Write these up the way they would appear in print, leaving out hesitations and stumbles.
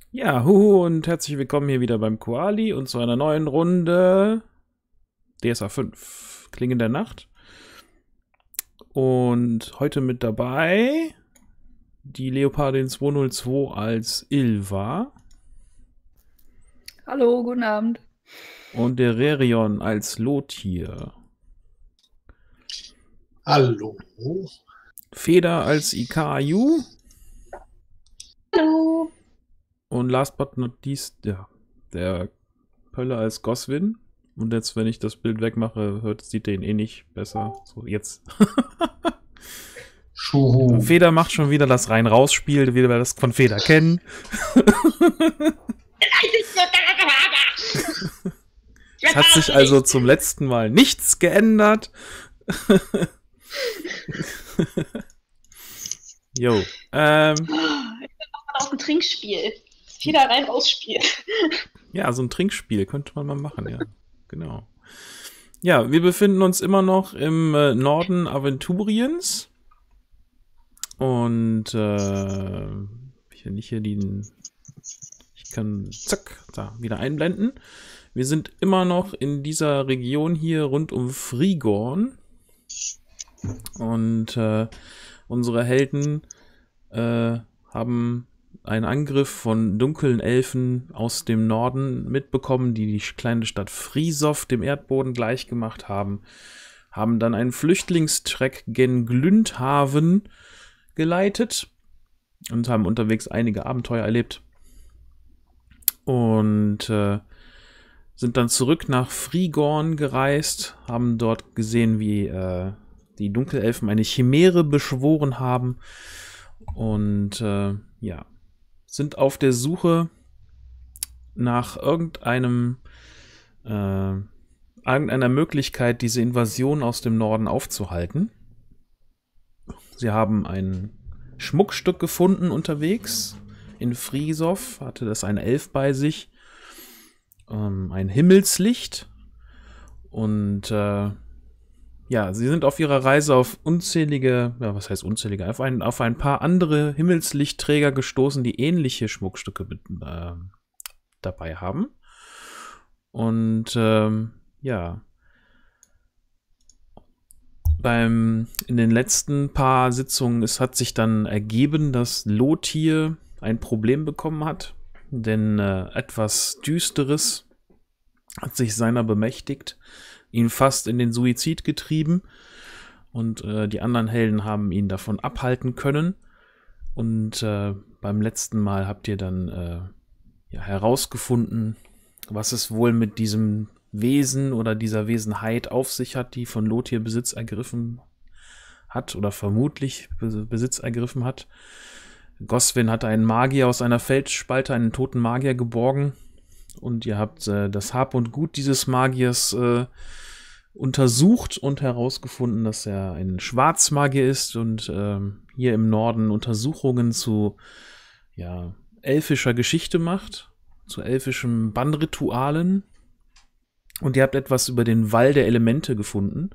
Ja, huhu und herzlich willkommen hier wieder beim Koali und zu einer neuen Runde DSA 5, Klingen der Nacht. Und heute mit dabei die Leopardin 202 als Ilva Hallo, guten Abend. und der Rerion als Lothir. Hallo. Feder als Ikayu Hallo. und last but not least, ja, der Pölle als Goswin. Und jetzt, wenn ich das Bild wegmache, sieht ihr ihn eh nicht besser. So, jetzt. Schuhu. Feder macht schon wieder das Rein-Raus-Spiel, wie wir das von Feder kennen. Es hat sich also zum letzten Mal nichts geändert. Jo. Jetzt machen wir auch ein Trinkspiel. Jeder rein rausspiel. Ja, so ein Trinkspiel könnte man mal machen, ja. Genau. Ja, wir befinden uns immer noch im Norden Aventuriens. Und ich kann zack, da wieder einblenden. Wir sind immer noch in dieser Region hier rund um Frigorn. Und unsere Helden haben einen Angriff von dunklen Elfen aus dem Norden mitbekommen, die die kleine Stadt Frisow dem Erdboden gleichgemacht haben. Haben dann einen Flüchtlingstreck gen Glündhaven geleitet und haben unterwegs einige Abenteuer erlebt. Und sind dann zurück nach Frigorn gereist, haben dort gesehen, wie die Dunkelelfen eine Chimäre beschworen haben und ja, sind auf der Suche nach irgendeiner Möglichkeit, diese Invasion aus dem Norden aufzuhalten. Sie haben ein Schmuckstück gefunden unterwegs in Frisow, hatte das ein Elf bei sich, ein Himmelslicht und ja, sie sind auf ihrer Reise auf unzählige, ja, was heißt unzählige, auf ein paar andere Himmelslichtträger gestoßen, die ähnliche Schmuckstücke dabei haben. Und ja, in den letzten paar Sitzungen, es hat sich dann ergeben, dass Lothir ein Problem bekommen hat, denn etwas Düsteres hat sich seiner bemächtigt, ihn fast in den Suizid getrieben und die anderen Helden haben ihn davon abhalten können. Und beim letzten Mal habt ihr dann ja, herausgefunden, was es wohl mit diesem Wesen oder dieser Wesenheit auf sich hat, die von Lothir Besitz ergriffen hat oder vermutlich Besitz ergriffen hat. Goswin hatte einen Magier aus einer Felsspalte, einen toten Magier geborgen. Und ihr habt das Hab und Gut dieses Magiers untersucht und herausgefunden, dass er ein Schwarzmagier ist und hier im Norden Untersuchungen zu ja, elfischer Geschichte macht, zu elfischen Bannritualen. Und ihr habt etwas über den Wall der Elemente gefunden,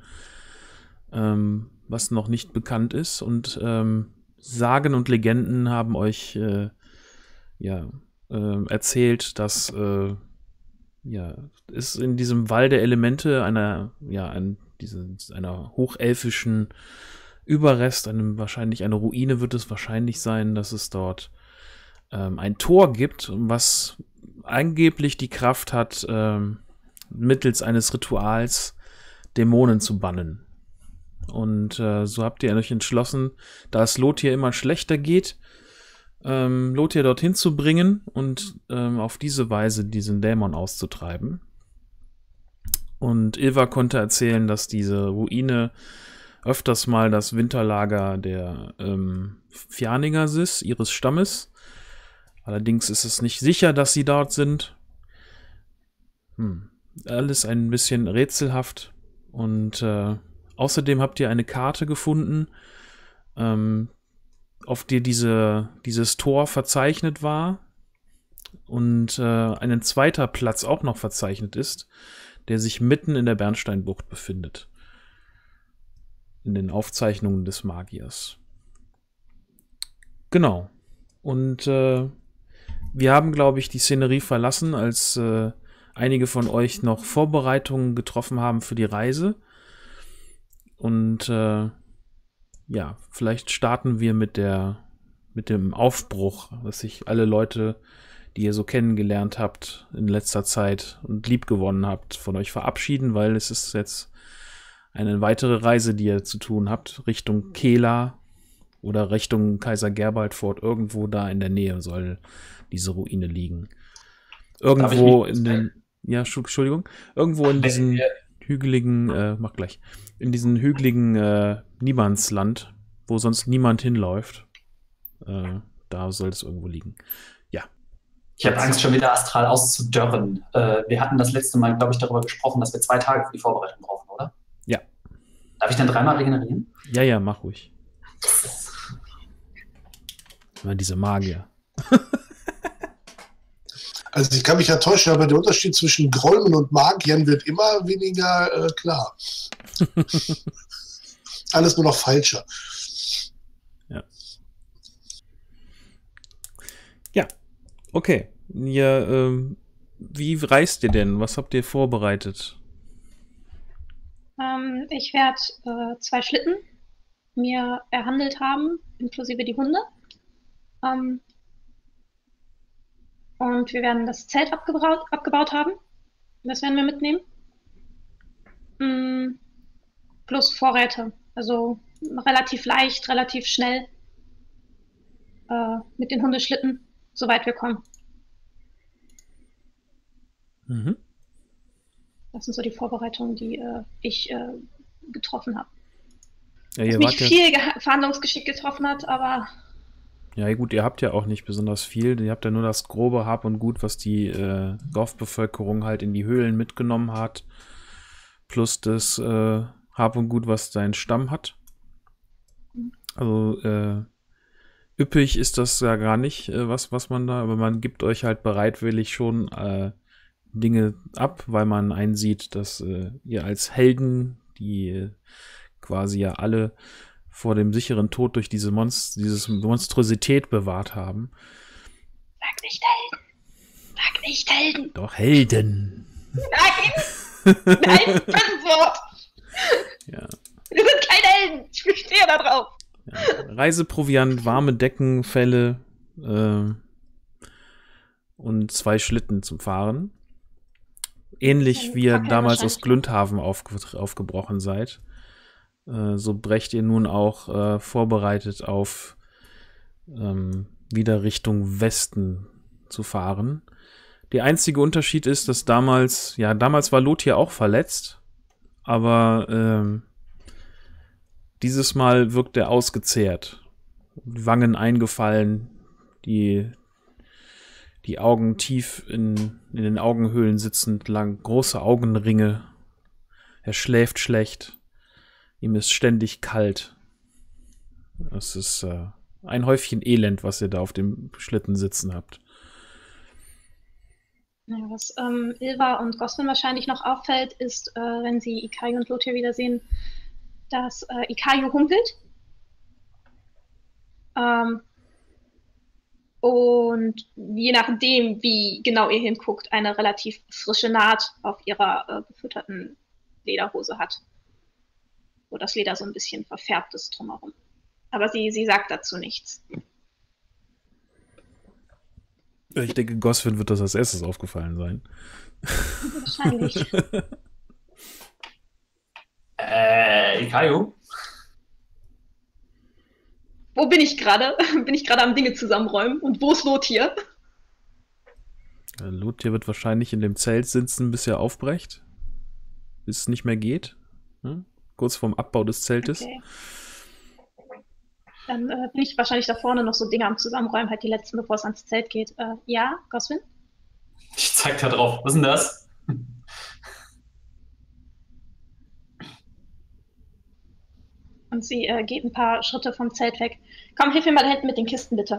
was noch nicht bekannt ist. Und Sagen und Legenden haben euch ja, erzählt, dass ja, es in diesem Wall der Elemente einer hochelfischen Überrest, wahrscheinlich eine Ruine wird es wahrscheinlich sein, dass es dort ein Tor gibt, was angeblich die Kraft hat, mittels eines Rituals Dämonen zu bannen. Und so habt ihr euch entschlossen, da es Lothir immer schlechter geht, Lothir dorthin zu bringen und auf diese Weise diesen Dämon auszutreiben. Und Ilva konnte erzählen, dass diese Ruine öfters mal das Winterlager der Fjaninger ist, ihres Stammes. Allerdings ist es nicht sicher, dass sie dort sind. Alles ein bisschen rätselhaft. Und außerdem habt ihr eine Karte gefunden, auf der dieses Tor verzeichnet war und ein zweiter Platz auch noch verzeichnet ist, der sich mitten in der Bernsteinbucht befindet. In den Aufzeichnungen des Magiers. Genau. Und Wir haben, glaube ich, die Szenerie verlassen, als einige von euch noch Vorbereitungen getroffen haben für die Reise. Und ja, vielleicht starten wir mit dem Aufbruch, dass sich alle Leute, die ihr so kennengelernt habt in letzter Zeit und liebgewonnen habt, von euch verabschieden, weil es ist jetzt eine weitere Reise, die ihr zu tun habt, Richtung Kehla oder Richtung Kaiser Gerbald Fort. Irgendwo da in der Nähe soll diese Ruine liegen. Irgendwo in den, ja, Entschuldigung, irgendwo in diesen hügeligen, in diesen hügeligen Niemandsland, wo sonst niemand hinläuft. Da soll es irgendwo liegen. Ja. Ich habe Angst, schon wieder astral auszudörren. Wir hatten das letzte Mal, glaube ich, darüber gesprochen, dass wir 2 Tage für die Vorbereitung brauchen, oder? Ja. Darf ich dann 3-mal regenerieren? Ja, mach ruhig. Immer diese Magier. Also ich kann mich ja täuschen, aber der Unterschied zwischen Grolmen und Magiern wird immer weniger klar. Alles nur noch falscher. Ja. Ja, okay. Wie reist ihr denn? Was habt ihr vorbereitet? Ich werde 2 Schlitten mir erhandelt haben, inklusive die Hunde. Und wir werden das Zelt abgebaut haben. Das werden wir mitnehmen. Plus Vorräte. Also relativ leicht, relativ schnell mit den Hundeschlitten, soweit wir kommen. Mhm. Das sind so die Vorbereitungen, die ich getroffen habe. Ja, Was nicht viel Verhandlungsgeschick getroffen hat, aber... Ja gut, ihr habt ja auch nicht besonders viel. Ihr habt ja nur das grobe Hab und Gut, was die Dorfbevölkerung halt in die Höhlen mitgenommen hat. Plus das Hab und Gut, was dein Stamm hat. Also üppig ist das ja gar nicht, was man da, aber man gibt euch halt bereitwillig schon Dinge ab, weil man einsieht, dass ihr als Helden, die quasi ja alle vor dem sicheren Tod durch diese Monstrosität bewahrt haben. Sag nicht Helden! Sag nicht Helden! Doch, Helden! Nein! Nein, böses Wort! Ja. Wir sind keine Helden! Ich bestehe da drauf! Ja. Reiseproviant, warme Decken, Felle und 2 Schlitten zum Fahren. Ähnlich wie ihr damals aus Glündhaven aufgebrochen seid. So brecht ihr nun auch vorbereitet auf wieder Richtung Westen zu fahren. Der einzige Unterschied ist, dass damals war Lothir auch verletzt, aber dieses Mal wirkt er ausgezehrt. Die Wangen eingefallen, die Augen tief in den Augenhöhlen sitzend, lang große Augenringe. Er schläft schlecht. Ihm ist ständig kalt. Es ist ein Häufchen Elend, was ihr da auf dem Schlitten sitzen habt. Ja, was Ilva und Goswin wahrscheinlich noch auffällt, ist, wenn sie Ikayu und Lothir wiedersehen, dass Ikayu humpelt. Und je nachdem, wie genau ihr hinguckt, eine relativ frische Naht auf ihrer gefütterten Lederhose hat. Wo das Leder so ein bisschen verfärbt ist drumherum. Aber sie sagt dazu nichts. Ich denke, Goswin wird das als erstes aufgefallen sein. Wahrscheinlich. Ikayu? Wo bin ich gerade? Bin ich gerade am Dinge zusammenräumen? Und wo ist Lothir? Lothir wird wahrscheinlich in dem Zelt sitzen, bis er aufbrecht. Bis es nicht mehr geht. Hm? Kurz vorm Abbau des Zeltes. Okay. Dann bin ich wahrscheinlich da vorne noch so Dinge am Zusammenräumen, halt die letzten, bevor es ans Zelt geht. Ja, Goswin? Ich zeig da drauf. Was ist denn das? Und sie geht ein paar Schritte vom Zelt weg. Komm, hilf mir mal da hinten mit den Kisten, bitte.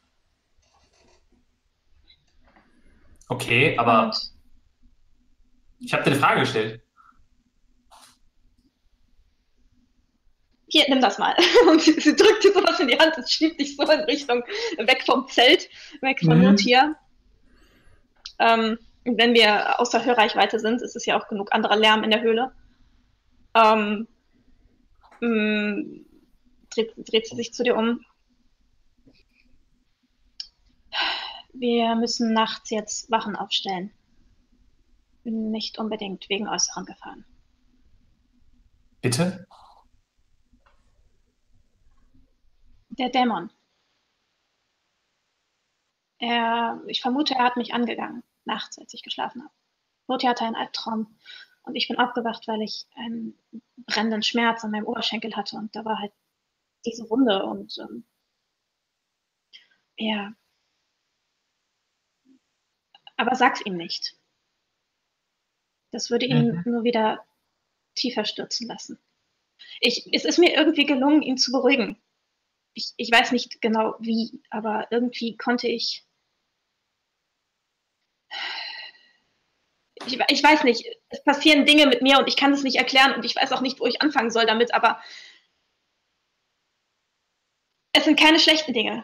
Okay, aber Und ich habe dir eine Frage gestellt. hier, nimm das mal. Und sie drückt dir sowas in die Hand, es schiebt dich so in Richtung, weg vom Zelt, weg von Lothir. Wenn wir außer Hörreichweite sind, ist es ja auch genug anderer Lärm in der Höhle. Dreht sie sich zu dir um. Wir müssen nachts jetzt Wachen aufstellen. Nicht unbedingt wegen äußeren Gefahren. Bitte? Der Dämon. Ich vermute, er hat mich angegangen, nachts, als ich geschlafen habe. Lothir hatte einen Albtraum und ich bin aufgewacht, weil ich einen brennenden Schmerz an meinem Oberschenkel hatte und da war halt diese Wunde und ja. Aber sag's ihm nicht. Das würde ihn nur wieder tiefer stürzen lassen. Es ist mir irgendwie gelungen, ihn zu beruhigen. Ich weiß nicht genau wie, aber irgendwie konnte ich weiß nicht, es passieren Dinge mit mir und ich kann es nicht erklären und ich weiß auch nicht, wo ich anfangen soll damit, aber es sind keine schlechten Dinge.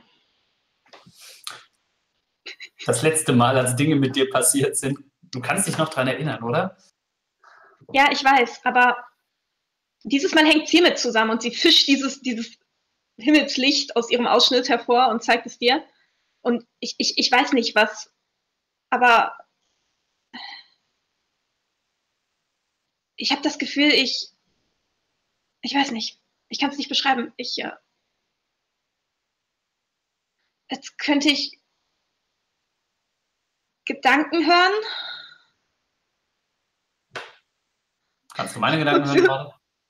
Das letzte Mal, als Dinge mit dir passiert sind, du kannst dich noch dran erinnern, oder? Ja, ich weiß, aber dieses Mal hängt es hiermit zusammen und sie fischt dieses Himmelslicht aus ihrem Ausschnitt hervor und zeigt es dir. Und ich weiß nicht was, aber ich habe das Gefühl, ich weiß nicht, ich kann es nicht beschreiben. Jetzt könnte ich Gedanken hören. Kannst du meine Gedanken hören gerade?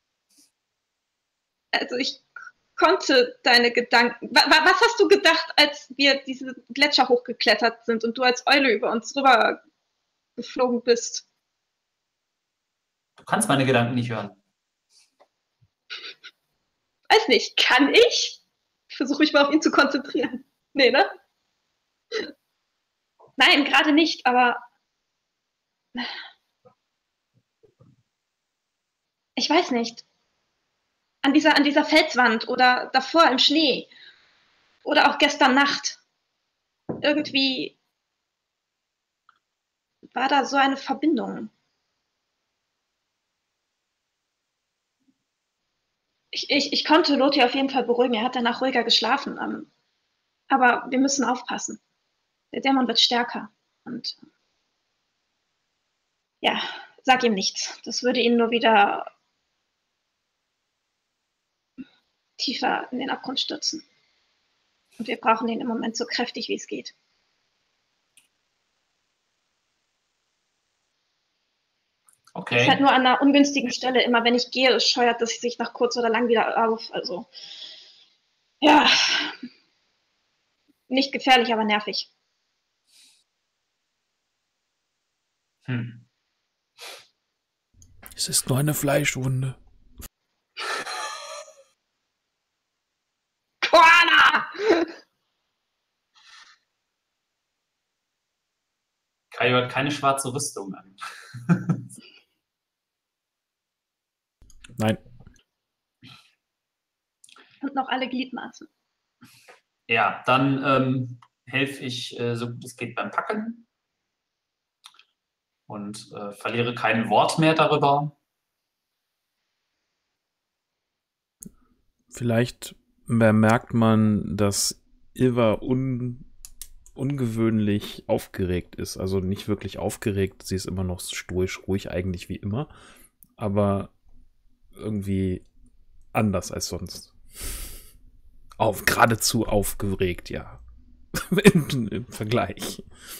Also ich konnte deine Gedanken. Was hast du gedacht, als wir diese Gletscher hochgeklettert sind und du als Eule über uns rüber geflogen bist? Du kannst meine Gedanken nicht hören. Weiß nicht, kann ich? Versuche mich mal auf ihn zu konzentrieren. Nee, ne? Nein, gerade nicht, aber ich weiß nicht. An dieser Felswand oder davor im Schnee oder auch gestern Nacht. Irgendwie war da so eine Verbindung. Ich konnte Lothir auf jeden Fall beruhigen. Er hat danach ruhiger geschlafen. Aber wir müssen aufpassen. Der Dämon wird stärker. Und ja, sag ihm nichts. Das würde ihn nur wieder tiefer in den Abgrund stürzen. Und wir brauchen ihn im Moment so kräftig, wie es geht. Okay. Es ist halt nur an einer ungünstigen Stelle. Immer wenn ich gehe, scheuert das sich nach kurz oder lang wieder auf. Also, ja, nicht gefährlich, aber nervig. Es ist nur eine Fleischwunde. Koala! Kaio hat keine schwarze Rüstung an. Nein. Und noch alle Gliedmaßen. Ja, dann helfe ich, so gut es geht, beim Packen und verliere kein Wort mehr darüber. Vielleicht bemerkt man, dass Ilva ungewöhnlich aufgeregt ist. Also nicht wirklich aufgeregt, sie ist immer noch stoisch ruhig eigentlich wie immer, aber irgendwie anders als sonst. Geradezu aufgeregt, ja. Im Vergleich.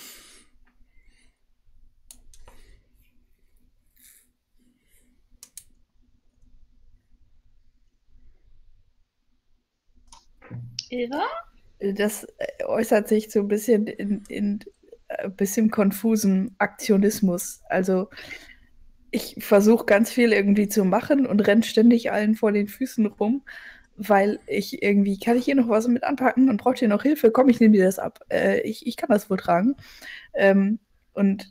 Ilva? Das äußert sich so ein bisschen in ein bisschen konfusem Aktionismus. Also ich versuche ganz viel irgendwie zu machen und renne ständig allen vor den Füßen rum, weil ich irgendwie, kann ich hier noch was mit anpacken und braucht ihr noch Hilfe? Komm, ich nehme dir das ab. Ich kann das wohl tragen. Und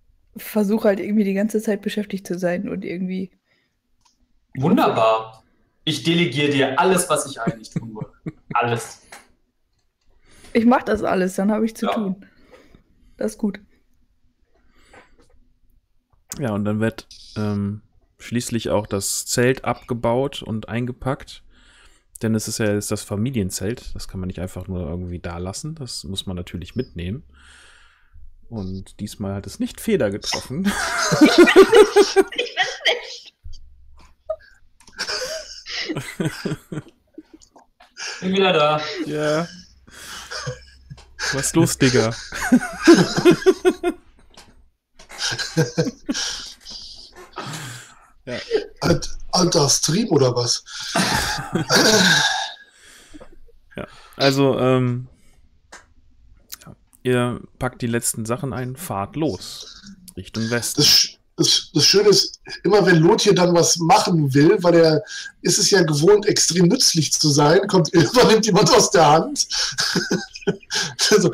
versuche halt irgendwie die ganze Zeit beschäftigt zu sein und irgendwie. Wunderbar. Ich delegiere dir alles, was ich eigentlich tun würde. Alles. Ich mache das alles, dann habe ich zu Ja. tun. Das ist gut. Ja, und dann wird schließlich auch das Zelt abgebaut und eingepackt. Denn es ist ja jetzt das Familienzelt. Das kann man nicht einfach nur irgendwie da lassen. Das muss man natürlich mitnehmen. Und diesmal hat es nicht Feder getroffen. Ich weiß nicht. Bin wieder da. Ja. Was ist los, Digga? Ja. Alter Stream oder was? Ja. Also, ja. Ihr packt die letzten Sachen ein, fahrt los. Richtung Westen. Das Schöne ist, immer wenn Lothir dann was machen will, weil er ist es ja gewohnt, extrem nützlich zu sein, übernimmt jemand aus der Hand. So,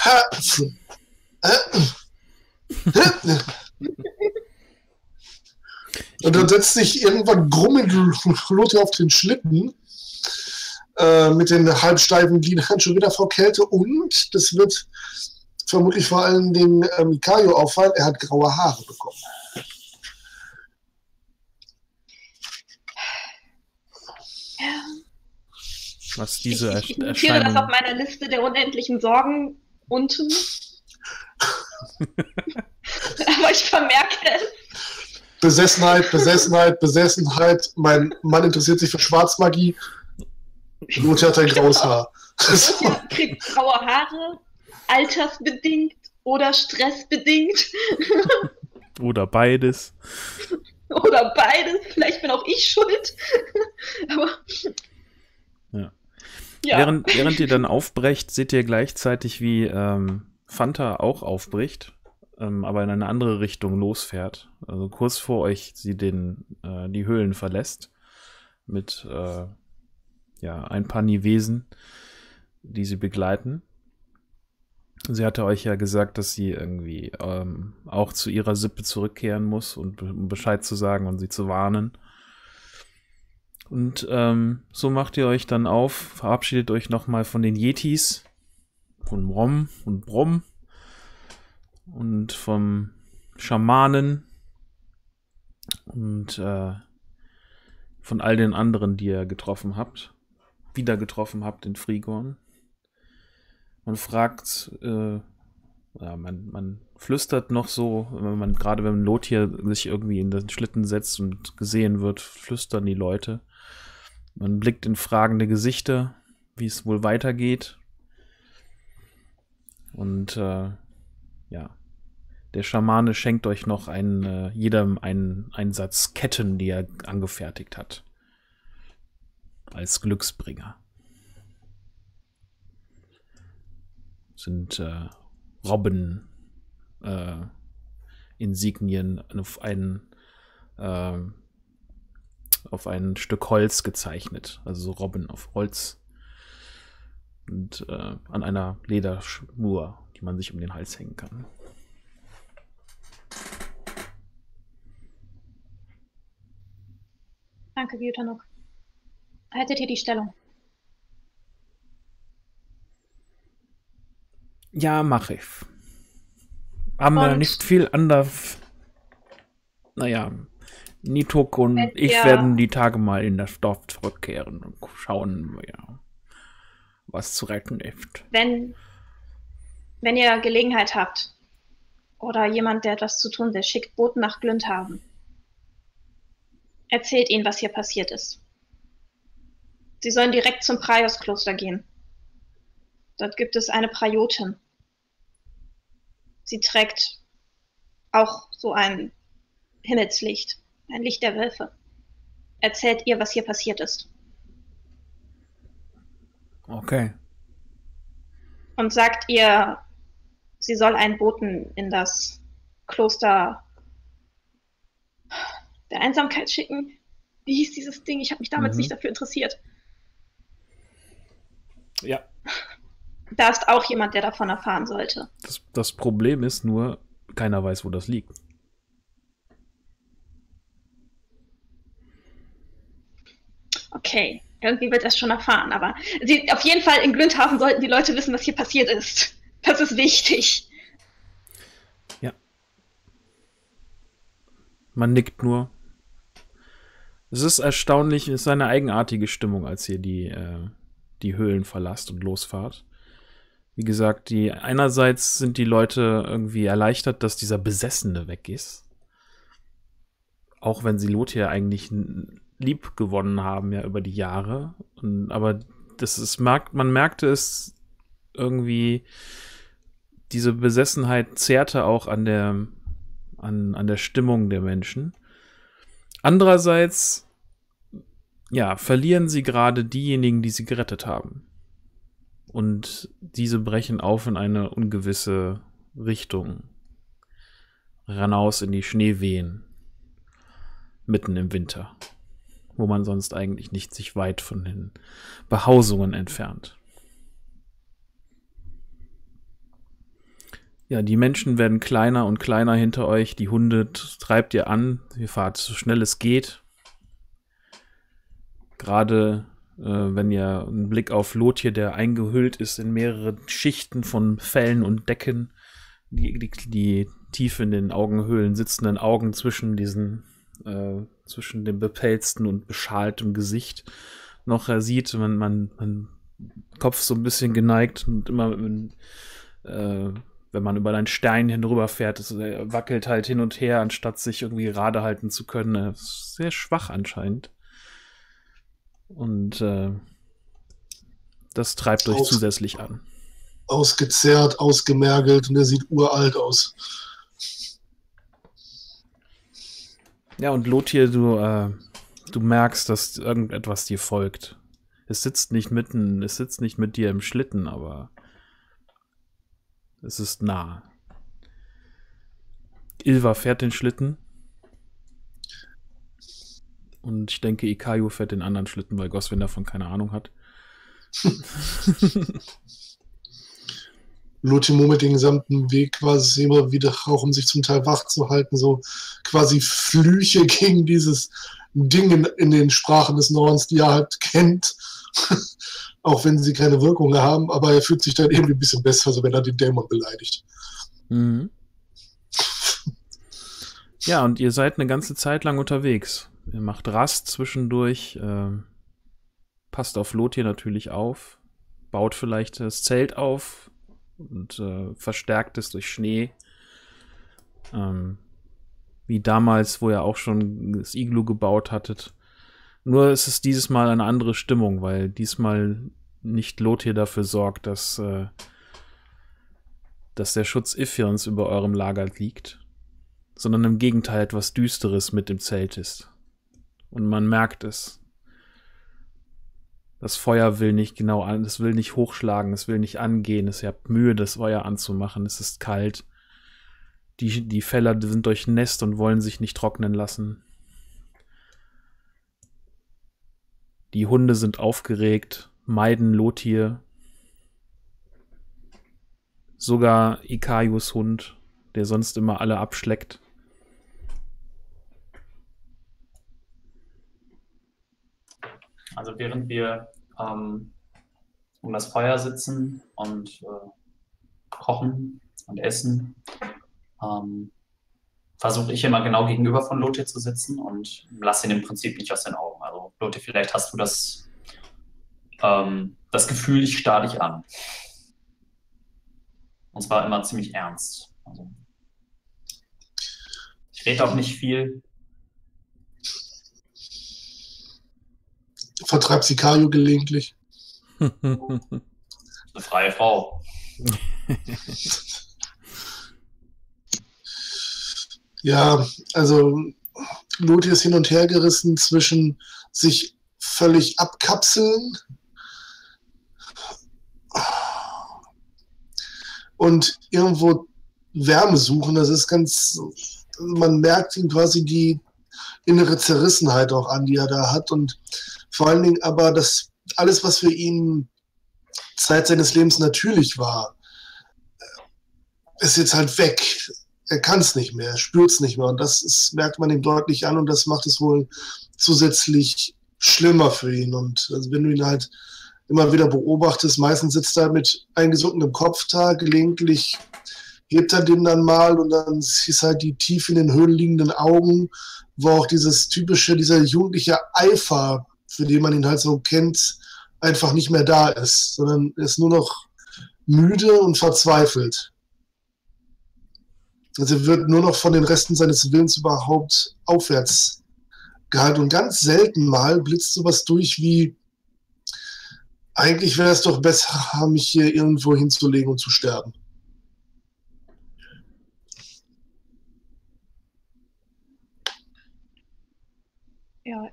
und dann setzt sich irgendwann grummend Lothir auf den Schlitten mit den halbsteifen Gliedern schon wieder vor Kälte, und das wird vermutlich vor allen Dingen Mikaio auffallen, er hat graue Haare bekommen. Was diese Ich notiere das auf Erscheinung... meiner Liste der unendlichen Sorgen unten. Aber ich vermerke es. Besessenheit. Mein Mann interessiert sich für Schwarzmagie. Lothir hat ein graues Haar. Lothir kriegt graue Haare, altersbedingt oder stressbedingt. Oder beides. Oder beides. Vielleicht bin auch ich schuld. Aber Ja. ja. Während ihr dann aufbrecht, seht ihr gleichzeitig, wie Fanta auch aufbricht, aber in eine andere Richtung losfährt. Also kurz vor euch sie die Höhlen verlässt mit ein paar Nivesen, die sie begleiten. Sie hatte euch ja gesagt, dass sie irgendwie auch zu ihrer Sippe zurückkehren muss, um Bescheid zu sagen und sie zu warnen. Und so macht ihr euch dann auf, verabschiedet euch nochmal von den Yetis, von Brom und Brom und vom Schamanen und von all den anderen, die ihr wieder getroffen habt in Frigorn. Man fragt, man flüstert noch so, gerade wenn Lothir sich irgendwie in den Schlitten setzt und gesehen wird, flüstern die Leute. Man blickt in fragende Gesichter, wie es wohl weitergeht. Und der Schamane schenkt euch noch jedem einen Satz Ketten, die er angefertigt hat. Als Glücksbringer. Sind Robben, Insignien auf ein Stück Holz gezeichnet. Also so Robben auf Holz. Und an einer Lederschnur, die man sich um den Hals hängen kann. Danke, Gyutanok. Haltet ihr die Stellung? Ja, mach ich. Haben wir Und- nicht viel anders. Naja, Nitok und Wenn ich ihr- werden die Tage mal in das Dorf zurückkehren und schauen, was zu retten ist. Wenn ihr Gelegenheit habt oder jemand, der etwas zu tun will, schickt Boten nach Glündhaven. Erzählt ihnen, was hier passiert ist. Sie sollen direkt zum Praios-Kloster gehen. Dort gibt es eine Praiotin. Sie trägt auch so ein Himmelslicht, ein Licht der Wölfe. Erzählt ihr, was hier passiert ist. Okay. Und sagt ihr, sie soll einen Boten in das Kloster der Einsamkeit schicken. Wie hieß dieses Ding? Ich habe mich damals nicht dafür interessiert. Ja. Da ist auch jemand, der davon erfahren sollte. Das Problem ist nur, keiner weiß, wo das liegt. Okay, irgendwie wird er es schon erfahren, aber auf jeden Fall in Glündhafen sollten die Leute wissen, was hier passiert ist. Das ist wichtig. Ja. Man nickt nur. Es ist erstaunlich, es ist eine eigenartige Stimmung, als ihr die Höhlen verlasst und losfahrt. Wie gesagt, einerseits sind die Leute irgendwie erleichtert, dass dieser Besessene weg ist. Auch wenn sie Lothir eigentlich lieb gewonnen haben, ja, über die Jahre. Aber man merkte es irgendwie, diese Besessenheit zehrte auch an der Stimmung der Menschen. Andererseits, ja, verlieren sie gerade diejenigen, die sie gerettet haben. Und diese brechen auf in eine ungewisse Richtung. Hinaus in die Schneewehen. Mitten im Winter. Wo man sonst eigentlich nicht sich weit von den Behausungen entfernt. Ja, die Menschen werden kleiner und kleiner hinter euch. Die Hunde treibt ihr an. Ihr fahrt so schnell es geht. Gerade wenn ihr einen Blick auf Lothir, der eingehüllt ist in mehrere Schichten von Fellen und Decken, die tief in den Augenhöhlen sitzenden Augen zwischen zwischen dem bepelzten und beschaltem Gesicht noch sieht, man Kopf so ein bisschen geneigt und immer wenn man über einen Stein hinüberfährt, wackelt halt hin und her, anstatt sich irgendwie gerade halten zu können. Sehr schwach anscheinend. Und das treibt euch zusätzlich an. Ausgezehrt, ausgemergelt und er sieht uralt aus. Ja, und Lothir, du merkst, dass irgendetwas dir folgt. Es sitzt nicht mit dir im Schlitten, aber es ist nah. Ilva fährt den Schlitten. Und ich denke, Ikayu fährt den anderen Schlitten, weil Goswin davon keine Ahnung hat. Lothir murmelt den gesamten Weg quasi immer wieder auch, um sich zum Teil wach zu halten, so quasi Flüche gegen dieses Ding in den Sprachen des Nordens, die er halt kennt, auch wenn sie keine Wirkung haben, aber er fühlt sich dann irgendwie ein bisschen besser, also wenn er den Dämon beleidigt. Mhm. Ja, und ihr seid eine ganze Zeit lang unterwegs. Ihr macht Rast zwischendurch, passt auf Lothir natürlich auf, baut vielleicht das Zelt auf und verstärkt es durch Schnee. Wie damals, wo ihr auch schon das Iglu gebaut hattet. Nur ist es dieses Mal eine andere Stimmung, weil diesmal nicht Lothir dafür sorgt, dass der Schutz Iphions über eurem Lager liegt, sondern im Gegenteil etwas Düsteres mit dem Zelt ist. Und man merkt es. Das Feuer will nicht es will nicht hochschlagen, es will nicht angehen, ihr habt Mühe, das Feuer anzumachen, es ist kalt. Die Felder sind durchnässt und wollen sich nicht trocknen lassen. Die Hunde sind aufgeregt, meiden Lothir. Sogar Ikayus Hund, der sonst immer alle abschleckt. Also während wir um das Feuer sitzen und kochen und essen, versuche ich immer genau gegenüber von Lothir zu sitzen und lasse ihn im Prinzip nicht aus den Augen. Also Lothir, vielleicht hast du das Gefühl, ich starre dich an. Und zwar immer ziemlich ernst. Also, ich rede auch nicht viel. Vertreibt Ikayu gelegentlich. Eine freie Frau. Ja, also Lothir ist hin und her gerissen zwischen sich völlig abkapseln und irgendwo Wärme suchen. Das ist man merkt ihm quasi die innere Zerrissenheit auch an, die er da hat, und vor allen Dingen aber das alles, was für ihn Zeit seines Lebens natürlich war, ist jetzt halt weg. Er kann es nicht mehr, er spürt es nicht mehr, und das merkt man ihm deutlich an, und das macht es wohl zusätzlich schlimmer für ihn. Und also wenn du ihn halt immer wieder beobachtest, meistens sitzt er mit eingesunkenem Kopf da, gelegentlich hebt er den dann mal und dann siehst halt die tief in den Höhlen liegenden Augen, wo auch dieses typische, dieser jugendliche Eifer, für den man ihn halt so kennt, einfach nicht mehr da ist, sondern er ist nur noch müde und verzweifelt. Also er wird nur noch von den Resten seines Willens überhaupt aufwärts gehalten. Und ganz selten mal blitzt sowas durch wie, eigentlich wäre es doch besser, mich hier irgendwo hinzulegen und zu sterben. Ja,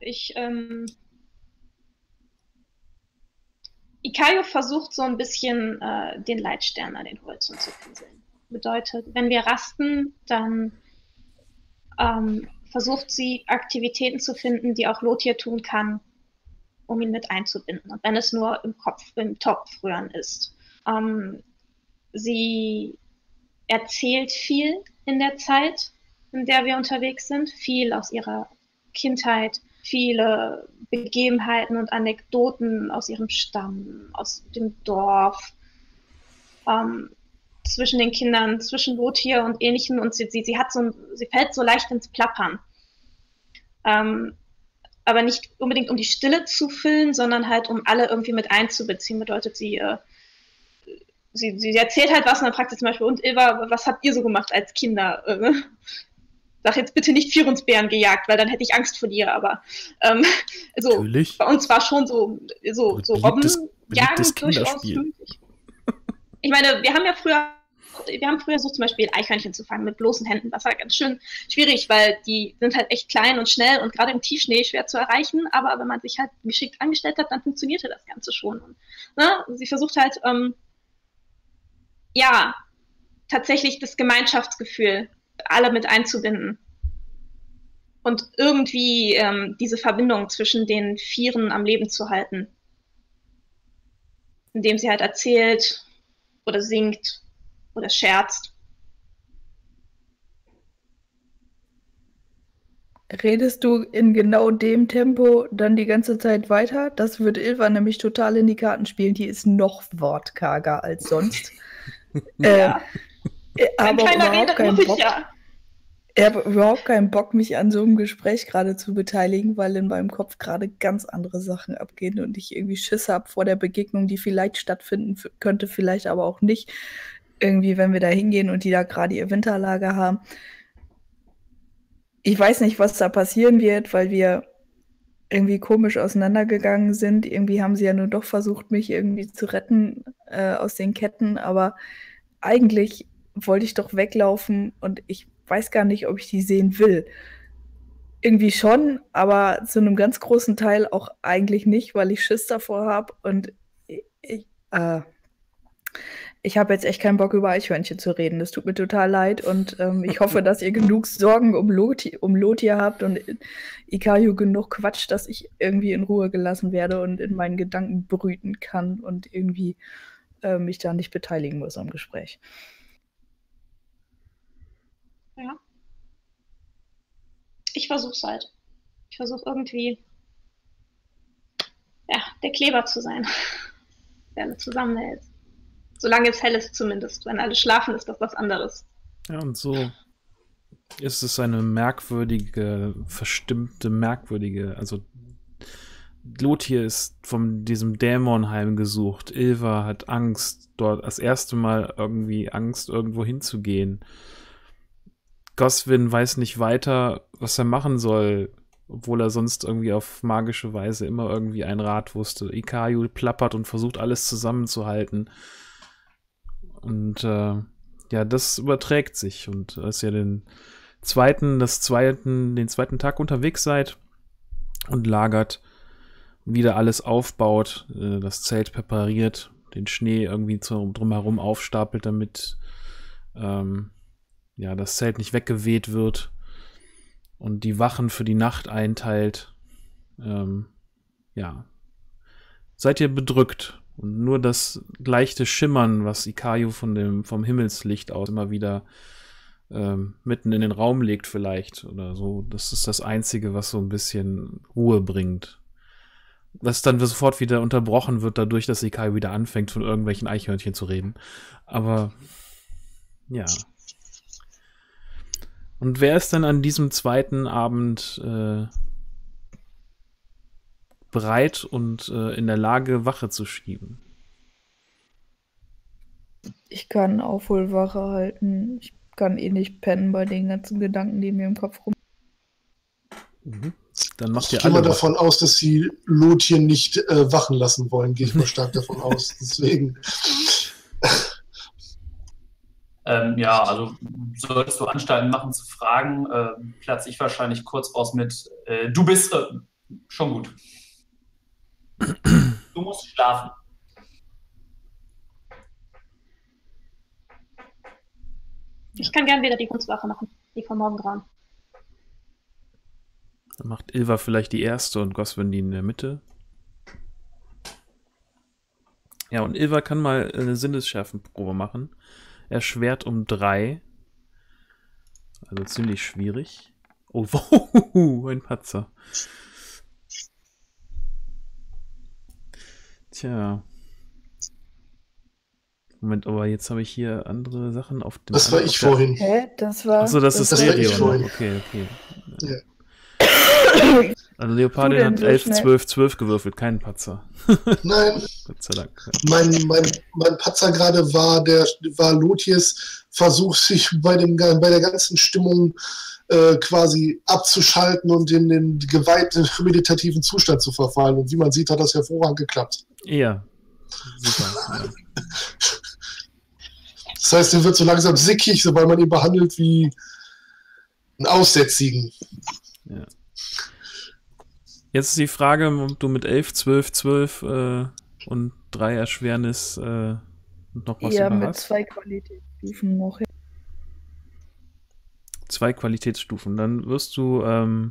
Ikayo versucht so ein bisschen den Leitstern an den Horizont zu pinseln. Bedeutet, wenn wir rasten, dann versucht sie Aktivitäten zu finden, die auch Lothir tun kann, um ihn mit einzubinden. Und wenn es nur im Topf rühren ist. Sie erzählt viel in der Zeit, in der wir unterwegs sind, viel aus ihrer Kindheit, viele Begebenheiten und Anekdoten aus ihrem Stamm, aus dem Dorf, zwischen den Kindern, zwischen Lothir und Ähnlichem. Und sie fällt so leicht ins Plappern. Aber nicht unbedingt, um die Stille zu füllen, sondern halt, um alle irgendwie mit einzubeziehen. Bedeutet, sie erzählt halt was und dann fragt sie zum Beispiel, und Ilva, was habt ihr so gemacht als Kinder? Sag jetzt bitte nicht Vierungsbären gejagt, weil dann hätte ich Angst vor dir, aber also bei uns war schon so Robbenjagen durchaus möglich. Ich meine, wir haben früher so zum Beispiel Eichhörnchen zu fangen mit bloßen Händen. Das war ganz schön schwierig, weil die sind halt echt klein und schnell und gerade im Tiefschnee schwer zu erreichen, aber wenn man sich halt geschickt angestellt hat, dann funktionierte das Ganze schon. Und, sie versucht halt, tatsächlich das Gemeinschaftsgefühl alle mit einzubinden. Und irgendwie diese Verbindung zwischen den Vieren am Leben zu halten. Indem sie halt erzählt oder singt oder scherzt. Redest du in genau dem Tempo dann die ganze Zeit weiter? Das wird Ilva nämlich total in die Karten spielen. Die ist noch wortkarger als sonst. Ja. Aber ich habe überhaupt keinen Bock, mich an so einem Gespräch gerade zu beteiligen, weil in meinem Kopf gerade ganz andere Sachen abgehen und ich irgendwie Schiss habe vor der Begegnung, die vielleicht stattfinden könnte, vielleicht aber auch nicht. Irgendwie, wenn wir da hingehen und die da gerade ihr Winterlager haben. Ich weiß nicht, was da passieren wird, weil wir irgendwie komisch auseinandergegangen sind. Irgendwie haben sie ja nur doch versucht, mich irgendwie zu retten aus den Ketten, aber eigentlich wollte ich doch weglaufen und ich weiß gar nicht, ob ich die sehen will. Irgendwie schon, aber zu einem ganz großen Teil auch eigentlich nicht, weil ich Schiss davor habe und ich habe jetzt echt keinen Bock, über Eichhörnchen zu reden. Das tut mir total leid und ich hoffe, dass ihr genug Sorgen um Lothir habt und Ikayo genug Quatsch, dass ich irgendwie in Ruhe gelassen werde und in meinen Gedanken brüten kann und irgendwie mich da nicht beteiligen muss am Gespräch. Ja. Ich versuch's halt. Ich versuche irgendwie der Kleber zu sein, der alle zusammenhält. Solange es hell ist zumindest. Wenn alle schlafen, ist das was anderes. Ja, und so ist es eine merkwürdige, also Lothir ist von diesem Dämon heimgesucht. Ilva hat Angst, dort das erste Mal irgendwie Angst, irgendwo hinzugehen. Goswin weiß nicht weiter, was er machen soll, obwohl er sonst irgendwie auf magische Weise immer irgendwie einen Rat wusste. Ikayo plappert und versucht alles zusammenzuhalten. Und das überträgt sich. Und als ihr den zweiten Tag unterwegs seid und lagert, wieder alles aufbaut, das Zelt präpariert, den Schnee irgendwie drumherum aufstapelt, damit das Zelt nicht weggeweht wird und die Wachen für die Nacht einteilt, seid ihr bedrückt. Und nur das leichte Schimmern, was Ikayo vom Himmelslicht aus immer wieder mitten in den Raum legt vielleicht oder so, das ist das Einzige, was so ein bisschen Ruhe bringt. Was dann sofort wieder unterbrochen wird, dadurch, dass Ikai wieder anfängt, von irgendwelchen Eichhörnchen zu reden. Aber, ja. Und wer ist dann an diesem zweiten Abend bereit und in der Lage, Wache zu schieben? Ich kann Aufholwache halten. Ich kann eh nicht pennen bei den ganzen Gedanken, die mir im Kopf rum. Mhm. Dann macht Ich ihr gehe mal alle davon aus, dass sie Lothier nicht wachen lassen wollen. Gehe ich mal stark davon aus. Deswegen. Ja, also solltest du Anstalten machen zu fragen, platze ich wahrscheinlich kurz aus mit, du bist schon gut. Du musst schlafen. Ich kann gern wieder die Kunstwache machen, die von Morgengrauen. Dann macht Ilva vielleicht die erste und Goswin die in der Mitte. Ja, und Ilva kann mal eine Sinnesschärfenprobe machen. Erschwert um 3. Also ziemlich schwierig. Oh, ein Patzer. Tja. Moment, aber jetzt habe ich hier andere Sachen auf dem... Das war ich vorhin. Hä? Das war. Achso, das ist war ich Rerion. vorhin. Okay. Ja. Also Leopardin denn hat so 11, schnell? 12, 12 gewürfelt, keinen Patzer. Nein, Gott sei Dank. mein Patzer gerade war Lothiers Versuch, sich bei der ganzen Stimmung quasi abzuschalten und in den geweihten meditativen Zustand zu verfallen. Und wie man sieht, hat das hervorragend geklappt. Ja. Super. Ja. Das heißt, er wird so langsam sickig, sobald man ihn behandelt wie einen Aussätzigen. Ja. Jetzt ist die Frage, ob du mit 11, 12, 12 und 3 Erschwernis noch was Ja, über mit hast. 2 Qualitätsstufen noch. 2 Qualitätsstufen. Dann wirst du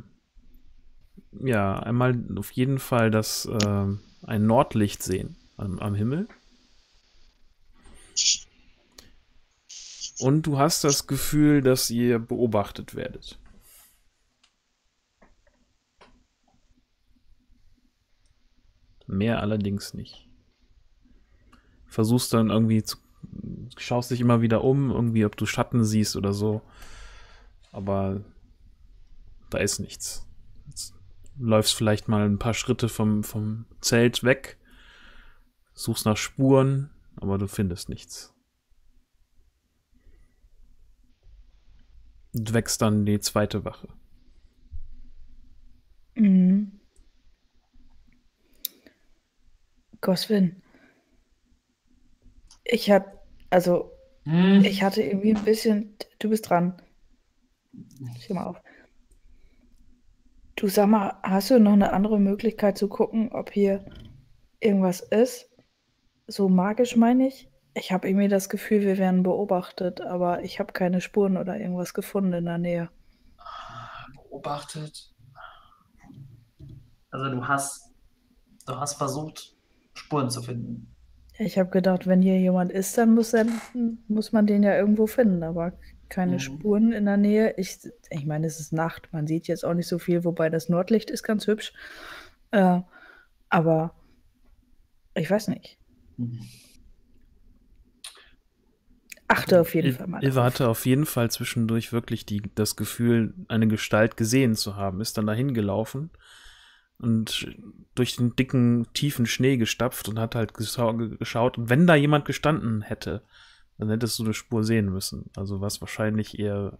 ja einmal auf jeden Fall ein Nordlicht sehen am Himmel. Und du hast das Gefühl, dass ihr beobachtet werdet. Mehr allerdings nicht. Versuchst dann irgendwie schaust dich immer wieder um, irgendwie, ob du Schatten siehst oder so. Aber da ist nichts. Jetzt läufst vielleicht mal ein paar Schritte vom Zelt weg, suchst nach Spuren, aber du findest nichts. Und wächst dann die zweite Wache. Mhm. Goswin. Ich hatte irgendwie ein bisschen. Du bist dran. Schau mal auf. Du, sag mal, hast du noch eine andere Möglichkeit zu gucken, ob hier irgendwas ist? So magisch meine ich. Ich habe irgendwie das Gefühl, wir werden beobachtet, aber ich habe keine Spuren oder irgendwas gefunden in der Nähe. Beobachtet. Also du hast versucht, Spuren zu finden. Ich habe gedacht, wenn hier jemand ist, dann muss man den ja irgendwo finden, aber keine Spuren in der Nähe. Ich meine, es ist Nacht, man sieht jetzt auch nicht so viel, wobei das Nordlicht ist ganz hübsch. Aber ich weiß nicht. Achte auf jeden Fall mal Ilva drauf. hatte auf jeden Fall zwischendurch wirklich das Gefühl, eine Gestalt gesehen zu haben. Ist dann dahin gelaufen und durch den dicken, tiefen Schnee gestapft und hat halt geschaut. Und wenn da jemand gestanden hätte, dann hättest du eine Spur sehen müssen. Also war es wahrscheinlich eher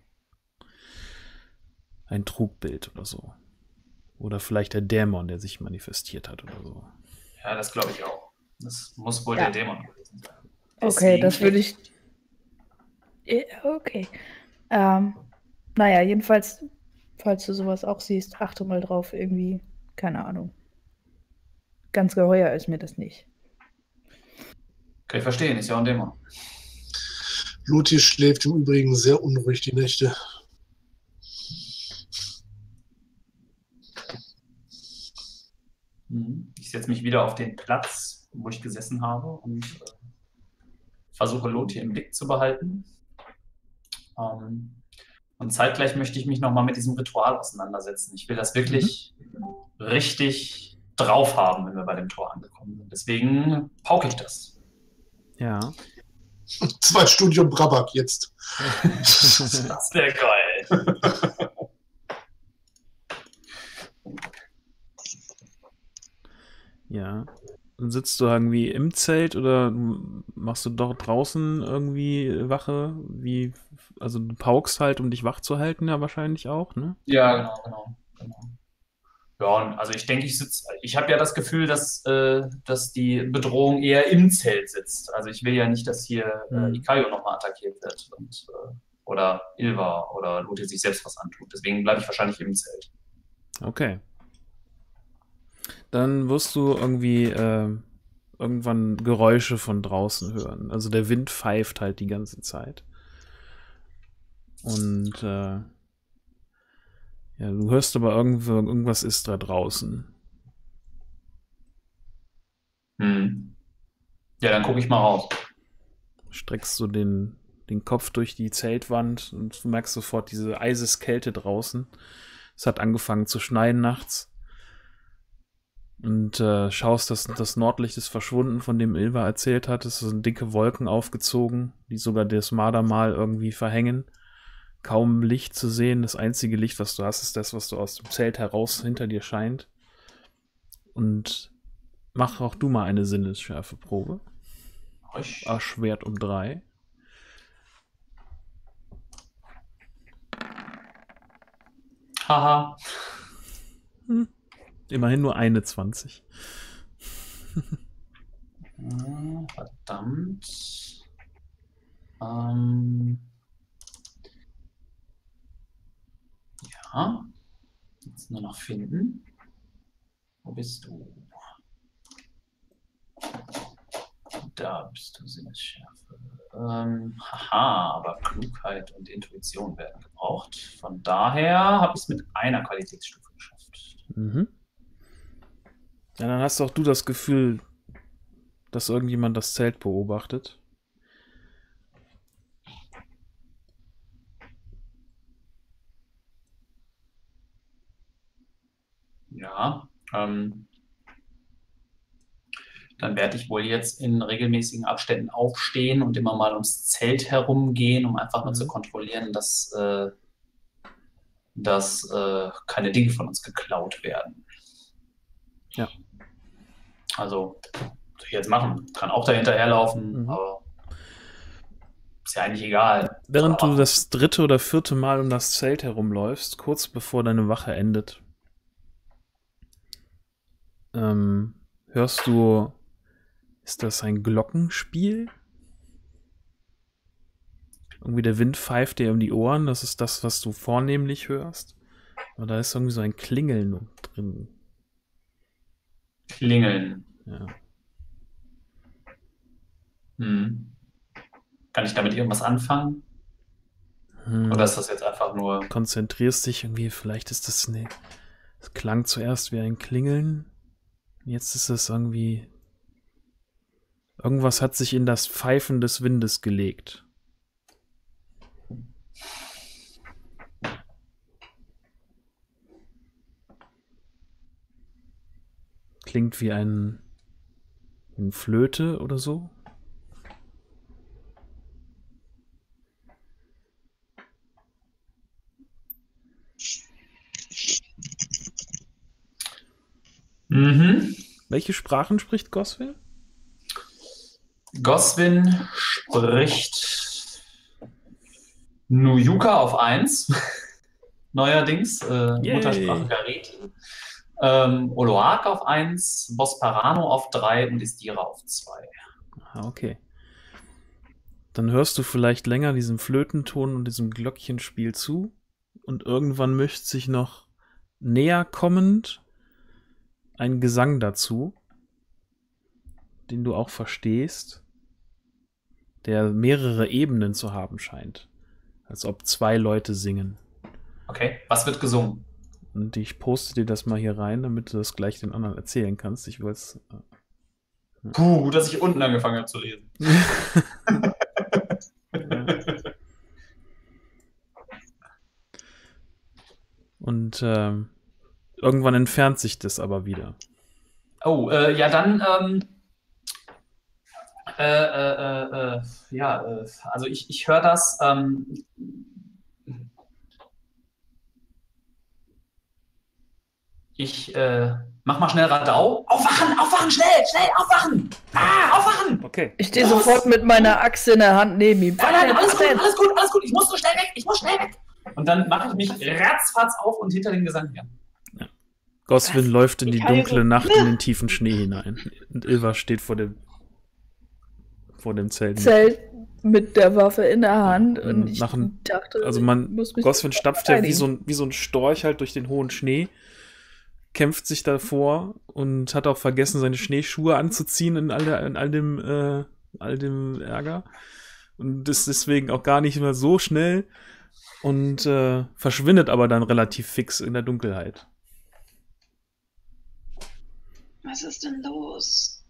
ein Trugbild oder so. Oder vielleicht der Dämon, der sich manifestiert hat oder so. Ja, das glaube ich auch. Das muss wohl Ja. der Dämon gewesen sein. Okay, das würde ich. Ja, okay. Naja, jedenfalls, falls du sowas auch siehst, achte mal drauf, irgendwie, keine Ahnung. Ganz geheuer ist mir das nicht. Kann ich verstehen, ist ja auch ein Dämon. Lothier schläft im Übrigen sehr unruhig die Nächte. Ich setze mich wieder auf den Platz, wo ich gesessen habe und versuche Lothier im Blick zu behalten. Und zeitgleich möchte ich mich nochmal mit diesem Ritual auseinandersetzen. Ich will das wirklich richtig drauf haben, wenn wir bei dem Tor angekommen sind. Deswegen pauke ich das. Ja. 2 Studium Brabak jetzt. Das wäre geil. Ja. Und sitzt du irgendwie im Zelt oder machst du doch draußen irgendwie Wache? Also du paukst halt, um dich wach zu halten, ja wahrscheinlich auch, ne? Ja, genau. Ja, und also ich denke, ich habe ja das Gefühl, dass die Bedrohung eher im Zelt sitzt. Also ich will ja nicht, dass hier Ikayo nochmal attackiert wird oder Ilva oder Lothir sich selbst was antut. Deswegen bleibe ich wahrscheinlich im Zelt. Okay. Dann wirst du irgendwie irgendwann Geräusche von draußen hören. Also der Wind pfeift halt die ganze Zeit. Und ja, du hörst aber irgendwas ist da draußen. Ja, dann gucke ich mal raus. Streckst du den Kopf durch die Zeltwand und du merkst sofort diese Eiseskälte draußen. Es hat angefangen zu schneien nachts. Und schaust, dass das Nordlicht ist verschwunden, von dem Ilva erzählt hat. Es sind dicke Wolken aufgezogen, die sogar das Mardermal irgendwie verhängen. Kaum Licht zu sehen. Das einzige Licht, was du hast, ist das, was du aus dem Zelt heraus hinter dir scheint. Und mach auch du mal eine Sinnesschärfeprobe. Erschwert um 3. Haha. Immerhin nur eine 20. Verdammt. Ja. Jetzt nur noch finden. Wo bist du? Da bist du, Sinnesschärfe. Haha, aber Klugheit und Intuition werden gebraucht. Von daher habe ich es mit einer Qualitätsstufe geschafft. Mhm. Ja, dann hast auch du das Gefühl, dass irgendjemand das Zelt beobachtet. Ja, dann werde ich wohl jetzt in regelmäßigen Abständen aufstehen und immer mal ums Zelt herumgehen, um einfach nur zu kontrollieren, dass keine Dinge von uns geklaut werden. Ja. Also, was ich jetzt machen? Kann auch dahinterherlaufen, aber ist ja eigentlich egal. Während du das 3. oder 4. Mal um das Zelt herumläufst, kurz bevor deine Wache endet, hörst du, ist das ein Glockenspiel? Irgendwie der Wind pfeift dir um die Ohren, das ist das, was du vornehmlich hörst. Aber da ist irgendwie so ein Klingeln drin. Klingeln. Ja. Kann ich damit irgendwas anfangen? Oder ist das jetzt einfach nur... Konzentrierst dich irgendwie, vielleicht ist das es klang zuerst wie ein Klingeln. Jetzt ist es irgendwie... Irgendwas hat sich in das Pfeifen des Windes gelegt. Klingt wie eine Flöte oder so. Welche Sprachen spricht Goswin? Goswin spricht Nuyuka auf 1. Neuerdings. Muttersprache Gareti. Oloak auf 1, Bosparano auf 3 und Istira auf 2. Ah, okay. Dann hörst du vielleicht länger diesem Flötenton und diesem Glöckchenspiel zu und irgendwann mischt sich noch näher kommend ein Gesang dazu, den du auch verstehst, der mehrere Ebenen zu haben scheint. Als ob 2 Leute singen. Okay, was wird gesungen? Und ich poste dir das mal hier rein, damit du das gleich den anderen erzählen kannst. Ich will es. Gut, dass ich unten angefangen habe zu lesen. Und irgendwann entfernt sich das aber wieder. Oh, ja, dann, also ich höre das. Ich mach mal schnell Radau. Aufwachen, aufwachen, schnell, schnell, aufwachen! Ah, aufwachen! Okay. Ich stehe sofort mit meiner Axt in der Hand neben ihm. Nein, nein, alles gut, alles gut, alles gut. Ich muss so schnell weg, ich muss schnell weg. Und dann mache ich mich ratzfatz auf und hinter den Gesang her. Goswin läuft in die Icario dunkle so, Nacht in den tiefen Schnee hinein. Und Ilva steht vor dem Zelt. Zelt mit der Waffe in der Hand. Und ich Nach ein- dachte, Also ich man, muss mich Goswin stapft ja wie verteidigen. so ein Storch halt durch den hohen Schnee, kämpft sich davor und hat auch vergessen, seine Schneeschuhe anzuziehen in all dem Ärger. Und ist deswegen auch gar nicht mehr so schnell und verschwindet aber dann relativ fix in der Dunkelheit. Was ist denn los?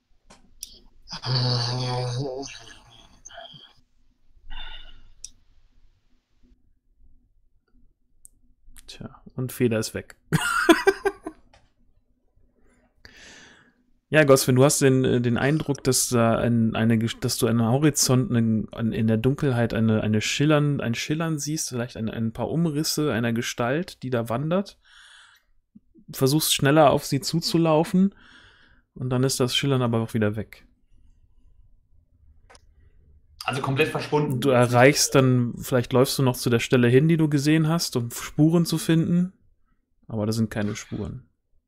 Tja, und Feder ist weg. Ja, Goswin, du hast den Eindruck, dass da dass du am Horizont in der Dunkelheit ein Schillern siehst, vielleicht ein paar Umrisse einer Gestalt, die da wandert. Versuchst schneller auf sie zuzulaufen und dann ist das Schillern aber auch wieder weg. Also komplett verschwunden. Du erreichst dann, vielleicht läufst du noch zu der Stelle hin, die du gesehen hast, um Spuren zu finden, aber da sind keine Spuren.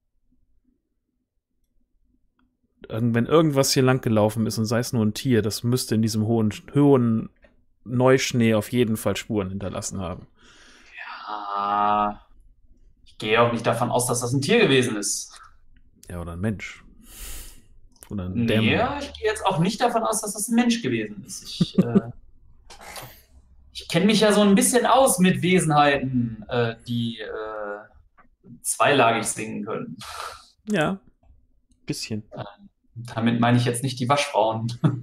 Wenn irgendwas hier lang gelaufen ist und sei es nur ein Tier, das müsste in diesem hohen Neuschnee auf jeden Fall Spuren hinterlassen haben. Ja, ich gehe auch nicht davon aus, dass das ein Tier gewesen ist. Ja, oder ein Mensch. Oder ein Nee, Dämon. ich gehe jetzt auch nicht davon aus, dass das ein Mensch gewesen ist. Ich kenne mich ja so ein bisschen aus mit Wesenheiten, die zweilagig singen können. Ja, bisschen. Damit meine ich jetzt nicht die Waschfrauen.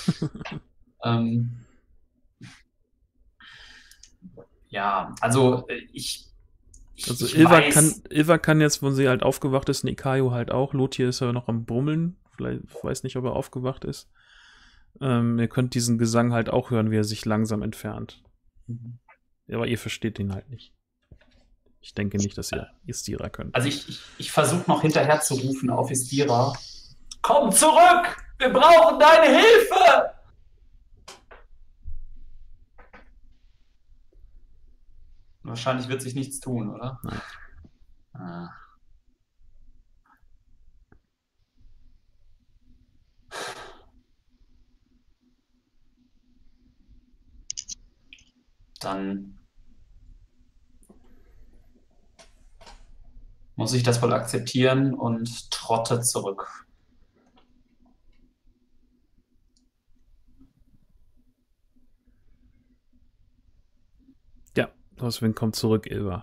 Ja, also ich Also ich Ilva kann jetzt, wo sie halt aufgewacht ist, und Ikayo halt auch. Lothir ist ja noch am Brummeln. Vielleicht weiß nicht, ob er aufgewacht ist. Ihr könnt diesen Gesang halt auch hören, wie er sich langsam entfernt. Aber ihr versteht ihn halt nicht. Ich denke nicht, dass ihr Istira könnt. Also ich versuche noch hinterher zu rufen auf Istira. Komm zurück! Wir brauchen deine Hilfe! Wahrscheinlich wird sich nichts tun, oder? Nein. Ah. Dann muss ich das wohl akzeptieren und trotte zurück. Ja, Goswin kommt zurück, Ilva.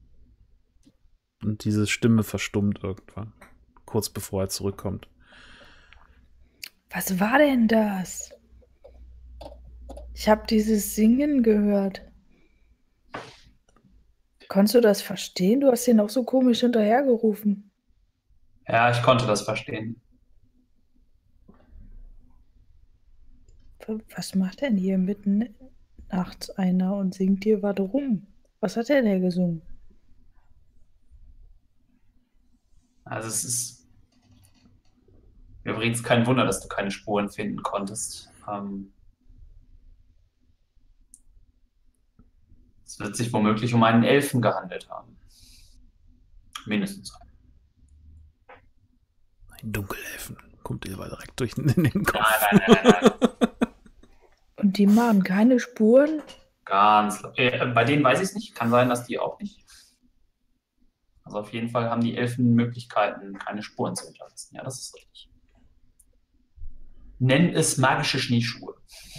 Und diese Stimme verstummt irgendwann. Kurz bevor er zurückkommt. Was war denn das? Ich habe dieses Singen gehört. Konntest du das verstehen? Du hast ihn auch so komisch hinterhergerufen. Ja, ich konnte das verstehen. Was macht denn hier mitten nachts einer und singt dir was rum? Was hat er denn gesungen? Also es ist übrigens kein Wunder, dass du keine Spuren finden konntest. Es wird sich womöglich um einen Elfen gehandelt haben. Mindestens einen. Ein Dunkelelfen. Kommt Ilva direkt durch in den Kopf. Nein. Und die machen keine Spuren? Ganz. Bei denen weiß ich es nicht. Kann sein, dass die auch nicht. Also auf jeden Fall haben die Elfen Möglichkeiten, keine Spuren zu hinterlassen. Ja, das ist richtig. Nenn es magische Schneeschuhe.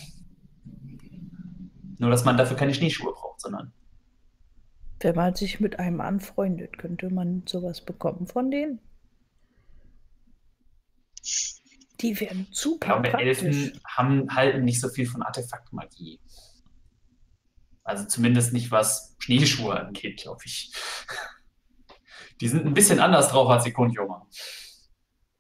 Nur, dass man dafür keine Schneeschuhe braucht, sondern Wenn man sich mit einem anfreundet, könnte man sowas bekommen von denen? Die werden ich super glaube, praktisch. Elfen halten nicht so viel von Artefaktmagie. Also zumindest nicht, was Schneeschuhe angeht, glaube ich. Die sind ein bisschen anders drauf als die Kunjoma.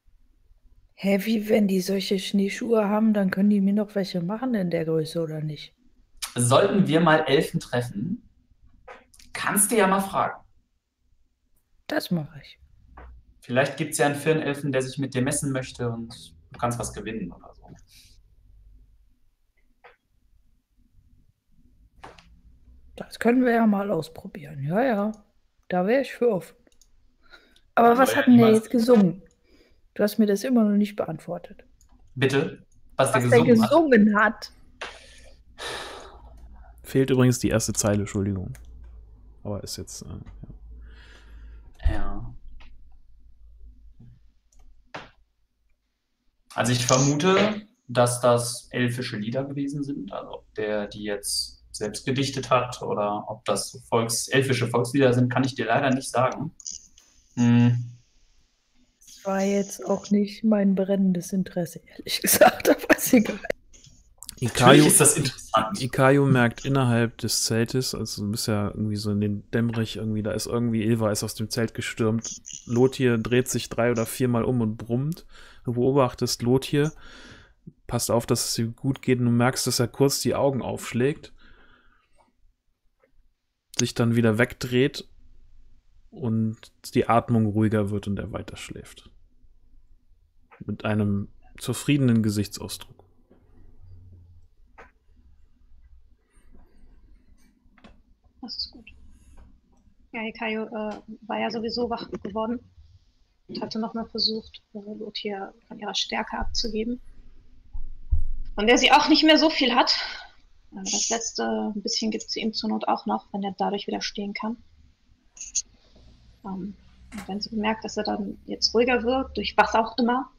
Hä, wie, wenn die solche Schneeschuhe haben, dann können die mir noch welche machen in der Größe, oder nicht? Sollten wir mal Elfen treffen, kannst du ja mal fragen. Das mache ich. Vielleicht gibt es ja einen Firnelfen, der sich mit dir messen möchte und du kannst was gewinnen oder so. Das können wir ja mal ausprobieren. Ja, ja. Da wäre ich für offen. Aber was hat denn der jetzt gesungen? Du hast mir das immer noch nicht beantwortet. Bitte? Was der Was der gesungen hat? gesungen hat. Fehlt übrigens die erste Zeile, Entschuldigung. Aber ist jetzt, ja. Ja. Also ich vermute, dass das elfische Lieder gewesen sind. Also ob der die jetzt selbst gedichtet hat oder ob das elfische Volkslieder sind, kann ich dir leider nicht sagen. Das war jetzt auch nicht mein brennendes Interesse, ehrlich gesagt. Aber ist egal. Natürlich ist das interessant. Ikayo merkt innerhalb des Zeltes, also du bist ja irgendwie so in den Dämmerich irgendwie, da ist irgendwie, Ilva ist aus dem Zelt gestürmt. Lothir dreht sich 3 oder 4 Mal um und brummt. Du beobachtest Lothir, passt auf, dass es ihm gut geht und du merkst, dass er kurz die Augen aufschlägt, sich dann wieder wegdreht und die Atmung ruhiger wird und er weiter schläft. Mit einem zufriedenen Gesichtsausdruck. Das ist gut. Ja, Ikayo war ja sowieso wach geworden und hatte nochmal versucht, Lothir von ihrer Stärke abzugeben. Von der sie auch nicht mehr so viel hat. Das letzte bisschen gibt sie ihm zur Not auch noch, wenn er dadurch widerstehen kann. Und wenn sie bemerkt, dass er dann jetzt ruhiger wird, durch was auch immer,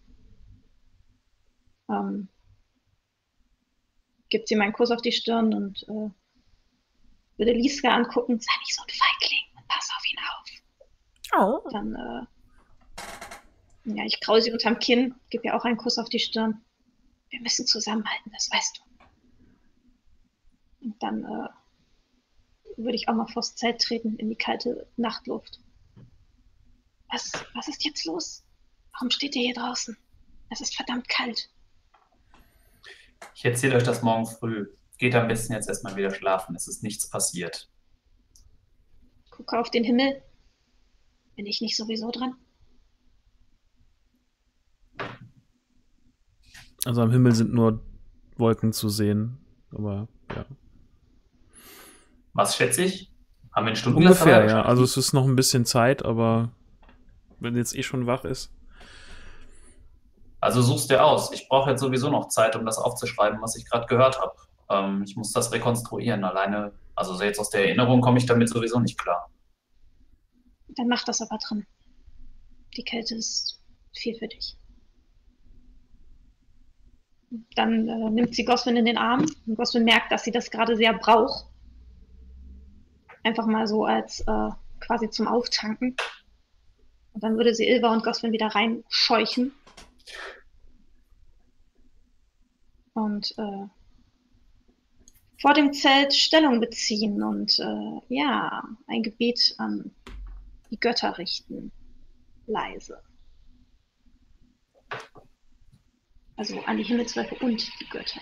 gibt sie ihm einen Kuss auf die Stirn und würde Liska angucken, sei nicht so ein Feigling und pass auf ihn auf. Oh. Dann, ja, ich kraul sie unterm Kinn, gebe ihr auch einen Kuss auf die Stirn. Wir müssen zusammenhalten, das weißt du. Und dann würde ich auch mal vors Zelt treten, in die kalte Nachtluft. Was ist jetzt los? Warum steht ihr hier draußen? Es ist verdammt kalt. Ich erzähle euch das morgen früh. Geht am besten jetzt erstmal wieder schlafen. Es ist nichts passiert. Gucke auf den Himmel. Bin ich nicht sowieso dran? Also am Himmel sind nur Wolken zu sehen, aber ja. Was schätze ich? Haben wir einen Stunden? Ungefähr, ja. Also es ist noch ein bisschen Zeit, aber wenn jetzt eh schon wach ist. Also suchst dir aus. Ich brauche jetzt sowieso noch Zeit, um das aufzuschreiben, was ich gerade gehört habe. Ich muss das rekonstruieren. Alleine, also jetzt aus der Erinnerung komme ich damit sowieso nicht klar. Dann mach das aber drin. Die Kälte ist viel für dich. Dann nimmt sie Goswin in den Arm und Goswin merkt, dass sie das gerade sehr braucht. Einfach mal so als quasi zum Auftanken. Und dann würde sie Ilva und Goswin wieder reinscheuchen. Und vor dem Zelt Stellung beziehen und ja, ein Gebet an die Götter richten. Leise. Also an die Himmelswölfe und die Götter.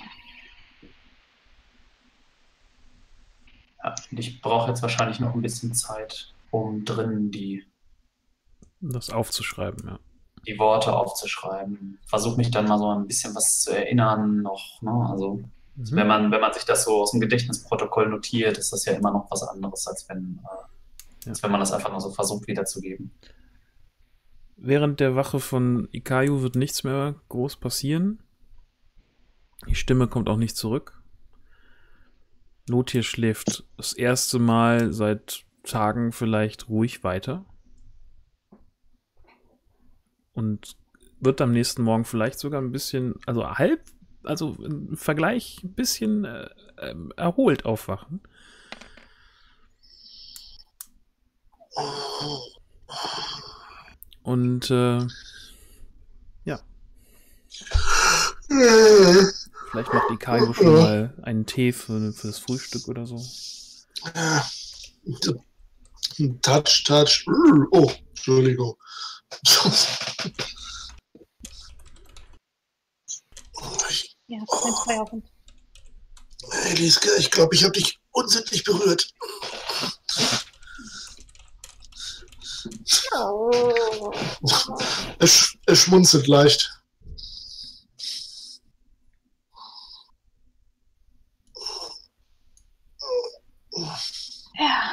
Ja, und ich brauche jetzt wahrscheinlich noch ein bisschen Zeit, um drinnen Das aufzuschreiben, ja. die Worte aufzuschreiben. Versuche mich dann mal so ein bisschen was zu erinnern noch. Ne? Also wenn man sich das so aus dem Gedächtnisprotokoll notiert, ist das ja immer noch was anderes, als wenn man das einfach nur so versucht wiederzugeben. Während der Wache von Ikayo wird nichts mehr groß passieren. Die Stimme kommt auch nicht zurück. Lothir schläft das erste Mal seit Tagen vielleicht ruhig weiter. Und wird am nächsten Morgen vielleicht sogar ein bisschen, also im Vergleich ein bisschen erholt aufwachen. Und ja. Vielleicht macht Ikayo schon mal einen Tee für das Frühstück oder so. Touch. Oh, Entschuldigung. Ja, das ist ein Feuerhund. Eliske, ich glaube, ich habe dich unsittlich berührt. Oh. Er schmunzelt leicht. Ja.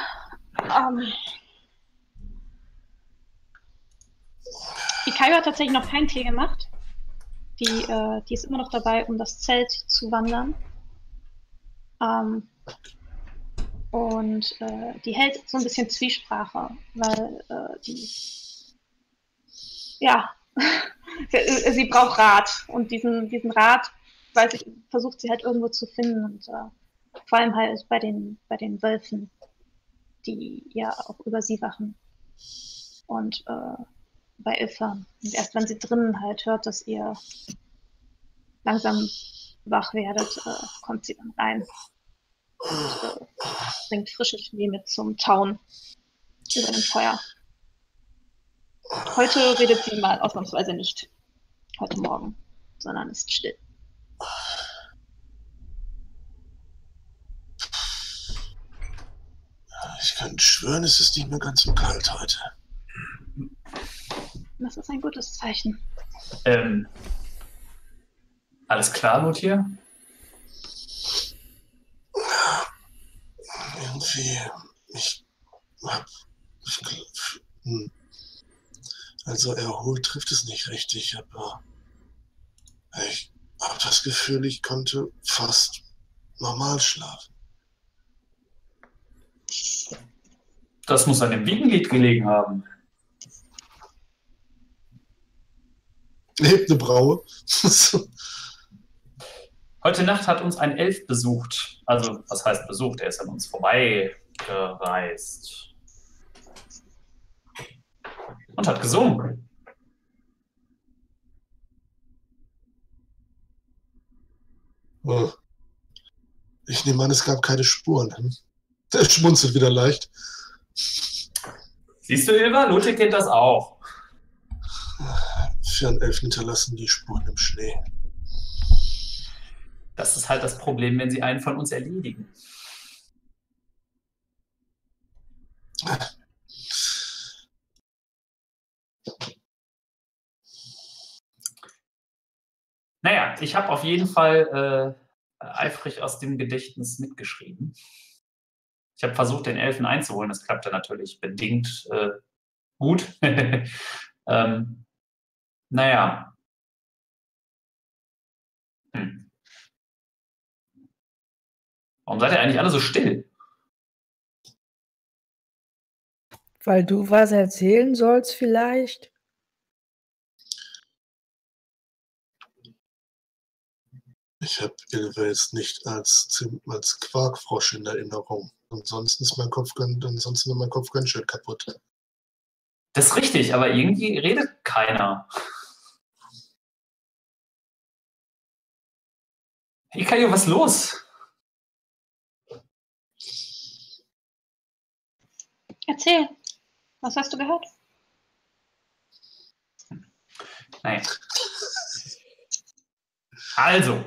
Die Kaio hat tatsächlich noch keinen Tee gemacht. Die ist immer noch dabei, um das Zelt zu wandern. Und die hält so ein bisschen Zwiesprache, weil ja, sie braucht Rat. Und diesen Rat, versucht sie halt irgendwo zu finden. Und vor allem halt bei den Wölfen, die ja auch über sie wachen. Und bei Ilfa. Und erst wenn sie drinnen halt hört, dass ihr langsam wach werdet, kommt sie dann rein und bringt frische Schnee mit zum Tauen über dem Feuer. Heute redet sie mal ausnahmsweise nicht. Heute Morgen, sondern ist still. Ich kann schwören, es ist nicht mehr ganz so kalt heute. Das ist ein gutes Zeichen. Alles klar, Lothir? Irgendwie, also erholt trifft es nicht richtig, aber ich habe das Gefühl, ich konnte fast normal schlafen. Das muss an dem Wiegenlied gelegen haben. Lebt eine Braue. Heute Nacht hat uns ein Elf besucht. Also, was heißt besucht? Er ist an uns vorbeigereist. Und hat gesungen. Oh. Ich nehme an, es gab keine Spuren. Der schmunzelt wieder leicht. Siehst du, Ilva? Lothir kennt das auch. Für einen Elf hinterlassen die Spuren im Schnee. Das ist halt das Problem, wenn sie einen von uns erledigen. Naja, ich habe auf jeden Fall eifrig aus dem Gedächtnis mitgeschrieben. Ich habe versucht, den Elfen einzuholen. Das klappte natürlich bedingt gut. Naja. Warum seid ihr eigentlich alle so still? Weil du was erzählen sollst vielleicht? Ich habe Ilva jetzt nicht als Quarkfrosch in Erinnerung. Ansonsten ist mein Kopf ganz schön kaputt. Das ist richtig, aber irgendwie redet keiner. Hey Kaio, was ist los? Erzähl, was hast du gehört? Nein. Also,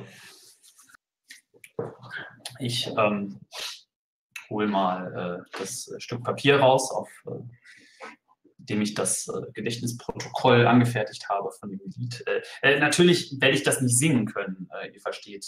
ich hole mal das Stück Papier raus, auf dem ich das Gedächtnisprotokoll angefertigt habe von dem Lied. Natürlich werde ich das nicht singen können. Ihr versteht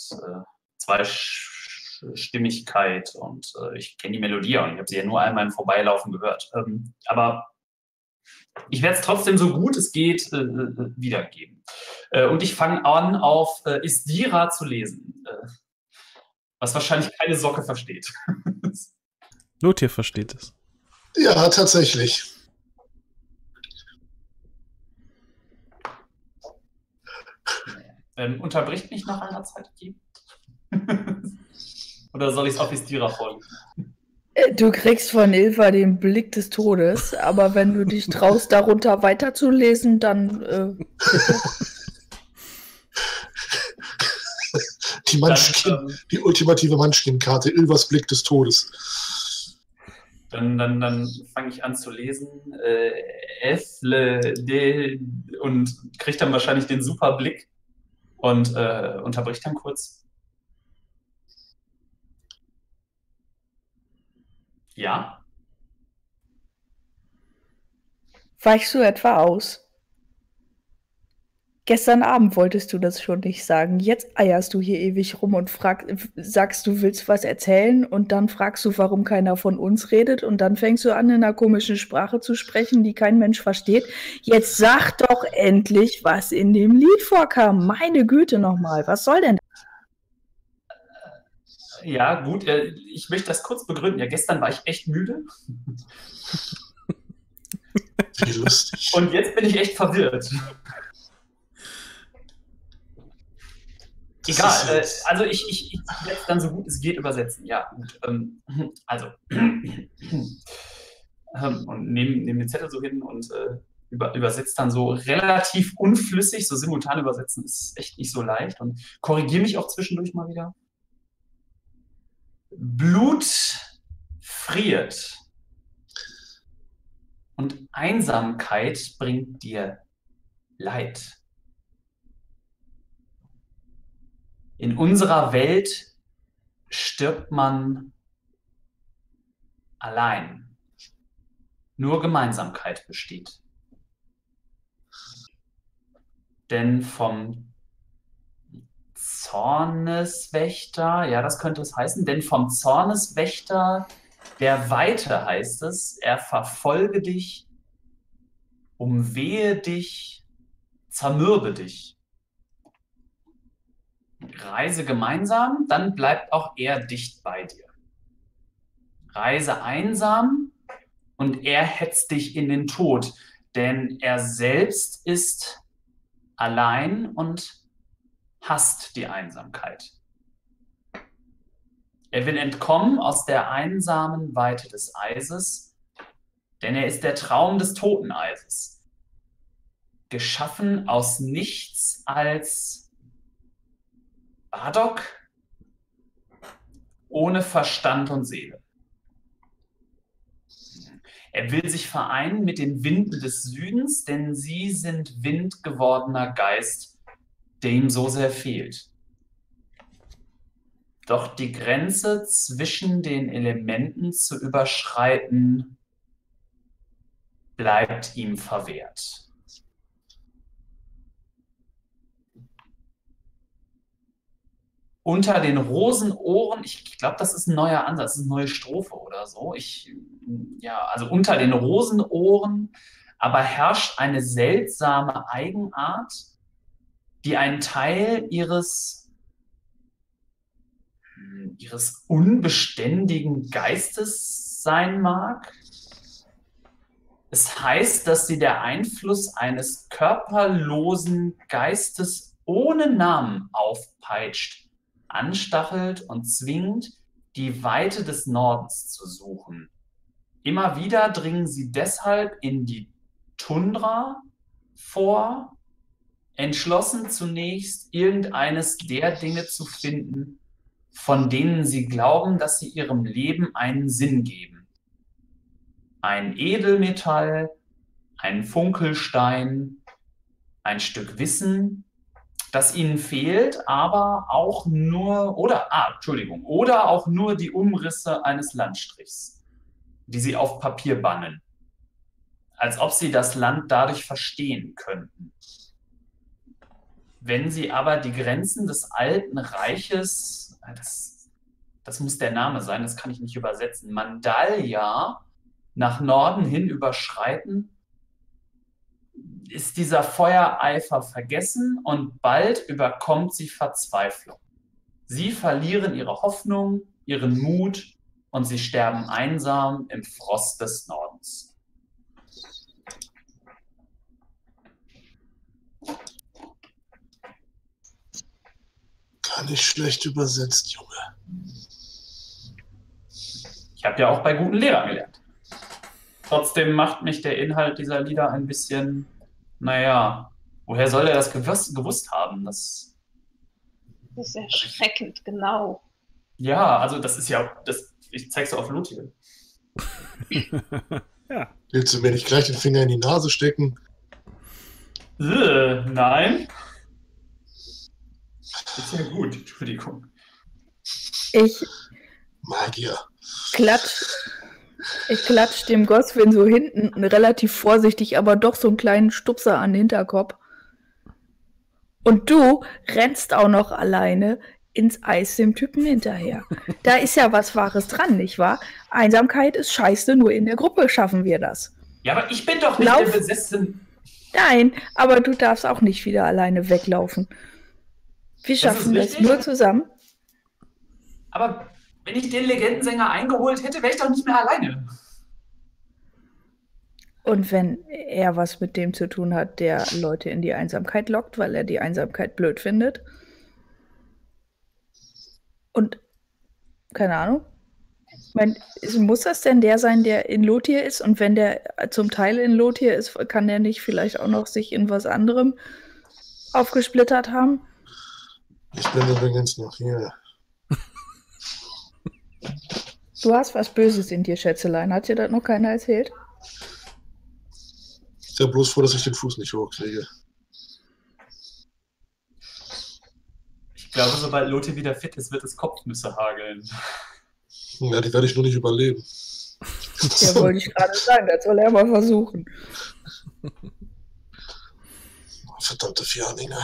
Zweistimmigkeit und ich kenne die Melodie und ich habe sie ja nur einmal im Vorbeilaufen gehört. Aber ich werde es trotzdem so gut es geht wiedergeben. Und ich fange an, auf Isdira zu lesen, was wahrscheinlich keine Socke versteht. Lothir versteht es. Ja, tatsächlich. Unterbricht mich nach einer Zeit, oder soll ich es auf Isdira vorlesen? Du kriegst von Ilva den Blick des Todes, aber wenn du dich traust, darunter weiterzulesen, dann die ultimative Munchkin-Karte, Ilvas Blick des Todes. Dann fange ich an zu lesen, Effle, und kriege dann wahrscheinlich den super Blick Und unterbricht dann kurz. Ja? Weichst du etwa aus? Gestern Abend wolltest du das schon nicht sagen. Jetzt eierst du hier ewig rum und sagst, du willst was erzählen und dann fragst du, warum keiner von uns redet und dann fängst du an, in einer komischen Sprache zu sprechen, die kein Mensch versteht. Jetzt sag doch endlich, was in dem Lied vorkam. Meine Güte nochmal, was soll denn das? Ja, gut, ich möchte das kurz begründen. Ja, gestern war ich echt müde. Wie lustig. Und jetzt bin ich echt verwirrt. Egal, also ich werde es dann so gut es geht übersetzen. Ja, gut. Also, und nehme den Zettel so hin und übersetzt dann so relativ unflüssig. So simultan übersetzen ist echt nicht so leicht. Und korrigiere mich auch zwischendurch mal wieder. Blut friert. Und Einsamkeit bringt dir Leid. In unserer Welt stirbt man allein. Nur Gemeinsamkeit besteht. Denn vom Zorneswächter, ja, das könnte es heißen, denn vom Zorneswächter der Weite heißt es, er verfolge dich, umwehe dich, zermürbe dich. Reise gemeinsam, dann bleibt auch er dicht bei dir. Reise einsam und er hetzt dich in den Tod, denn er selbst ist allein und hasst die Einsamkeit. Er will entkommen aus der einsamen Weite des Eises, denn er ist der Traum des Toteneises, geschaffen aus nichts als Bardock ohne Verstand und Seele. Er will sich vereinen mit den Winden des Südens, denn sie sind windgewordener Geist, der ihm so sehr fehlt. Doch die Grenze zwischen den Elementen zu überschreiten, bleibt ihm verwehrt. Unter den Rosenohren, ich glaube, das ist ein neuer Ansatz, das ist eine neue Strophe oder so. Also unter den Rosenohren aber herrscht eine seltsame Eigenart, die ein Teil ihres unbeständigen Geistes sein mag. Es heißt, dass sie der Einfluss eines körperlosen Geistes ohne Namen aufpeitscht, anstachelt und zwingt, die Weite des Nordens zu suchen. Immer wieder dringen sie deshalb in die Tundra vor, entschlossen zunächst irgendeines der Dinge zu finden, von denen sie glauben, dass sie ihrem Leben einen Sinn geben. Ein Edelmetall, ein Funkelstein, ein Stück Wissen, das ihnen fehlt, aber auch nur, oder auch nur die Umrisse eines Landstrichs, die sie auf Papier bannen, als ob sie das Land dadurch verstehen könnten. Wenn sie aber die Grenzen des alten Reiches, das muss der Name sein, das kann ich nicht übersetzen, Mandalia nach Norden hin überschreiten, ist dieser Feuereifer vergessen und bald überkommt sie Verzweiflung. Sie verlieren ihre Hoffnung, ihren Mut und sie sterben einsam im Frost des Nordens. Gar nicht schlecht übersetzt, Junge. Ich habe ja auch bei guten Lehrern gelernt. Trotzdem macht mich der Inhalt dieser Lieder ein bisschen, naja, woher soll er das gewusst haben? Das ist erschreckend, genau. Ja, also das ist ja, ich zeig's dir auf Lothiel. Ja. Willst du mir nicht gleich den Finger in die Nase stecken? Nein. Ist ja gut, Entschuldigung. Ich Magier. Ich klatsch dem Goswin so hinten relativ vorsichtig, aber doch so einen kleinen Stupser an den Hinterkopf. Und du rennst auch noch alleine ins Eis dem Typen hinterher. Da ist ja was Wahres dran, nicht wahr? Einsamkeit ist scheiße, nur in der Gruppe schaffen wir das. Ja, aber ich bin doch nicht der Besessen. Nein, aber du darfst auch nicht wieder alleine weglaufen. Wir schaffen das nur zusammen. Aber wenn ich den Legendensänger eingeholt hätte, wäre ich doch nicht mehr alleine. Und wenn er was mit dem zu tun hat, der Leute in die Einsamkeit lockt, weil er die Einsamkeit blöd findet. Und, keine Ahnung. Ich meine, muss das denn der sein, der in Lothir ist? Und wenn der zum Teil in Lothir ist, kann der nicht vielleicht auch noch sich in was anderem aufgesplittert haben? Ich bin übrigens noch hier. Du hast was Böses in dir, Schätzelein. Hat dir das noch keiner erzählt? Ich bin bloß froh, dass ich den Fuß nicht hochkriege. Ich glaube, sobald Lothir wieder fit ist, wird es Kopfnüsse hageln. Ja, die werde ich nur nicht überleben. Ja, wollte ich gerade sagen. Das soll er mal versuchen. Verdammte Fjaninger.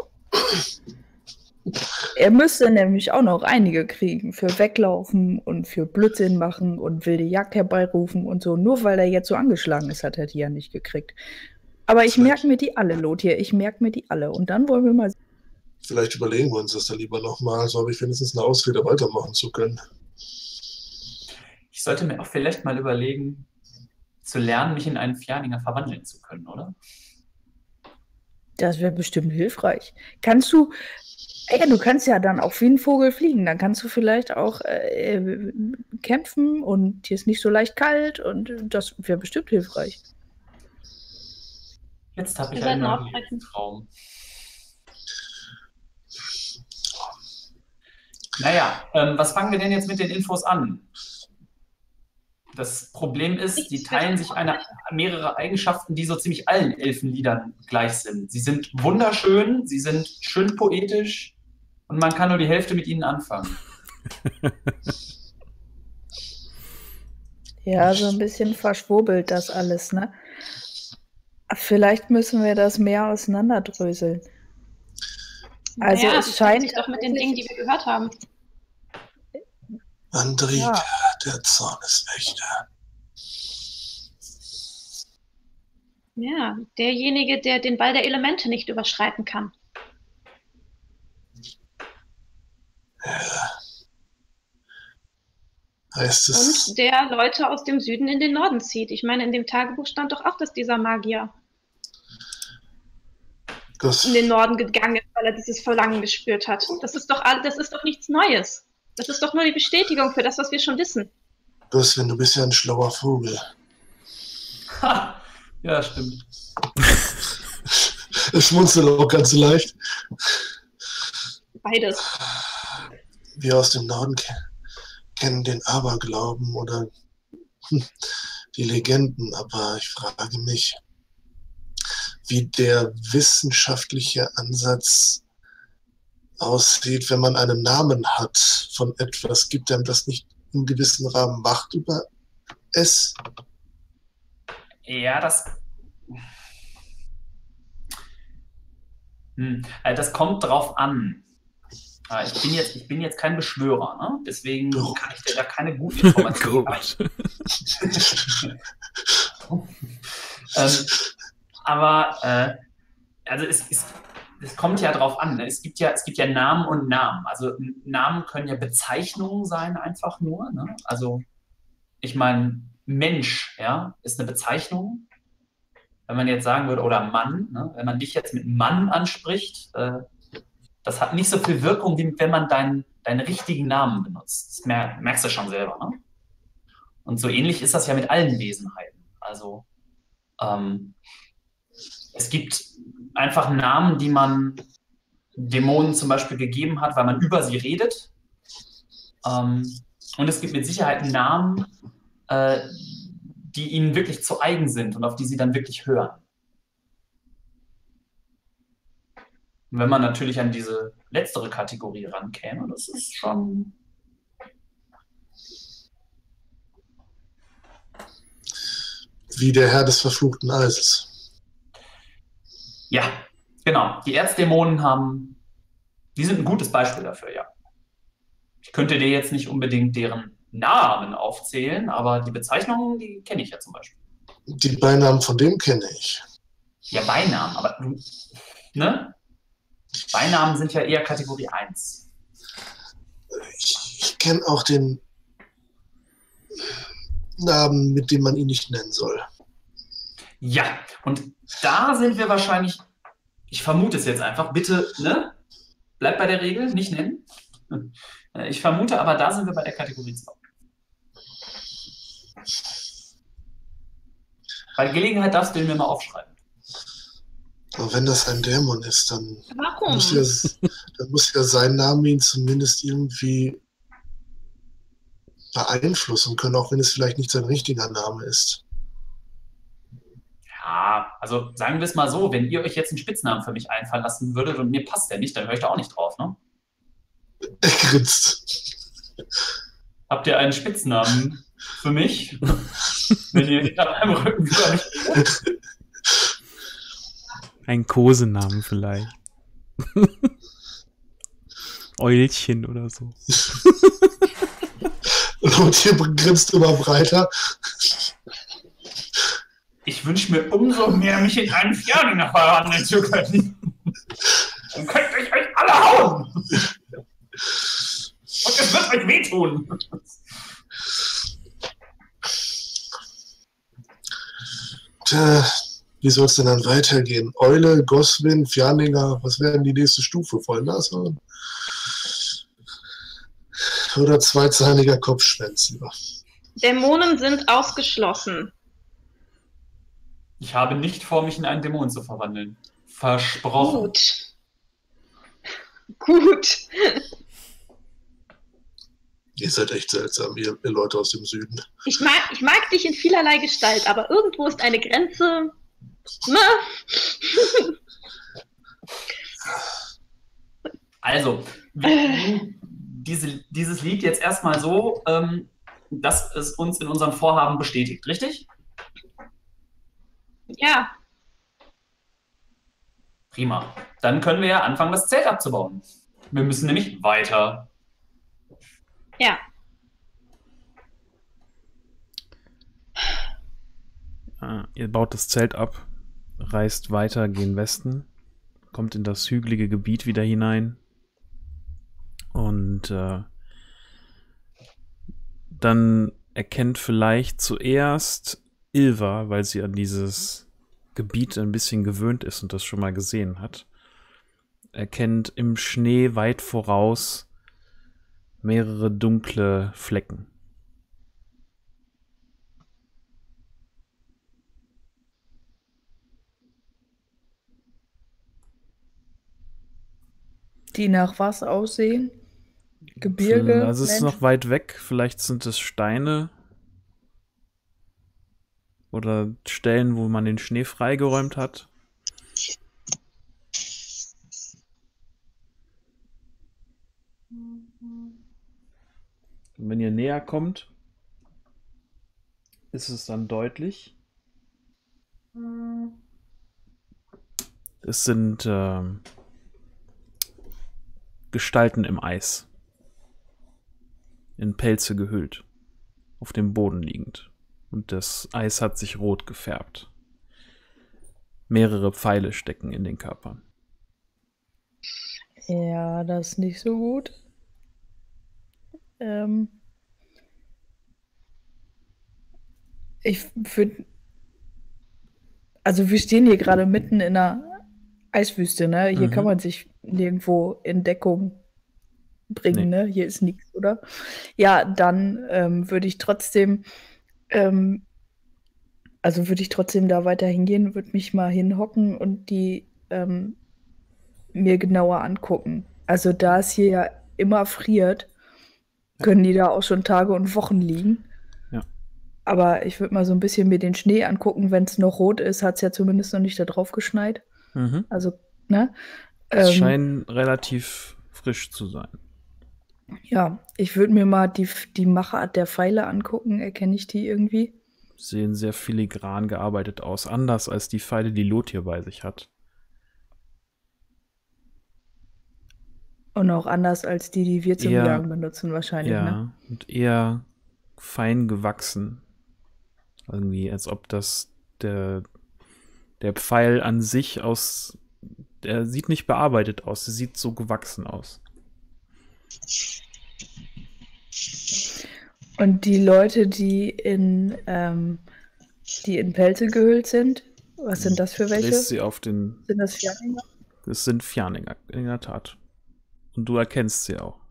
Er müsste nämlich auch noch einige kriegen für Weglaufen und für Blödsinn machen und wilde Jagd herbeirufen und so. Nur weil er jetzt so angeschlagen ist, hat er die ja nicht gekriegt. Aber ich merke mir die alle, Lothir. Ich merke mir die alle. Und dann wollen wir mal... Vielleicht überlegen wir uns das dann lieber nochmal. So habe ich wenigstens eine Ausrede, weitermachen zu können. Ich sollte mir auch vielleicht mal überlegen, zu lernen, mich in einen Fjaninger verwandeln zu können, oder? Das wäre bestimmt hilfreich. Kannst du... Ja, du kannst ja dann auch wie ein Vogel fliegen. Dann kannst du vielleicht auch kämpfen und dir ist nicht so leicht kalt und das wäre bestimmt hilfreich. Jetzt habe ich einen neuen Traum. Naja, was fangen wir denn jetzt mit den Infos an? Das Problem ist, die teilen sich mehrere Eigenschaften, die so ziemlich allen Elfenliedern gleich sind. Sie sind wunderschön, sie sind schön poetisch und man kann nur die Hälfte mit ihnen anfangen. Ja, so ein bisschen verschwurbelt das alles, ne? Vielleicht müssen wir das mehr auseinanderdröseln. Also naja, es scheint... sich doch mit den Dingen, die wir gehört haben. Andrika, ja. Der Zorneswächter. Ja, derjenige, der den Ball der Elemente nicht überschreiten kann. Ja. Heißt es... Und der Leute aus dem Süden in den Norden zieht. Ich meine, in dem Tagebuch stand doch auch, dass dieser Magier in den Norden gegangen ist, weil er dieses Verlangen gespürt hat. Das ist doch nichts Neues. Das ist doch nur die Bestätigung für das, was wir schon wissen. Goswin, du bist ja ein schlauer Vogel. Ha! Ja, stimmt. Ich schmunzel auch ganz leicht. Beides. Wir aus dem Norden kennen den Aberglauben oder die Legenden, aber ich frage mich, wie der wissenschaftliche Ansatz aussieht, wenn man einen Namen hat von etwas. Gibt einem das nicht in gewissen Rahmen Macht über es? Ja, das kommt drauf an. Ich bin jetzt kein Beschwörer, ne? Deswegen kann ich dir da keine gute Information geben. Also es kommt ja drauf an. Ne? Es gibt ja Namen und Namen. Also Namen können ja Bezeichnungen sein, einfach nur. Ne? Also ich meine, Mensch, ja, ist eine Bezeichnung. Wenn man jetzt sagen würde, oder Mann, ne? Wenn man dich jetzt mit Mann anspricht, das hat nicht so viel Wirkung, wie wenn man deinen richtigen Namen benutzt. Das merkst du schon selber. Ne? Und so ähnlich ist das ja mit allen Wesenheiten. Also es gibt einfach Namen, die man Dämonen zum Beispiel gegeben hat, weil man über sie redet. Und es gibt mit Sicherheit Namen, die ihnen wirklich zu eigen sind und auf die sie dann wirklich hören. Und wenn man natürlich an diese letztere Kategorie rankäme. Das ist schon... Wie der Herr des verfluchten Eises. Ja, genau. Die Erzdämonen die sind ein gutes Beispiel dafür, ja. Ich könnte dir jetzt nicht unbedingt deren Namen aufzählen, aber die Bezeichnungen, die kenne ich ja zum Beispiel. Die Beinamen von dem kenne ich. Ja, Beinamen, aber ne? Beinamen sind ja eher Kategorie 1. Ich kenne auch den Namen, mit dem man ihn nicht nennen soll. Ja, und da sind wir wahrscheinlich, ich vermute es jetzt einfach, bitte, ne? Bleib bei der Regel, nicht nennen. Ich vermute, aber da sind wir bei der Kategorie 2. Bei Gelegenheit darfst du ihn mir mal aufschreiben. Aber wenn das ein Dämon ist, dann Warum? muss ja sein Name ihn zumindest irgendwie beeinflussen können, auch wenn es vielleicht nicht sein richtiger Name ist. Ja, also sagen wir es mal so, wenn ihr euch jetzt einen Spitznamen für mich einfallen lassen würdet und mir passt der nicht, dann höre ich da auch nicht drauf, ne? Er grinst. Habt ihr einen Spitznamen für mich? Wenn ihr hinter meinem Rücken über mich... Ein Kosenamen vielleicht. Eulchen oder so. Und hier grinst immer breiter. Ich wünsche mir umso mehr, mich in einen Pferdiner verwandeln zu können. Dann könnt ihr euch alle hauen. Und es wird euch wehtun. Tja, wie soll es denn dann weitergehen? Eule, Goswin, Fjerninger, was wäre denn die nächste Stufe? Vollnashorn? Oder zweizahniger Kopfschwänzler? Dämonen sind ausgeschlossen. Ich habe nicht vor, mich in einen Dämon zu verwandeln. Versprochen. Gut. Ihr seid echt seltsam, ihr Leute aus dem Süden. Ich mag dich in vielerlei Gestalt, aber irgendwo ist eine Grenze. Ne? Also, dieses Lied jetzt erstmal so, dass es uns in unserem Vorhaben bestätigt, richtig? Ja. Prima. Dann können wir ja anfangen, das Zelt abzubauen. Wir müssen nämlich weiter. Ja. Ihr baut das Zelt ab, reist weiter gen Westen, kommt in das hügelige Gebiet wieder hinein und dann erkennt vielleicht zuerst Ilva, weil sie an dieses Gebiet ein bisschen gewöhnt ist und das schon mal gesehen hat, erkennt im Schnee weit voraus mehrere dunkle Flecken. Die nach was aussehen? Gebirge? Also es ist noch weit weg, vielleicht sind es Steine oder Stellen, wo man den Schnee freigeräumt hat. Und wenn ihr näher kommt, ist es dann deutlich. Es sind Gestalten im Eis. In Pelze gehüllt. Auf dem Boden liegend. Und das Eis hat sich rot gefärbt. Mehrere Pfeile stecken in den Körpern. Ja, das ist nicht so gut. Ich würde. Also, wir stehen hier gerade mitten in einer Eiswüste, ne? Hier kann man sich nirgendwo in Deckung bringen, ne? Hier ist nichts, oder? Ja, dann würde ich trotzdem. Also würde ich trotzdem da weiter hingehen, würde mich mal hinhocken und die mir genauer angucken. Also da es hier ja immer friert, können die da auch schon Tage und Wochen liegen. Ja. Aber ich würde mal so ein bisschen mir den Schnee angucken. Wenn es noch rot ist, hat es ja zumindest noch nicht da drauf geschneit. Also, ne? Es scheinen relativ frisch zu sein. Ja, ich würde mir mal die Machart der Pfeile angucken. Erkenne ich die irgendwie? Sehen sehr filigran gearbeitet aus. Anders als die Pfeile, die Lothir bei sich hat. Und auch anders als die wir zum Eher- Jagen benutzen wahrscheinlich, ne? Ja, und eher fein gewachsen. Irgendwie, als ob das der Pfeil an sich der sieht nicht bearbeitet aus, der sieht so gewachsen aus. Und die Leute, die in Pelze gehüllt sind, was sind das für welche? Drehst sie auf den. Sind das Fjerninger? Das sind Fjerninger, in der Tat. Und du erkennst sie auch.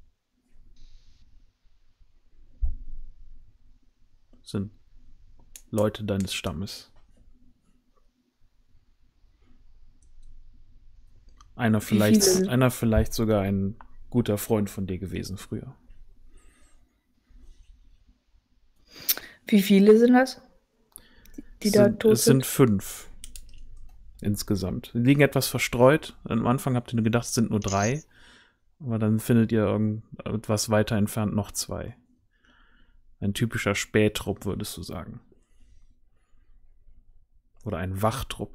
Das sind Leute deines Stammes. Einer vielleicht sogar ein guter Freund von dir gewesen früher. Wie viele sind das? Die da tot Es sind 5 insgesamt. Die liegen etwas verstreut. Am Anfang habt ihr gedacht, es sind nur 3. Aber dann findet ihr etwas weiter entfernt noch 2. Ein typischer Spähtrupp, würdest du sagen. Oder ein Wachtrupp.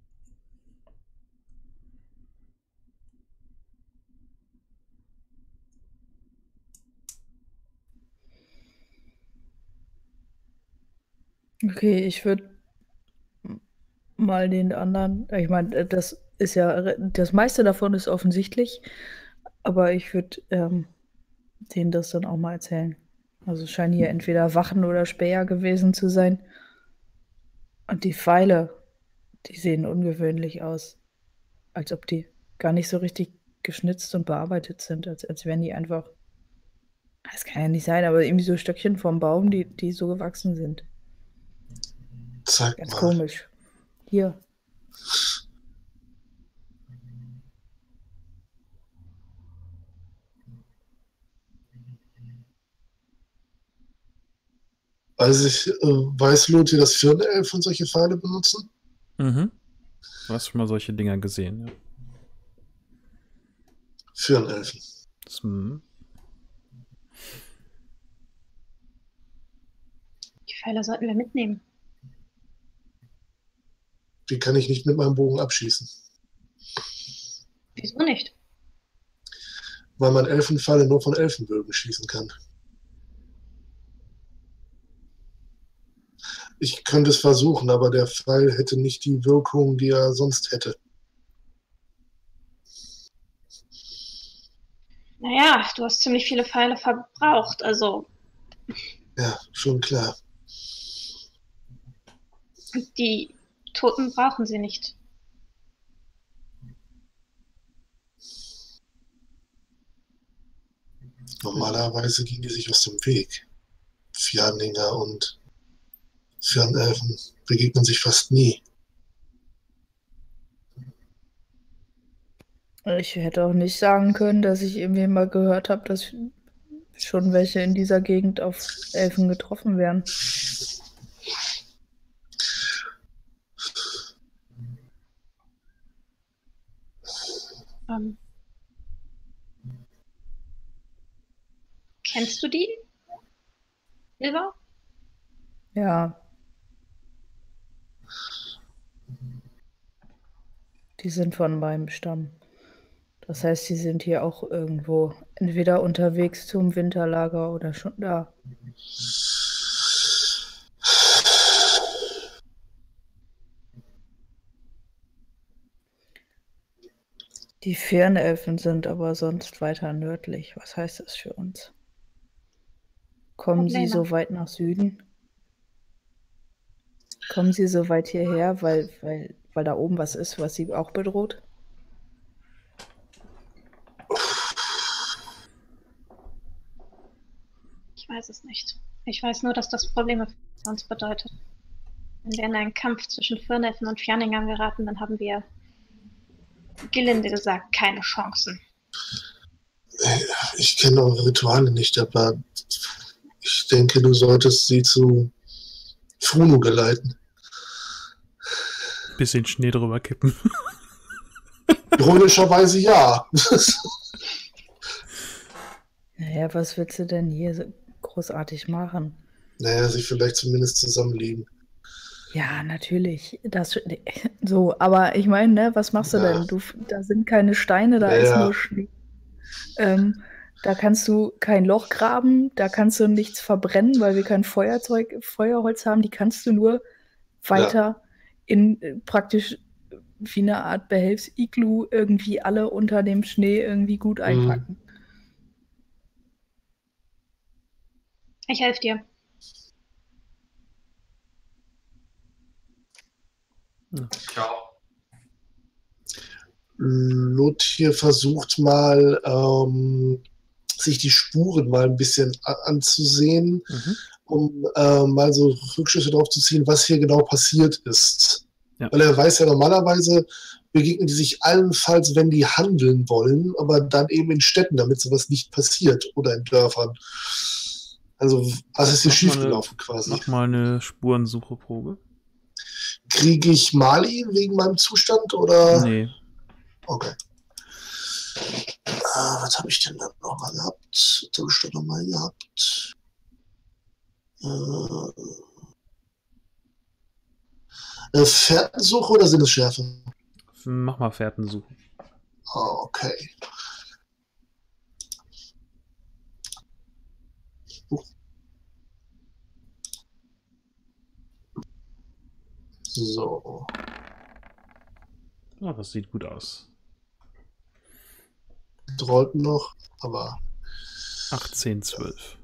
Okay, ich würde mal den anderen, ich meine, das ist ja, das meiste davon ist offensichtlich, aber ich würde denen das dann auch mal erzählen. Also es scheinen hier entweder Wachen oder Späher gewesen zu sein. Und die Pfeile, die sehen ungewöhnlich aus. Als ob die gar nicht so richtig geschnitzt und bearbeitet sind, als wären die einfach. Das kann ja nicht sein, aber irgendwie so Stöckchen vom Baum, die so gewachsen sind. Zeig Ganz mal. komisch. Hier. Weiß Lothir, dass Firnelfen solche Pfeile benutzen? Mhm. Du hast schon mal solche Dinger gesehen, ja. Firnelfen. Die Pfeile sollten wir mitnehmen. Die kann ich nicht mit meinem Bogen abschießen. Wieso nicht? Weil man Elfenpfeile nur von Elfenbögen schießen kann. Ich könnte es versuchen, aber der Pfeil hätte nicht die Wirkung, die er sonst hätte. Naja, du hast ziemlich viele Pfeile verbraucht, also Ja, schon klar. die Toten brauchen sie nicht. Normalerweise gingen die sich aus dem Weg. Fjerninger und Firnelfen begegnen sich fast nie. Ich hätte auch nicht sagen können, dass ich irgendwie mal gehört habe, dass schon welche in dieser Gegend auf Elfen getroffen werden. Kennst du die? Silva? Ja. Die sind von meinem Stamm. Das heißt, die sind hier auch irgendwo entweder unterwegs zum Winterlager oder schon da. Die Firnelfen sind aber sonst weiter nördlich. Was heißt das für uns? Kommen Sie so weit nach Süden? Kommen Sie so weit hierher, weil da oben was ist, was Sie auch bedroht? Ich weiß es nicht. Ich weiß nur, dass das Probleme für uns bedeutet. Wenn wir in einen Kampf zwischen Firnelfen und Fjerningern geraten, dann haben wir, gelinde gesagt, keine Chancen. Ich kenne eure Rituale nicht, aber ich denke, du solltest sie zu Fruno geleiten. Bisschen Schnee drüber kippen. Ironischerweise ja. Naja, was willst du denn hier so großartig machen? Naja, sich vielleicht zumindest zusammenlegen. Ja, natürlich. So, aber ich meine, ne, was machst du Ja. denn? Da sind keine Steine, da ist Ja. nur Schnee. Da kannst du kein Loch graben, da kannst du nichts verbrennen, weil wir kein Feuerholz haben. Die kannst du nur weiter in praktisch wie eine Art Behelfs-Iglu irgendwie alle unter dem Schnee irgendwie gut einpacken. Ich helfe dir. Ja. Lothir versucht mal, sich die Spuren mal ein bisschen anzusehen, um mal so Rückschlüsse darauf zu ziehen, was hier genau passiert ist. Ja. Weil er weiß ja, normalerweise begegnen die sich allenfalls, wenn die handeln wollen, aber dann eben in Städten, damit sowas nicht passiert oder in Dörfern. Also, was ist hier schiefgelaufen quasi? Mach mal eine Spurensucheprobe. Kriege ich Mali wegen meinem Zustand oder? Nee. Okay. Was habe ich denn dann nochmal gehabt? Was habe ich denn nochmal gehabt? Fährtensuche oder Sinnesschärfe? Mach mal Fährtensuche. Okay. So. Oh, das sieht gut aus. Rollten noch, aber 18, 12.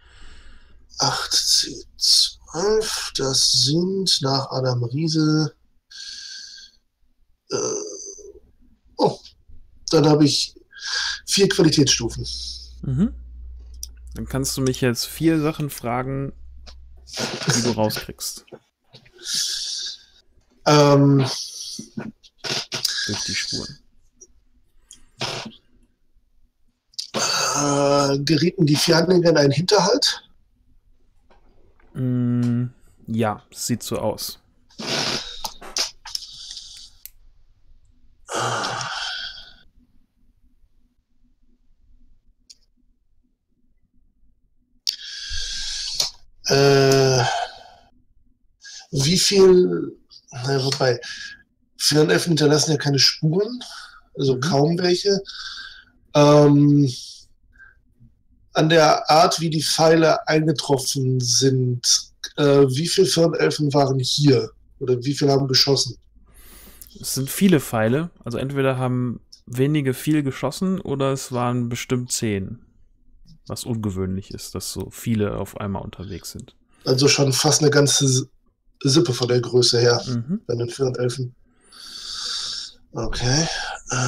18, 12, das sind nach Adam Riese. Dann habe ich 4 Qualitätsstufen. Dann kannst du mich jetzt 4 Sachen fragen, die du rauskriegst. Durch die Spuren. Gerieten die Fernlinge in einen Hinterhalt? Ja, sieht so aus. Wie viel, wobei, Fernelfen hinterlassen ja keine Spuren, also kaum welche. An der Art, wie die Pfeile eingetroffen sind, wie viele Fernelfen waren hier? Oder wie viele haben geschossen? Es sind viele Pfeile, also entweder haben wenige viel geschossen oder es waren bestimmt 10. Was ungewöhnlich ist, dass so viele auf einmal unterwegs sind. Also schon fast eine ganze Sippe von der Größe her, bei den Fernelfen. Okay.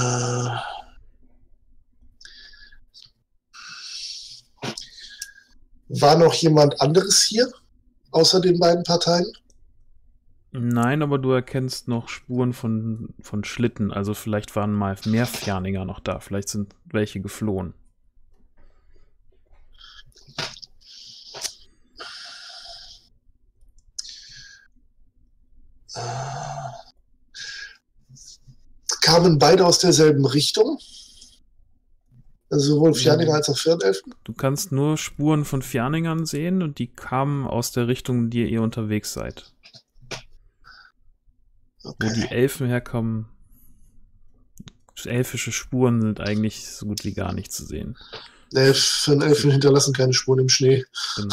War noch jemand anderes hier, außer den beiden Parteien? Nein, aber du erkennst noch Spuren von Schlitten. Also vielleicht waren mal mehr Fjerninger noch da. Vielleicht sind welche geflohen. Kamen beide aus derselben Richtung? Also sowohl Fjerninger als auch Fernelfen? Du kannst nur Spuren von Fjerningern sehen und die kamen aus der Richtung, in die ihr unterwegs seid. Okay. Wo die Elfen herkommen, elfische Spuren sind eigentlich so gut wie gar nicht zu sehen. Fernelfen hinterlassen keine Spuren im Schnee. Genau.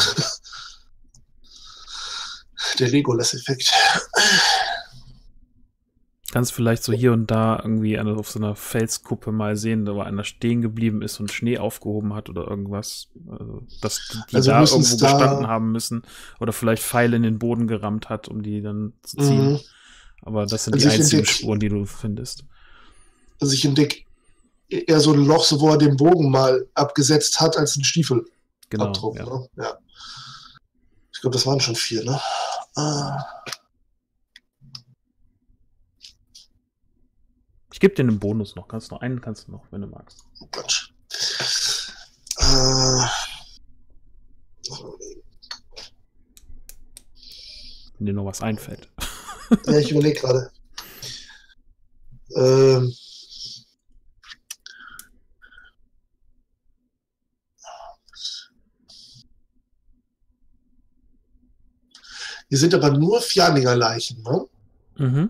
Der Legolas-Effekt. Kannst vielleicht so hier und da irgendwie auf so einer Felskuppe mal sehen, da wo einer stehen geblieben ist und Schnee aufgehoben hat oder irgendwas. Also, dass die da irgendwo gestanden haben müssen. Oder vielleicht Pfeile in den Boden gerammt hat, um die dann zu ziehen. Aber das sind die einzigen Spuren, die du findest. Also ich entdecke eher so ein Loch, so wo er den Bogen mal abgesetzt hat, als ein Stiefel. Genau, Abdruck, ja. Ne? Ja. Ich glaube, das waren schon 4, ne? Ich gebe dir einen Bonus noch. Kannst du noch, wenn du magst. Oh Gott. Wenn dir noch was einfällt. Ja, ich überlege gerade. Hier sind aber nur Fjaniger Leichen, ne? Mhm.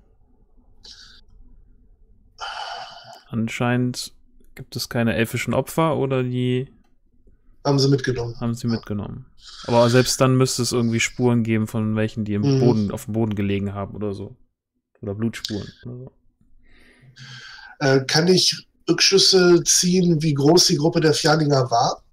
Anscheinend gibt es keine elfischen Opfer oder die Haben sie mitgenommen. haben sie mitgenommen. Aber selbst dann müsste es irgendwie Spuren geben von welchen, die im Boden, auf dem Boden gelegen haben oder so. Oder Blutspuren oder so. Kann ich Rückschlüsse ziehen, wie groß die Gruppe der Fjaniger war?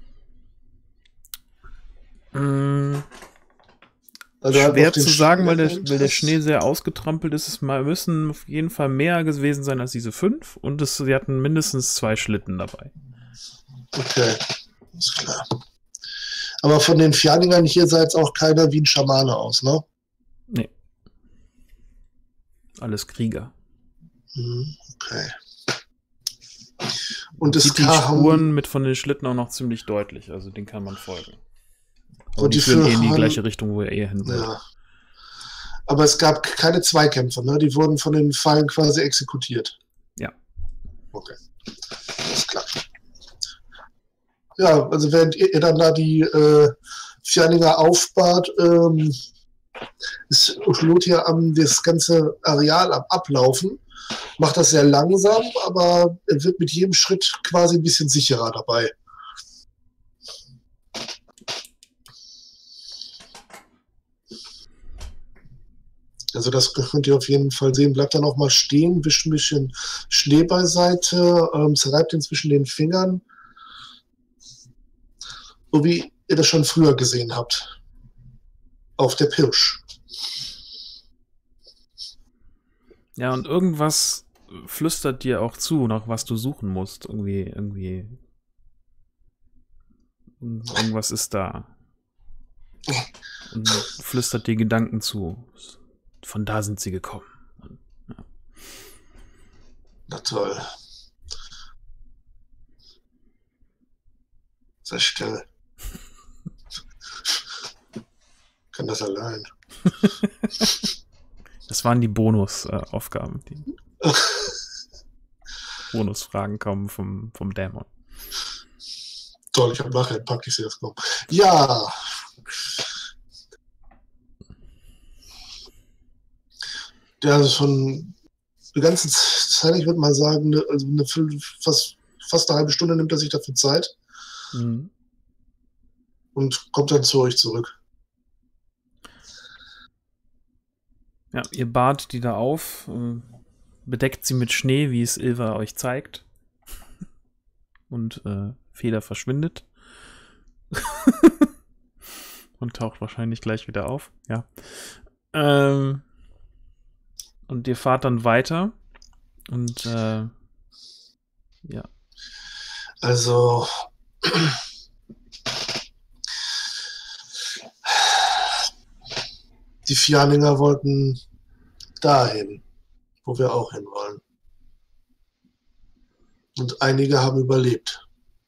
Also schwer zu sagen, weil der Schnee sehr ausgetrampelt ist. Es müssen auf jeden Fall mehr gewesen sein als diese 5 und sie hatten mindestens 2 Schlitten dabei. Okay, ist klar. Aber von den Fjaningern hier sah jetzt auch keiner wie ein Schamane aus, ne? Nee. Alles Krieger. Okay. Und es sieht die Spuren mit von den Schlitten auch noch ziemlich deutlich, also den kann man folgen. Aber und die führen in die gleiche Richtung, wo er hin will. Ja. Aber es gab keine Zweikämpfe, ne? Die wurden von den Pfeilen quasi exekutiert. Ja. Okay. Ist klar. Ja, also während ihr dann da die Fjaniger aufbahrt, ist Lothar das ganze Areal am Ablaufen. Macht das sehr langsam, aber er wird mit jedem Schritt quasi ein bisschen sicherer dabei. Also das könnt ihr auf jeden Fall sehen. Bleibt dann auch mal stehen, wischt ein bisschen Schnee beiseite, zerreibt ihn zwischen den Fingern. So wie ihr das schon früher gesehen habt. Auf der Pirsch. Ja, und irgendwas flüstert dir auch zu, nach was du suchen musst. Irgendwie. Irgendwas ist da. Und flüstert dir Gedanken zu. Von da sind sie gekommen. Ja. Na toll. Sehr still. Kann das allein. Das waren die Bonusaufgaben. Die Bonusfragen kommen vom Dämon. Toll, ich habe nachher ein paar Kiste jetzt gekommen. Ja. Ja, also schon die ganze Zeit, ich würde mal sagen, also fast eine halbe Stunde nimmt er sich dafür Zeit. Mhm. Und kommt dann zu euch zurück. Ja, ihr bahrt die da auf, bedeckt sie mit Schnee, wie es Ilva euch zeigt. Und Feder verschwindet. Und taucht wahrscheinlich gleich wieder auf. Ja. Und ihr fahrt dann weiter. Und ja. Also die Fjaniger wollten dahin, wo wir auch hin wollen. Und einige haben überlebt.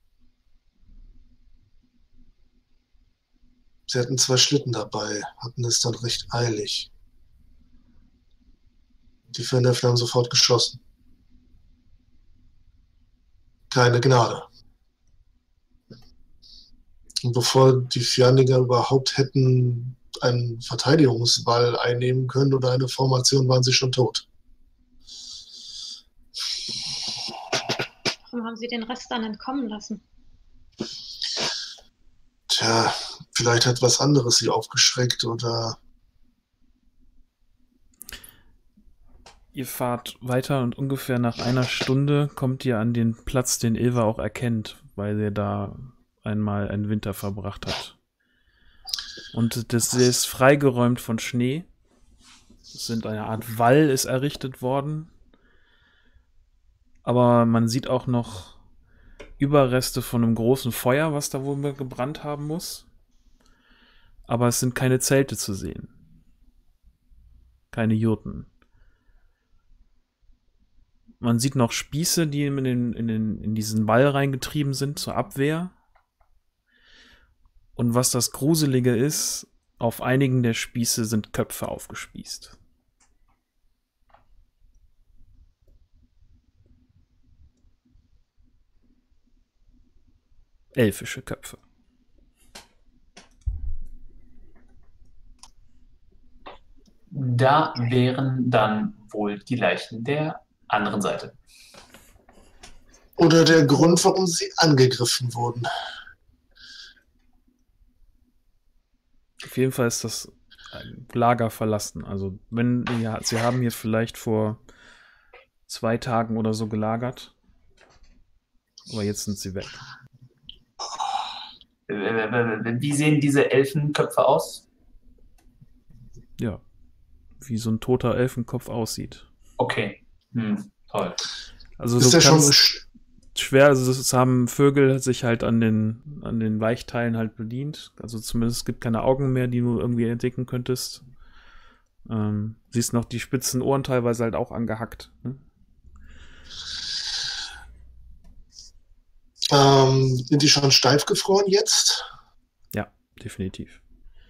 Sie hatten 2 Schlitten dabei, hatten es dann recht eilig. Die Fernäffler haben sofort geschossen. Keine Gnade. Und bevor die Fjaniger überhaupt hätten einen Verteidigungswall einnehmen können oder eine Formation, waren sie schon tot. Warum haben sie den Rest dann entkommen lassen? Tja, vielleicht hat was anderes sie aufgeschreckt oder... Ihr fahrt weiter und ungefähr nach einer Stunde kommt ihr an den Platz, den Ilva auch erkennt, weil er da einmal einen Winter verbracht hat. Und das ist freigeräumt von Schnee. Es sind eine Art Wall ist errichtet worden. Aber man sieht auch noch Überreste von einem großen Feuer, was da wohl gebrannt haben muss. Aber es sind keine Zelte zu sehen. Keine Jurten. Man sieht noch Spieße, die in diesen Wall reingetrieben sind zur Abwehr. Und was das Gruselige ist, auf einigen der Spieße sind Köpfe aufgespießt. Elfische Köpfe. Da wären dann wohl die Leichen der anderen Seite. Oder der Grund, warum sie angegriffen wurden. Auf jeden Fall ist das Lager verlassen. Also, sie haben hier vielleicht vor 2 Tagen oder so gelagert. Aber jetzt sind sie weg. Wie sehen diese Elfenköpfe aus? Ja. Wie so ein toter Elfenkopf aussieht. Okay. Toll. Also Ist du der schon kannst schwer, also es haben Vögel sich halt an den Weichteilen halt bedient. Also zumindest es gibt keine Augen mehr, die du irgendwie entdecken könntest. Siehst noch die spitzen Ohren teilweise halt auch angehackt. Ne? Sind die schon steif gefroren jetzt? Ja, definitiv.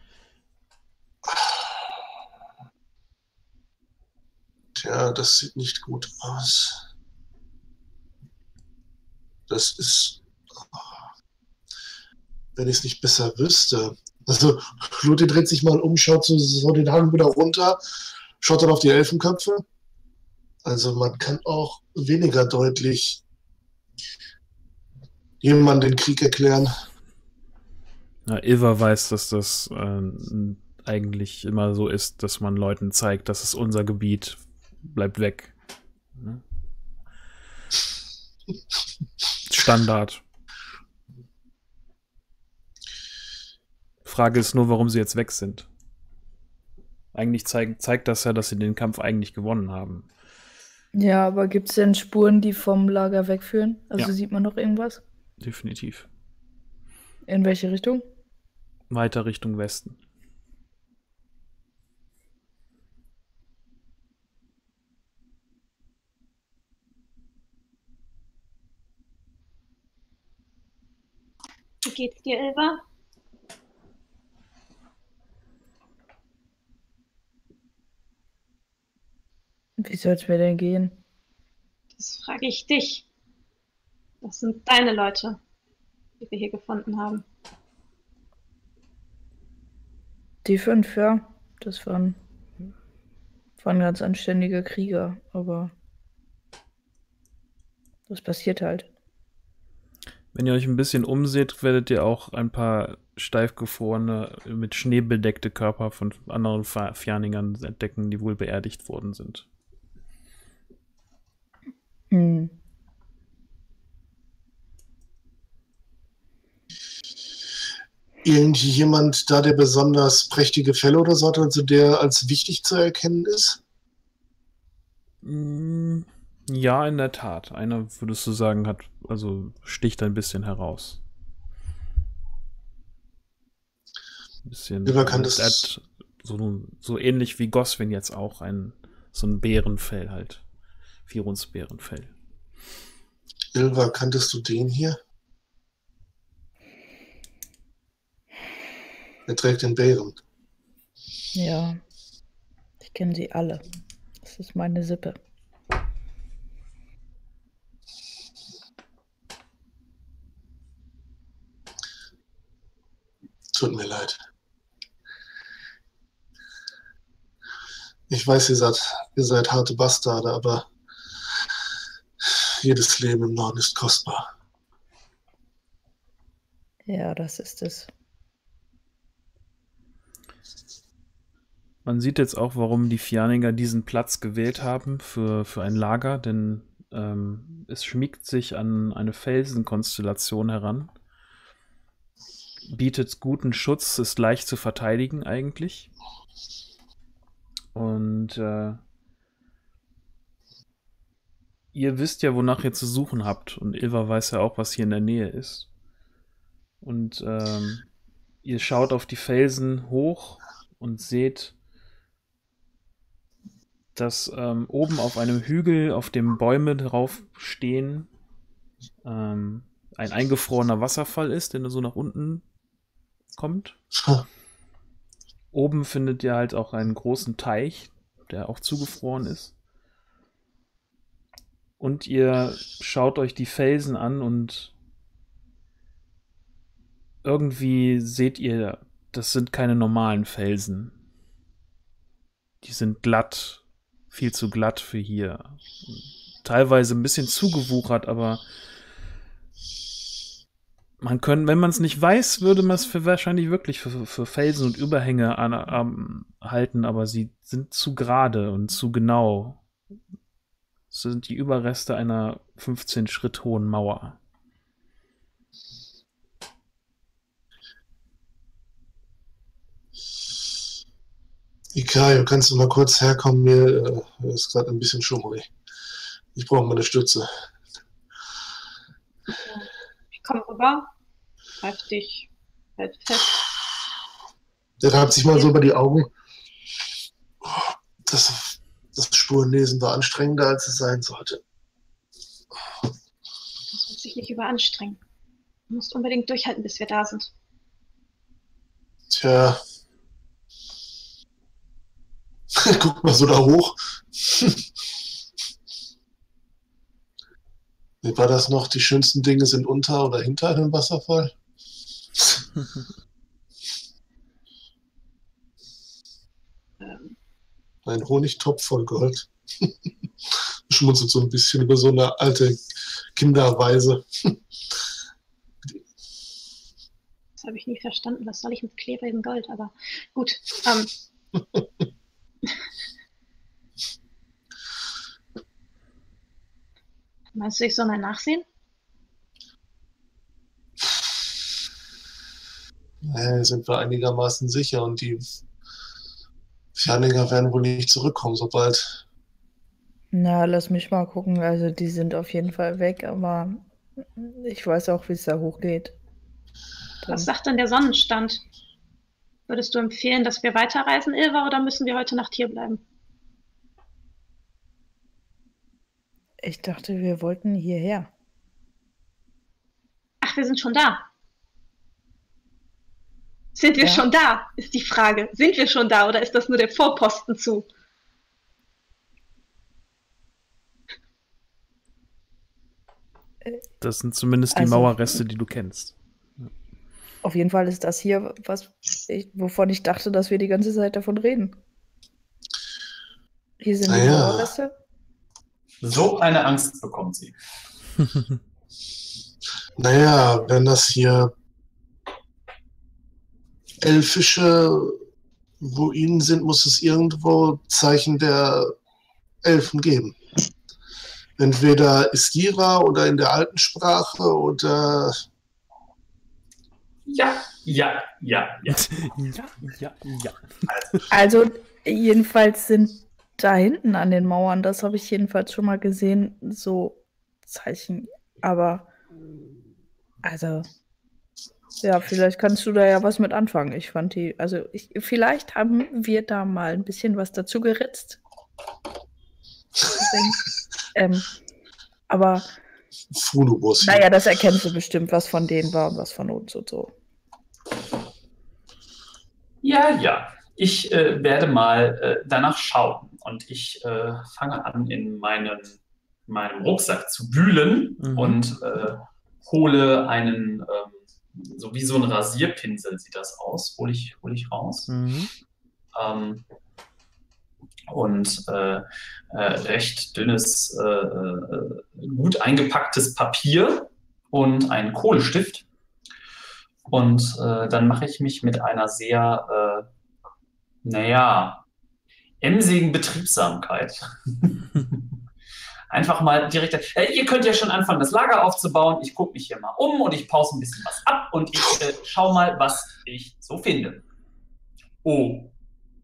Tja, das sieht nicht gut aus. Das ist, wenn ich es nicht besser wüsste. Also, Ludi dreht sich mal um, schaut so den Hang wieder runter, schaut dann auf die Elfenköpfe. Also, man kann auch weniger deutlich jemandem den Krieg erklären. Ja, Ilva weiß, dass das eigentlich immer so ist, dass man Leuten zeigt, das ist unser Gebiet, bleibt weg. Ne? Standard. Frage ist nur, warum sie jetzt weg sind. Eigentlich zeigt das ja, dass sie den Kampf eigentlich gewonnen haben. Ja, aber gibt es denn Spuren, die vom Lager wegführen? Also Ja. sieht man noch irgendwas? Definitiv. In welche Richtung? Weiter Richtung Westen. Wie geht's dir, Ilva? Wie soll es mir denn gehen? Das frage ich dich. Das sind deine Leute, die wir hier gefunden haben. Die 5, ja. Das waren ganz anständige Krieger, aber das passiert halt. Wenn ihr euch ein bisschen umseht, werdet ihr auch ein paar steif gefrorene, mit Schnee bedeckte Körper von anderen Fjarningern entdecken, die wohl beerdigt worden sind. Hm. Irgendjemand da, der besonders prächtige Felle oder so hat, also der als wichtig zu erkennen ist? Ja, in der Tat. Einer, würdest du sagen, sticht ein bisschen heraus. Ein bisschen. Ilva kann er das. hat so ähnlich wie Goswin jetzt auch so ein Bärenfell halt. Vironsbärenfell. Ilva, kanntest du den hier? Er trägt den Bären. Ja, ich kenne sie alle. Das ist meine Sippe. Tut mir leid. Ich weiß, ihr seid harte Bastarde, aber jedes Leben im Norden ist kostbar. Ja, das ist es. Man sieht jetzt auch, warum die Fjarninger diesen Platz gewählt haben für ein Lager, denn es schmiegt sich an eine Felsenkonstellation heran, bietet guten Schutz, ist leicht zu verteidigen eigentlich. Und ihr wisst ja, wonach ihr zu suchen habt. Und Ilva weiß ja auch, was hier in der Nähe ist. Und ihr schaut auf die Felsen hoch und seht, dass oben auf einem Hügel, auf dem Bäume drauf stehen, ein eingefrorener Wasserfall ist, der so nach unten kommt. Oben findet ihr halt auch einen großen Teich, der auch zugefroren ist. Und ihr schaut euch die Felsen an und irgendwie seht ihr, das sind keine normalen Felsen. Die sind glatt, viel zu glatt für hier. Teilweise ein bisschen zugewuchert, aber wenn man es nicht weiß, würde man es wahrscheinlich wirklich für Felsen und Überhänge halten, aber sie sind zu gerade und zu genau. Das sind die Überreste einer 15 Schritt hohen Mauer. Ikayo, kannst du mal kurz herkommen? Mir ist gerade ein bisschen schummrig. Ich brauche mal eine Stütze. Ich komme rüber, greif dich, halt fest. Der reibt sich mal so über die Augen. Das Spurenlesen war anstrengender, als es sein sollte. Das wird sich nicht überanstrengen. Du musst unbedingt durchhalten, bis wir da sind. Tja. Guck mal so da hoch. Wie war das noch? Die schönsten Dinge sind unter oder hinter einem Wasserfall? Ein Honigtopf voll Gold. Schmunzelt so ein bisschen über so eine alte Kinderweise. Das habe ich nie verstanden. Was soll ich mit klebrigem Gold? Aber gut. Meinst du, ich soll mal nachsehen? Sind wir einigermaßen sicher und die Ferndinger werden wohl nicht zurückkommen, sobald. Na, lass mich mal gucken. Also die sind auf jeden Fall weg, aber ich weiß auch, wie es da hochgeht. Was sagt denn der Sonnenstand? Würdest du empfehlen, dass wir weiterreisen, Ilva, oder müssen wir heute Nacht hier bleiben? Ich dachte, wir wollten hierher. Ach, wir sind schon da. Sind wir schon da, ist die Frage. Sind wir schon da oder ist das nur der Vorposten zu? Das sind zumindest die Mauerreste, die du kennst. Auf jeden Fall ist das hier, wovon ich dachte, dass wir die ganze Zeit davon reden. Hier sind die Mauerreste. So eine Angst bekommt sie. Naja, wenn das hier elfische Ruinen sind, muss es irgendwo Zeichen der Elfen geben. Entweder Istira oder in der alten Sprache oder... Ja. Also jedenfalls sind da hinten an den Mauern, das habe ich jedenfalls schon mal gesehen, so Zeichen. Aber also ja, vielleicht kannst du da ja was mit anfangen. Ich fand vielleicht haben wir da mal ein bisschen was dazu geritzt. Aber naja, das erkennst du bestimmt, was von denen war und was von uns und so. Ja. Ich werde mal danach schauen und ich fange an, in meinem Rucksack zu wühlen und hole einen, so wie so ein Rasierpinsel sieht das aus, hole ich raus. Und recht dünnes, gut eingepacktes Papier und einen Kohlestift. Und dann mache ich mich mit einer sehr, emsigen Betriebsamkeit. Einfach mal direkt. Ihr könnt ja schon anfangen, das Lager aufzubauen. Ich gucke mich hier mal um und ich pause ein bisschen was ab und ich schaue mal, was ich so finde. Oh.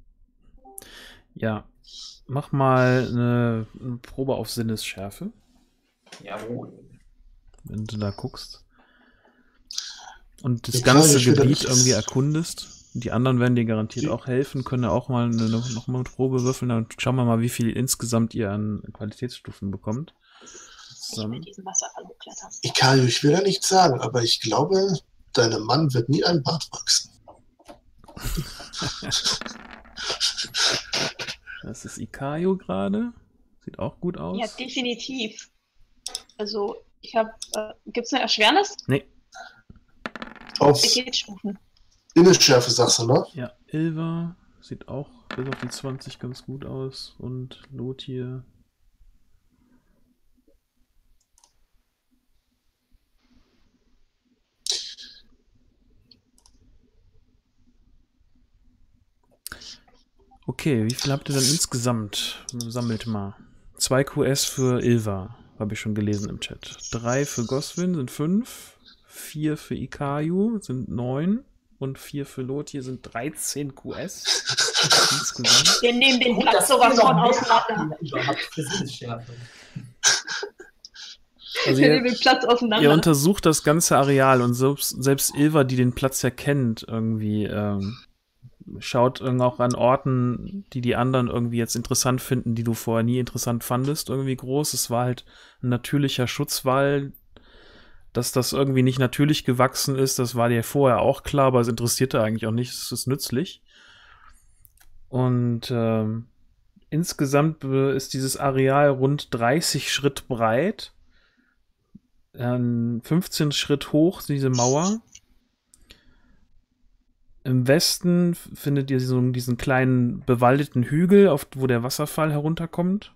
Ja. Mach mal eine Probe auf Sinnesschärfe. Jawohl. Wenn du da guckst. Und das ganze Gebiet irgendwie erkundest. Die anderen werden dir garantiert auch helfen, können ja auch mal noch mal eine Probe würfeln. Dann schauen wir mal, wie viel insgesamt ihr an Qualitätsstufen bekommt. Ikayo, ich will ja nichts sagen, aber ich glaube, deinem Mann wird nie ein Bart wachsen. Das ist Ikayo gerade. Sieht auch gut aus. Ja, definitiv. Also, ich habe. Gibt es eine Erschwernis? Nee. Auf Qualitätsstufen. Sinnesschärfe sagst du, ne? Ja, Ilva sieht auch bis auf die 20 ganz gut aus. Und Lothir. Okay, wie viel habt ihr denn insgesamt? Sammelt mal. 2 QS für Ilva, habe ich schon gelesen im Chat. 3 für Goswin sind 5. 4 für Ikayu sind 9. Und 4 für Lothir sind 13 QS. Insgesamt. Wir nehmen den Platz sowas von auseinander. Also Wir nehmen den Platz auseinander. ihr untersucht das ganze Areal und selbst Ilva, die den Platz ja kennt, irgendwie schaut auch an Orten, die die anderen irgendwie jetzt interessant finden, die du vorher nie interessant fandest, irgendwie groß. Es war halt ein natürlicher Schutzwall. Dass das irgendwie nicht natürlich gewachsen ist, das war dir vorher auch klar, aber es interessierte eigentlich auch nicht, es ist nützlich. Und insgesamt ist dieses Areal rund 30 Schritt breit, 15 Schritt hoch, diese Mauer. Im Westen findet ihr diesen kleinen bewaldeten Hügel, wo der Wasserfall herunterkommt.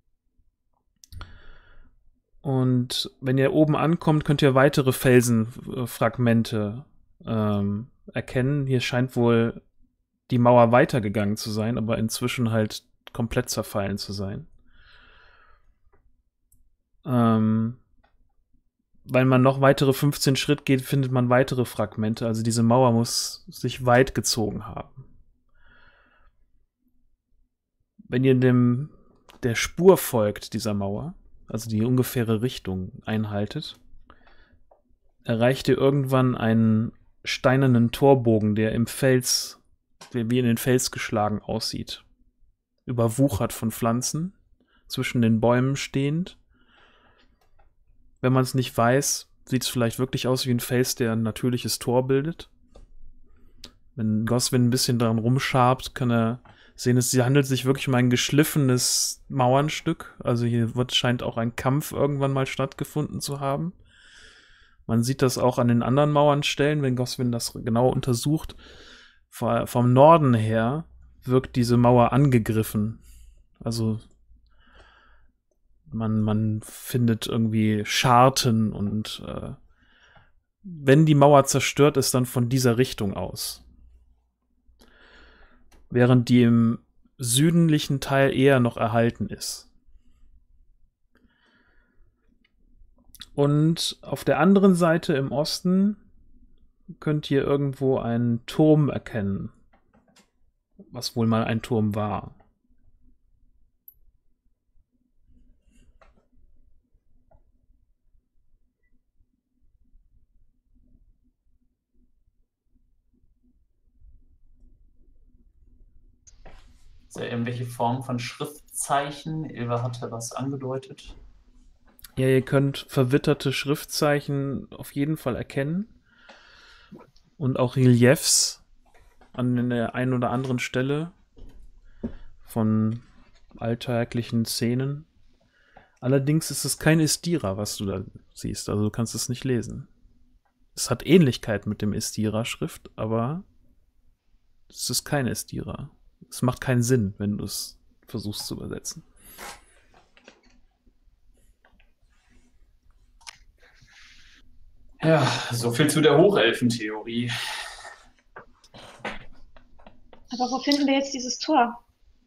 Und wenn ihr oben ankommt, könnt ihr weitere Felsenfragmente erkennen. Hier scheint wohl die Mauer weitergegangen zu sein, aber inzwischen halt komplett zerfallen zu sein. Weil man noch weitere 15 Schritt geht, findet man weitere Fragmente. Also diese Mauer muss sich weit gezogen haben. Wenn ihr der Spur folgt, dieser Mauer, also die ungefähre Richtung einhaltet, erreicht ihr irgendwann einen steinernen Torbogen, der wie in den Fels geschlagen aussieht. Überwuchert von Pflanzen, zwischen den Bäumen stehend. Wenn man es nicht weiß, sieht es vielleicht wirklich aus wie ein Fels, der ein natürliches Tor bildet. Wenn Goswin ein bisschen daran rumschabt, kann er sehen, es handelt sich wirklich um ein geschliffenes Mauernstück. Also hier scheint auch ein Kampf irgendwann mal stattgefunden zu haben. Man sieht das auch an den anderen Mauernstellen, wenn Goswin das genau untersucht. Vom Norden her wirkt diese Mauer angegriffen. Also man findet irgendwie Scharten und wenn die Mauer zerstört ist, dann von dieser Richtung aus. Während die im südlichen Teil eher noch erhalten ist. Und auf der anderen Seite im Osten könnt ihr irgendwo einen Turm erkennen, was wohl mal ein Turm war. Ist ja irgendwelche Form von Schriftzeichen? Ilva hatte was angedeutet. Ja, ihr könnt verwitterte Schriftzeichen auf jeden Fall erkennen. Und auch Reliefs an der einen oder anderen Stelle von alltäglichen Szenen. Allerdings ist es kein Istira, was du da siehst. Also du kannst es nicht lesen. Es hat Ähnlichkeit mit dem Istira-Schrift, aber es ist kein Istira. Es macht keinen Sinn, wenn du es versuchst zu übersetzen. Ja, so viel zu der Hochelfentheorie. Aber wo finden wir jetzt dieses Tor?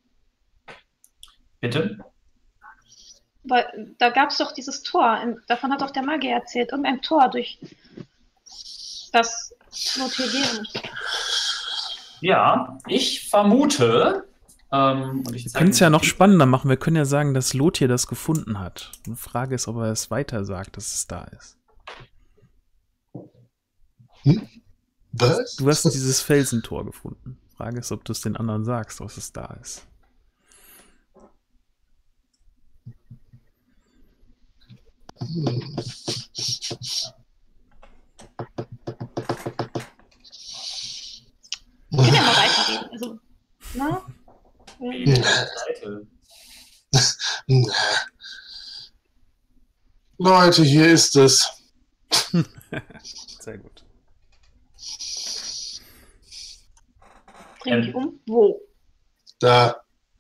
Bitte? Weil da gab es doch dieses Tor. Davon hat doch der Magier erzählt. Irgendein Tor, durch das Lothir gehen muss. Ja, ich vermute. Wir können es ja noch spannender machen. Wir können ja sagen, dass Lothir das gefunden hat. Die Frage ist, ob er es weiter sagt, dass es da ist. Was? Du hast dieses Felsentor gefunden. Die Frage ist, ob du es den anderen sagst, dass es da ist. Ich will ja mal weitergehen. Also, na? Seite. Leute, hier ist es. Sehr gut. Bring mich um. Wo? Da.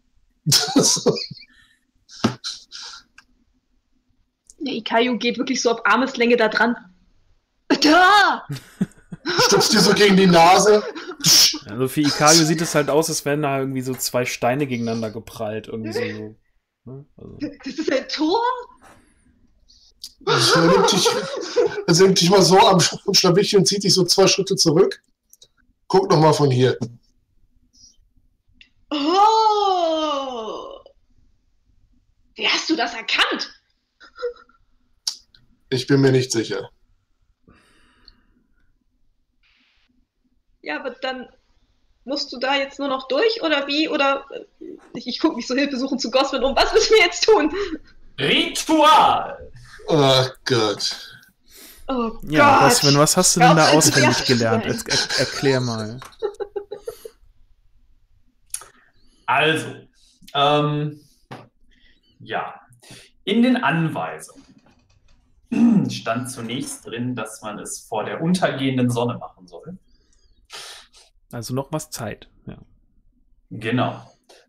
Der Ikayu geht wirklich so auf Armeslänge da dran. Da! Stupst dir so gegen die Nase. Also für Ikayu sieht es halt aus, als wären da irgendwie so zwei Steine gegeneinander geprallt. Irgendwie so, ne? Also. Das ist ein Tor? Er nimmt dich mal so am Schlawittchen und zieht dich so 2 Schritte zurück. Guck noch mal von hier. Oh! Wie hast du das erkannt? Ich bin mir nicht sicher. Ja, aber dann musst du da jetzt nur noch durch, oder wie? Oder ich gucke mich so hilfesuchend zu Goswin um. Was müssen wir jetzt tun? Ritual! Oh Gott. Oh Ja, Gott. Goswin, was hast du denn da Hör auf, auswendig zu gelernt? sein. Erklär mal. Also, ja, in den Anweisungen stand zunächst drin, dass man es vor der untergehenden Sonne machen soll. Also noch was Zeit. Ja. Genau.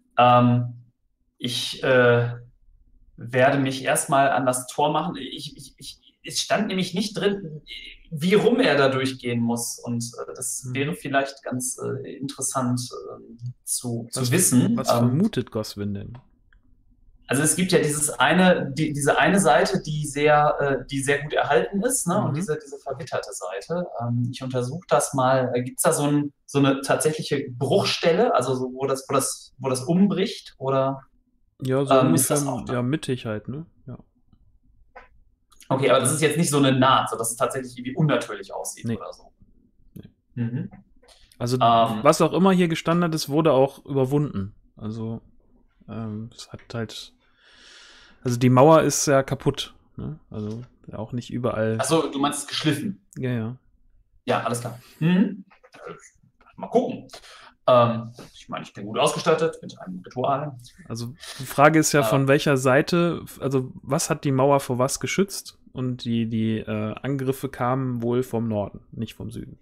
Ich werde mich erstmal an das Tor machen. Es stand nämlich nicht drin, wie rum er da durchgehen muss. Und das wäre vielleicht ganz interessant zu wissen. Was vermutet Goswin denn? Also es gibt ja diese eine Seite, die sehr gut erhalten ist, ne? Und diese verwitterte Seite. Ich untersuche das mal. Gibt es da so eine tatsächliche Bruchstelle, also so, wo das umbricht? Oder ja, so ist das auch ja, mittig halt, ne? Ja. Okay, aber das ist jetzt nicht so eine Naht, sodass es tatsächlich irgendwie unnatürlich aussieht oder so. Nee. Mhm. Also was auch immer hier gestanden hat, es wurde auch überwunden. Also es hat halt. Also die Mauer ist ja kaputt. Ne? Also auch nicht überall. Achso, du meinst geschliffen? Ja, ja. Ja, alles klar. Mal gucken. Ich meine, ich bin gut ausgestattet mit einem Ritual. Also die Frage ist ja, von welcher Seite, also was hat die Mauer vor was geschützt? Und die Angriffe kamen wohl vom Norden, nicht vom Süden.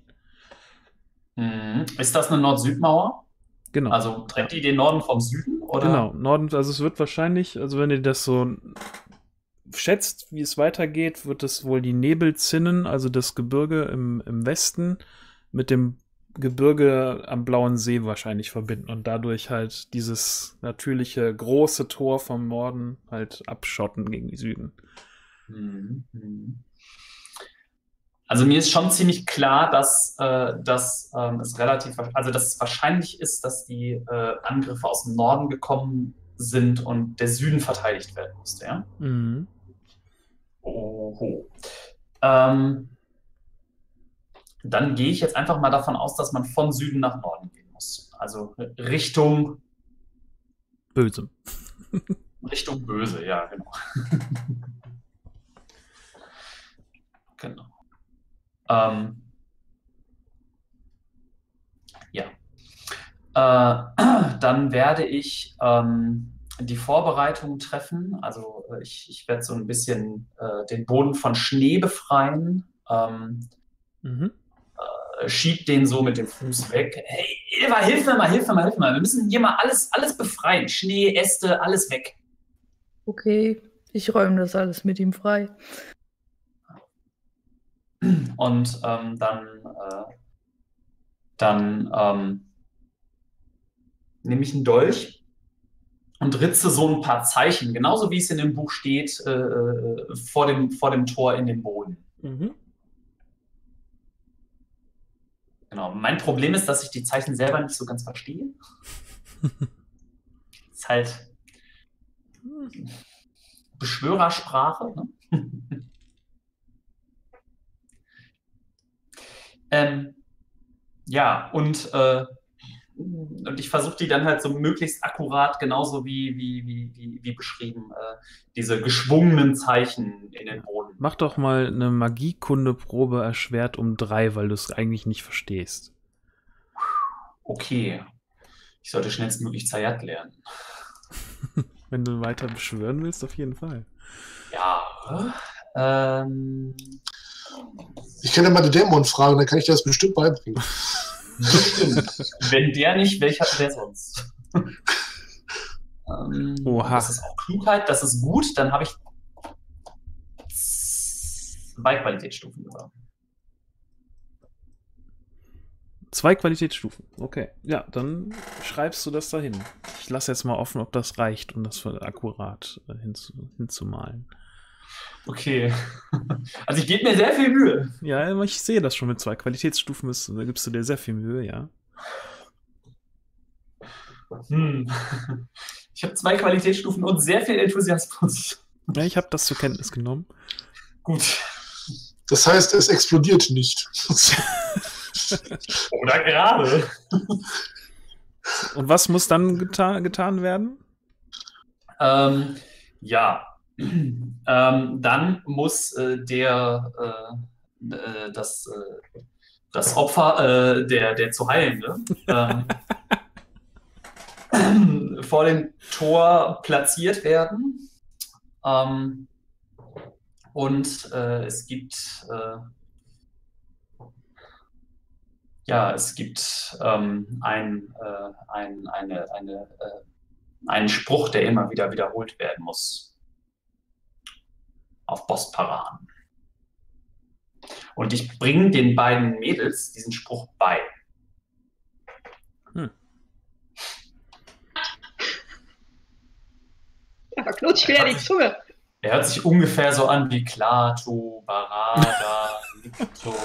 Ist das eine Nord-Süd-Mauer? Genau. Also trennt die den Norden vom Süden? Oder? Genau, Norden, also es wird wahrscheinlich, also wenn ihr das so schätzt, wie es weitergeht, wird es wohl die Nebelzinnen, also das Gebirge im Westen, mit dem Gebirge am Blauen See wahrscheinlich verbinden und dadurch halt dieses natürliche große Tor vom Norden halt abschotten gegen die Süden. Also mir ist schon ziemlich klar, dass es wahrscheinlich ist, dass die Angriffe aus dem Norden gekommen sind und der Süden verteidigt werden musste, ja? Mhm. Oho. Dann gehe ich jetzt einfach mal davon aus, dass man von Süden nach Norden gehen muss. Also Richtung Böse. Richtung Böse, ja, genau. Genau. Ja. Dann werde ich die Vorbereitungen treffen. Also ich werde so ein bisschen den Boden von Schnee befreien. Schieb den so mit dem Fuß weg. Hey, Eva, hilf mir mal. Wir müssen hier mal alles befreien. Schnee, Äste, alles weg. Okay, ich räume das alles mit ihm frei. Und dann nehme ich einen Dolch und ritze so ein paar Zeichen, genauso wie es in dem Buch steht, vor dem Tor in den Boden. Genau. Mein Problem ist, dass ich die Zeichen selber nicht so ganz verstehe. Ist halt Beschwörersprache, ne? Ja, und ich versuche die dann halt so möglichst akkurat, genauso wie beschrieben, diese geschwungenen Zeichen in den Boden. Mach doch mal eine Magiekundeprobe erschwert um 3, weil du es eigentlich nicht verstehst. Okay. Ich sollte schnellstmöglich Zayat lernen. Wenn du weiter beschwören willst, auf jeden Fall. Ja. Ich kann ja mal den Dämon fragen, dann kann ich dir das bestimmt beibringen. Wenn der nicht, welcher der sonst? Oha. Das ist auch Klugheit, das ist gut. Dann habe ich 2 Qualitätsstufen über. 2 Qualitätsstufen. Okay. Ja, dann schreibst du das dahin. Ich lasse jetzt mal offen, ob das reicht, um das akkurat hinzumalen. Okay. Also ich gebe mir sehr viel Mühe. Ja, ich sehe das schon mit 2 Qualitätsstufen. Da gibst du dir sehr viel Mühe, ja. Ich habe 2 Qualitätsstufen und sehr viel Enthusiasmus. Ja, ich habe das zur Kenntnis genommen. Gut. Das heißt, es explodiert nicht. Oder gerade. Und was muss dann getan werden? Ja. Dann muss das Opfer, der zu Heilende, vor dem Tor platziert werden. Und es gibt einen Spruch, der immer wieder wiederholt werden muss. Auf Boss-Paraden. Und ich bringe den beiden Mädels diesen Spruch bei. Aber knutsch wieder die Zunge. Er hört sich ungefähr so an wie Klaatu, Barada, Nikto.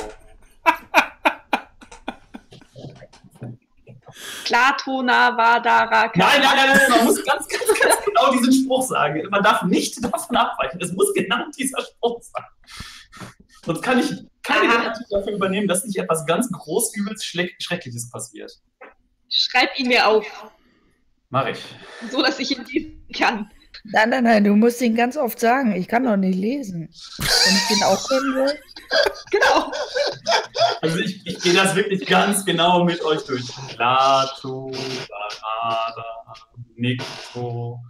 Klatona, Vadara. Nein, man muss ganz genau diesen Spruch sagen. Man darf nicht davon abweichen. Es muss genau dieser Spruch sein. Sonst kann ich keine Garantie dafür übernehmen, dass nicht etwas ganz groß, übelst Schreckliches passiert. Schreib ihn mir auf. Mach ich. So, dass ich ihn lesen kann. Nein, du musst ihn ganz oft sagen. Ich kann doch nicht lesen. Wenn ich den auch können will. Genau. Also ich gehe das wirklich ganz genau mit euch durch. Klaatu, Barada, Nikto.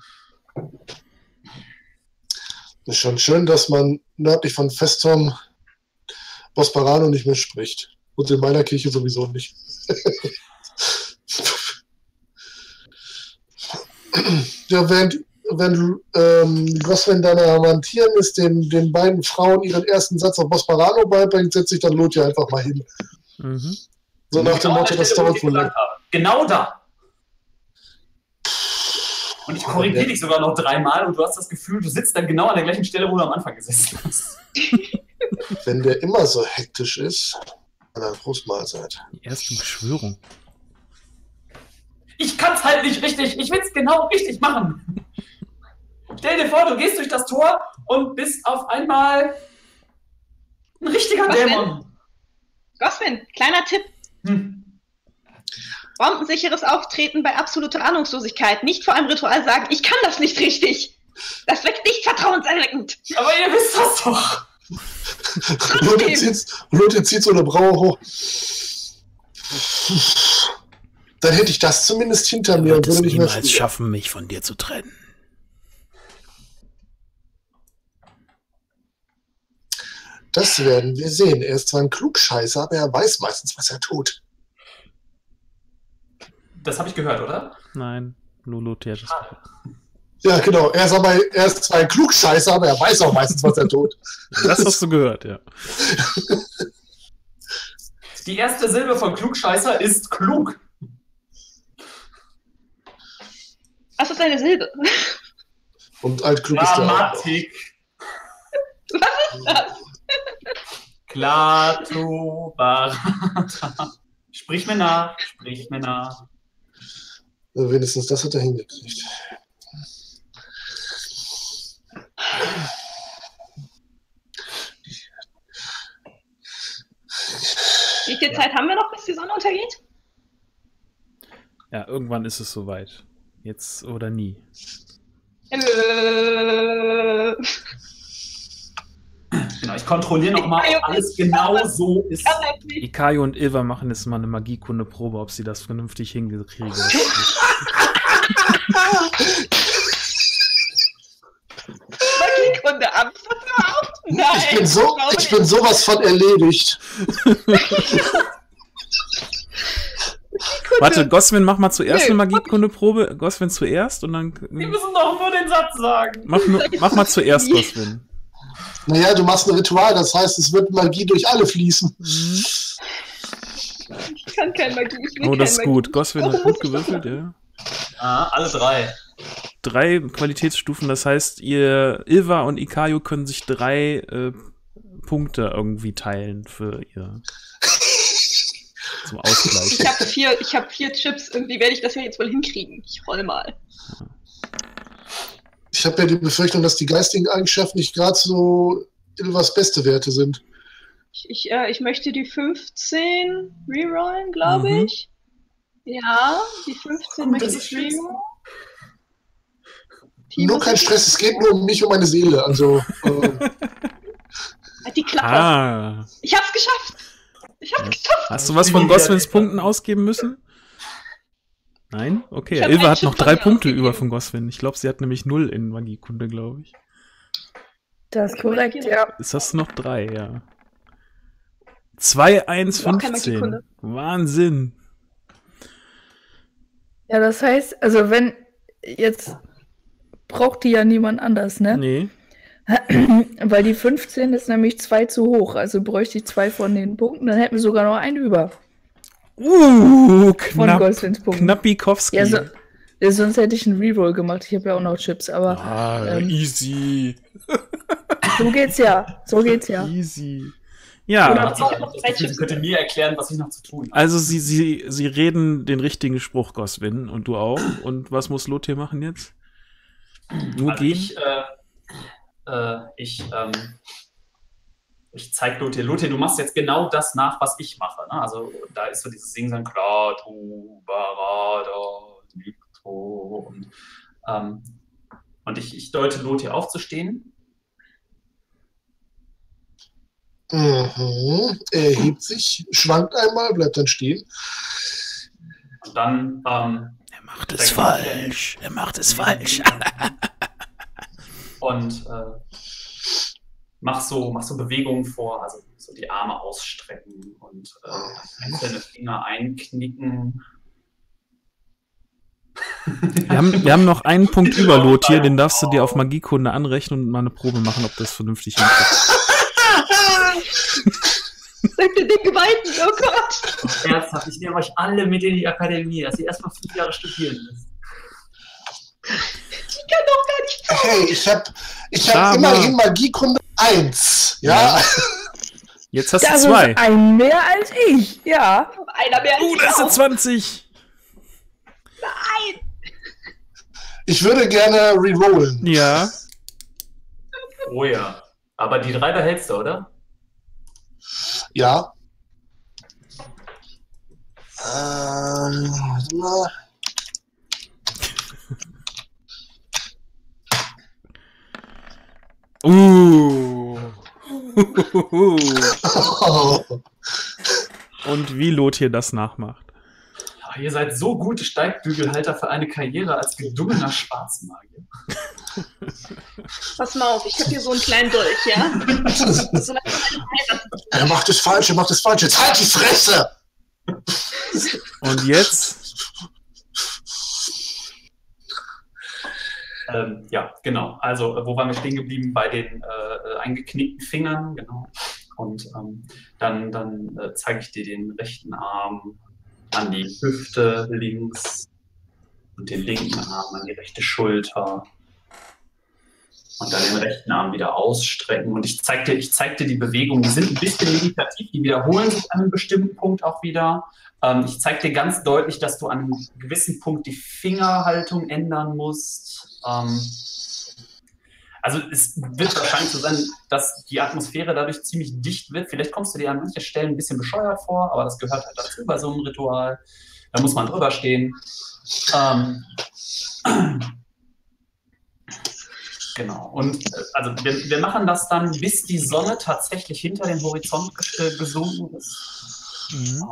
Es ist schon schön, dass man nördlich von Festum Bosporano nicht mehr spricht. Und in meiner Kirche sowieso nicht. Ja, während Goswin dann Amantieren ist, den beiden Frauen ihren ersten Satz auf Bosporano beibringt, setzt sich dann Lothia einfach mal hin. Mhm. So nach dem Motto, das dauert wohl lang. Genau da. Und ich korrigiere dich sogar noch 3-mal und du hast das Gefühl, du sitzt dann genau an der gleichen Stelle, wo du am Anfang gesessen hast. Wenn der immer so hektisch ist, dann Großmahlzeit. Die erste Beschwörung. Ich kann's halt nicht richtig. Ich will's genau richtig machen. Stell dir vor, du gehst durch das Tor und bist auf einmal ein richtiger Dämon. Goswin, kleiner Tipp. Bombensicheres Auftreten bei absoluter Ahnungslosigkeit. Nicht vor einem Ritual sagen, ich kann das nicht richtig. Das wirkt nicht vertrauenserweckend. Aber ihr wisst das doch. Lothia zieht so eine Braue hoch. Dann hätte ich das zumindest hinter mir. Du würdest es niemals schaffen, mich von dir zu trennen. Das werden wir sehen. Er ist zwar ein Klugscheißer, aber er weiß meistens, was er tut. Das habe ich gehört, oder? Nein, nur Lothia. Ja, genau. Er ist zwar ein Klugscheißer, aber er weiß auch meistens, was er tut. Das hast du gehört, ja. Die erste Silbe von Klugscheißer ist klug. Was ist eine Silbe? Und altklug ist der auch. Grammatik. Was ist das? Klaatu, Barada. Sprich mir nach. Wenigstens das hat er hingekriegt. Wie viel Zeit haben wir noch, bis die Sonne untergeht? Ja, irgendwann ist es soweit. Jetzt oder nie. Genau, ich kontrolliere nochmal, ob alles genau so ist. Ikayo und Ilva machen jetzt mal eine Magiekunde-Probe, ob sie das vernünftig hinkriegen. Magiekunde ab. Nein. Ich bin sowas von erledigt. Magiekunde Warte, Goswin, mach mal zuerst Nö, eine Magiekunde-Probe. Goswin zuerst und dann. Wir müssen doch nur den Satz sagen. Mach mal zuerst, Goswin. Naja, du machst ein Ritual, das heißt, es wird Magie durch alle fließen. Ich kann keine Magie. Ich will Oh, das ist keine gut. Magie. Goswin hat gut gewürfelt, ja. Alle 3. 3 Qualitätsstufen, das heißt, Ilva und Ikayo können sich 3 Punkte irgendwie teilen für ihr. Zum Ausgleich. Ich hab 4 Chips. Irgendwie werde ich das ja jetzt wohl hinkriegen. Ich roll mal. Ich habe ja die Befürchtung, dass die geistigen Eigenschaften nicht gerade so Ilvas beste Werte sind. Ich möchte die 15 rerollen, glaube ich. Ja, die 15 möchte ich rerollen. Nur kein Stress, es geht nur um mich, um meine Seele. Also, Die Klappe. Ich hab's geschafft. Hast du was von Goswins Punkten ausgeben müssen? Nein? Okay, Ich hab Ilva einen hat noch Chip 3 von mir Punkte ausgegeben. über von Goswin. Ich glaube, sie hat nämlich 0 in Magiekunde, glaube ich. Das ist korrekt, ja. Jetzt hast du noch 3, ja. 2, 1, Auch keine 15. Magiekunde. Wahnsinn. Ja, das heißt, also wenn jetzt braucht die ja niemand anders, ne? Nee. Weil die 15 ist nämlich 2 zu hoch. Also bräuchte ich 2 von den Punkten, dann hätten wir sogar noch einen über. Von Goswins Punkten. Knappikowski. Ja, sonst hätte ich einen Reroll gemacht. Ich habe ja auch noch Chips, aber easy. so geht's ja. Easy. Ja, Oder- Sie könnte mir erklären, was ich noch zu tun habe. also sie reden den richtigen Spruch, Goswin, und du auch. Und was muss Lothar machen jetzt? Nur Also gehen? ich zeige Lothar. Lothar, du machst jetzt genau das nach, was ich mache. Ne? Also da ist so dieses Singen, klar, tu, barada, und ich deute Lothar aufzustehen. Er hebt sich, schwankt einmal, bleibt dann stehen. Und dann Er macht es falsch. Er macht es falsch. und mach so Bewegungen vor, also so die Arme ausstrecken und einzelne Finger einknicken. Wir haben noch einen Punkt über Lothar, den darfst du dir auf Magiekunde anrechnen und mal eine Probe machen, ob das vernünftig hinkriegt. Sag dir den Geweihten, oh Gott. Ernsthaft, ich nehme euch alle mit in die Akademie, dass ihr erstmal 5 Jahre studieren müsst. Ich kann doch gar nicht zaubern. Hey, ich hab immerhin Magiekunde 1. Ja? Jetzt hast Das du 2. ist ein mehr als ich, ja. Einer mehr als Das sind 20. Nein. Ich würde gerne rerollen. Ja. Oh ja. Aber die 3 behältst du, oder? Ja. Warte mal. Und wie Lothar das nachmacht. Ach, ihr seid so gute Steigbügelhalter für eine Karriere als gedungener Schwarzmagier. Pass mal auf, ich habe hier so einen kleinen Dolch, ja? So eine Er macht es falsch, Jetzt halt die Fresse! Und jetzt? Ja, genau. Also, wo waren wir stehen geblieben? Bei den eingeknickten Fingern, genau. Und dann zeige ich dir den rechten Arm an die Hüfte links und den linken Arm an die rechte Schulter. Und dann den rechten Arm wieder ausstrecken. Und ich zeig dir die Bewegungen, die sind ein bisschen meditativ, die wiederholen sich an einem bestimmten Punkt auch wieder. Ich zeige dir ganz deutlich, dass du an einem gewissen Punkt die Fingerhaltung ändern musst. Also es wird wahrscheinlich so sein, dass die Atmosphäre dadurch ziemlich dicht wird. Vielleicht kommst du dir an manchen Stellen ein bisschen bescheuert vor, aber das gehört halt dazu bei so einem Ritual. Da muss man drüber stehen. Genau. Und also wir machen das dann, bis die Sonne tatsächlich hinter den Horizont gesunken ist.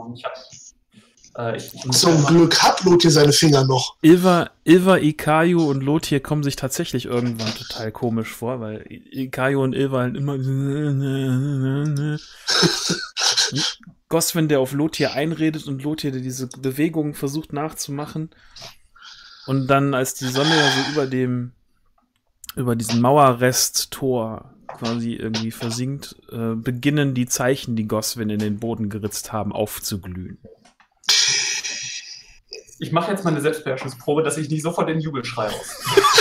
Zum Glück hat Lothar seine Finger noch. Ilva, Ikayo und Lothar kommen sich tatsächlich irgendwann total komisch vor, weil Ikayo und Ilva halt immer Goswin, der auf Lothir einredet und Lothir, der diese Bewegung versucht nachzumachen. Und dann, als die Sonne ja so über diesen Mauerrest-Tor quasi irgendwie versinkt, beginnen die Zeichen, die Goswin in den Boden geritzt haben, aufzuglühen. Ich mache jetzt mal eine Selbstbeherrschungsprobe, dass ich nicht sofort den Jubelschrei raus.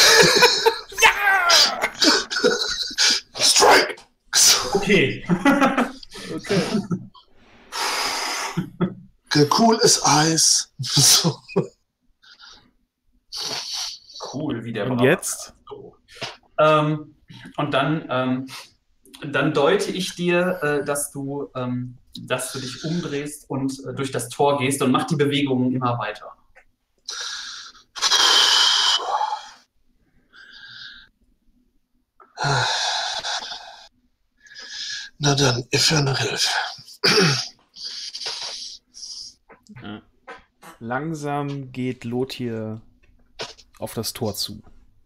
Ja! Strike! Okay. Okay. Cool ist Eis. So. Cool, wie der Und Brauer. jetzt? So. Und dann deute ich dir, dass du dich umdrehst und durch das Tor gehst und mach die Bewegungen immer weiter. Na dann, Infernal Hilfe. Ja. Langsam geht Lothir auf das Tor zu.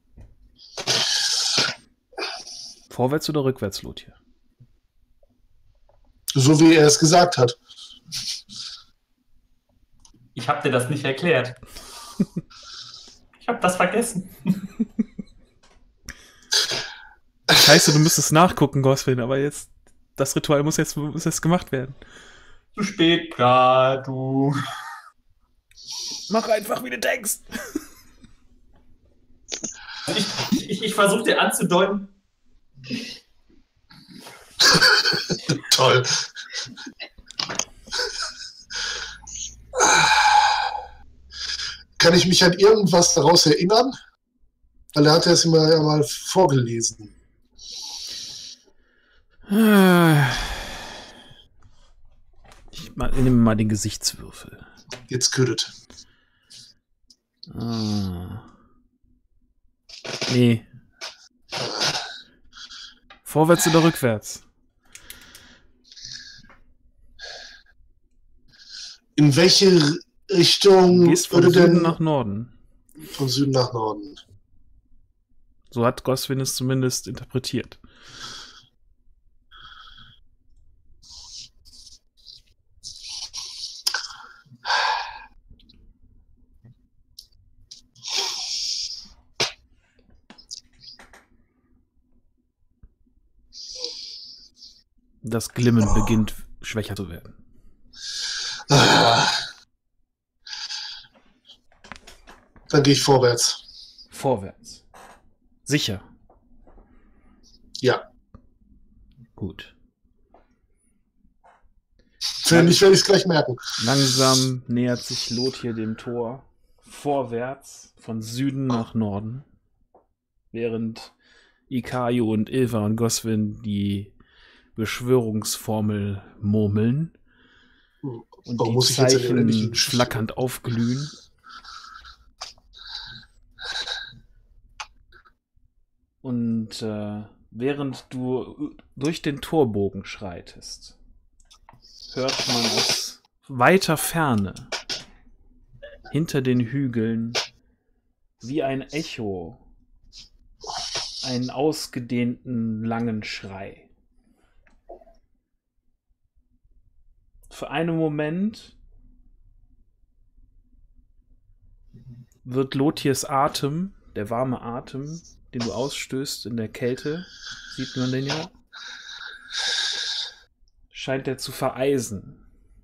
Vorwärts oder rückwärts, Lothir? So wie er es gesagt hat. Ich habe dir das nicht erklärt. Ich habe das vergessen. Scheiße, du müsstest nachgucken, Goswin, aber jetzt, das Ritual muss jetzt gemacht werden. Zu spät, grad, du. Mach einfach, wie du denkst. Ich versuche dir anzudeuten. Toll. Kann ich mich an irgendwas daraus erinnern? Weil er hat es immer ja mal vorgelesen. Ich nehme mal den Gesichtswürfel. Jetzt ködet. Nee. Vorwärts oder rückwärts? In welche Richtung Du gehst von würde Süden denn nach Norden. von Süden nach Norden? So hat Goswin es zumindest interpretiert. Das Glimmen beginnt schwächer zu werden. Dann gehe ich vorwärts. Vorwärts. Sicher. Ja. Gut. Wenn nicht, werde ich es gleich merken. Langsam nähert sich Lothir dem Tor vorwärts von Süden nach Norden, während Ikayo und Ilva und Goswin die Beschwörungsformel murmeln und Warum die muss ich jetzt eine Zeichen unendliche Geschichte flackernd aufglühen. Und während du durch den Torbogen schreitest, hört man aus weiter Ferne hinter den Hügeln wie ein Echo einen ausgedehnten langen Schrei. Für einen Moment wird Lothirs Atem, der warme Atem, den du ausstößt in der Kälte, sieht man den ja, scheint er zu vereisen.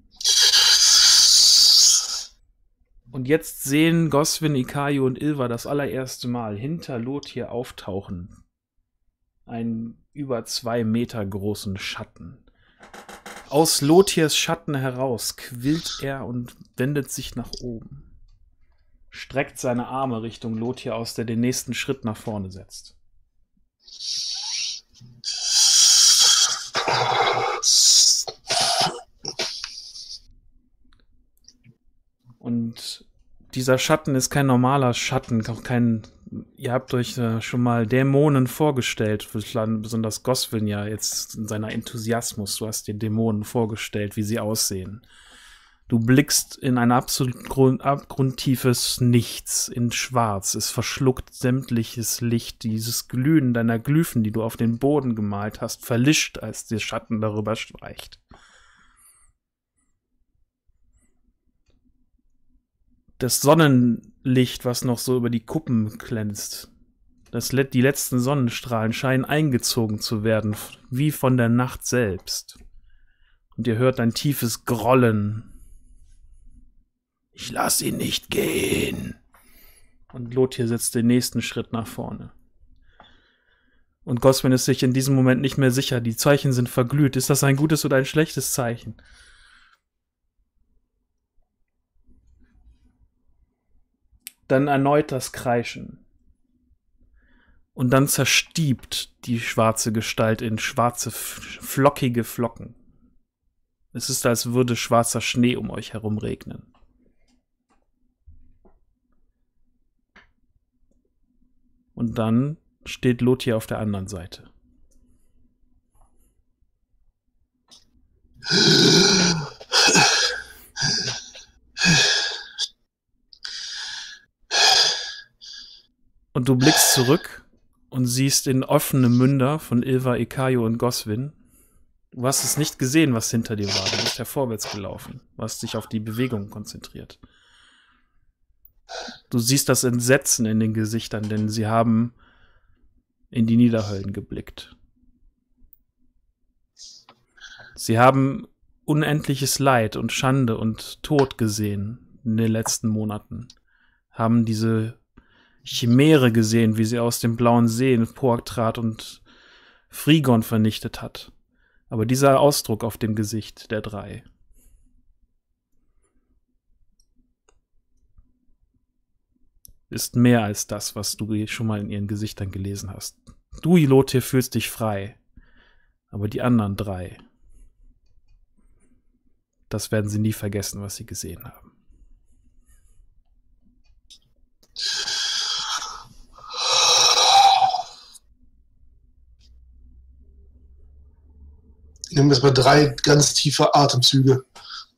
Und jetzt sehen Goswin, Ikayo und Ilva das allererste Mal hinter Lothir auftauchen. Einen über 2 Meter großen Schatten. Aus Lothirs Schatten heraus quillt er und wendet sich nach oben. Streckt seine Arme Richtung Lothir aus, der den nächsten Schritt nach vorne setzt. Und dieser Schatten ist kein normaler Schatten, auch kein. Ihr habt euch schon mal Dämonen vorgestellt, besonders Goswin ja jetzt in seiner Enthusiasmus. Du hast dir Dämonen vorgestellt, wie sie aussehen. Du blickst in ein absolut abgrundtiefes Nichts, in Schwarz. Es verschluckt sämtliches Licht. Dieses Glühen deiner Glyphen, die du auf den Boden gemalt hast, verlischt, als der Schatten darüber streicht. das Sonnenlicht, was noch so über die Kuppen glänzt. Die letzten Sonnenstrahlen scheinen eingezogen zu werden, wie von der Nacht selbst. Und ihr hört ein tiefes Grollen. Ich lass ihn nicht gehen. Und Lothir setzt den nächsten Schritt nach vorne. Und Goswin ist sich in diesem Moment nicht mehr sicher. Die Zeichen sind verglüht. Ist das ein gutes oder ein schlechtes Zeichen? Dann erneut das Kreischen. Und dann zerstiebt die schwarze Gestalt in schwarze, flockige Flocken. Es ist, als würde schwarzer Schnee um euch herum regnen. Und dann steht Lothir auf der anderen Seite. Und du blickst zurück und siehst in offene Münder von Ilva, Ikayo und Goswin. Du hast es nicht gesehen, was hinter dir war. Du bist ja vorwärts gelaufen. Du hast dich auf die Bewegung konzentriert. Du siehst das Entsetzen in den Gesichtern, denn sie haben in die Niederhöllen geblickt. Sie haben unendliches Leid und Schande und Tod gesehen in den letzten Monaten. Haben diese Chimäre gesehen, wie sie aus dem blauen See in Porktrat und Frigon vernichtet hat. Aber dieser Ausdruck auf dem Gesicht der drei ist mehr als das, was du schon mal in ihren Gesichtern gelesen hast. Du, Lothir, fühlst dich frei. Aber die anderen drei, das werden sie nie vergessen, was sie gesehen haben. Nehmen wir jetzt mal 3 ganz tiefe Atemzüge.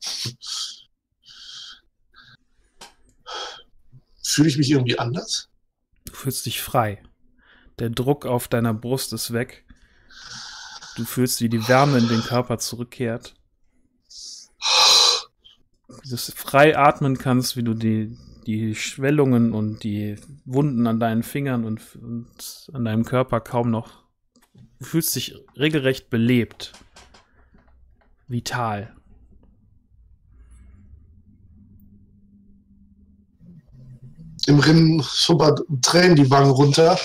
Fühle ich mich irgendwie anders? Du fühlst dich frei. Der Druck auf deiner Brust ist weg. Du fühlst, wie die Wärme in den Körper zurückkehrt. Wie du frei atmen kannst, wie du die Schwellungen und die Wunden an deinen Fingern und an deinem Körper kaum noch. Du fühlst dich regelrecht belebt. Vital. Im Rinnen schubbert Tränen die Wangen runter.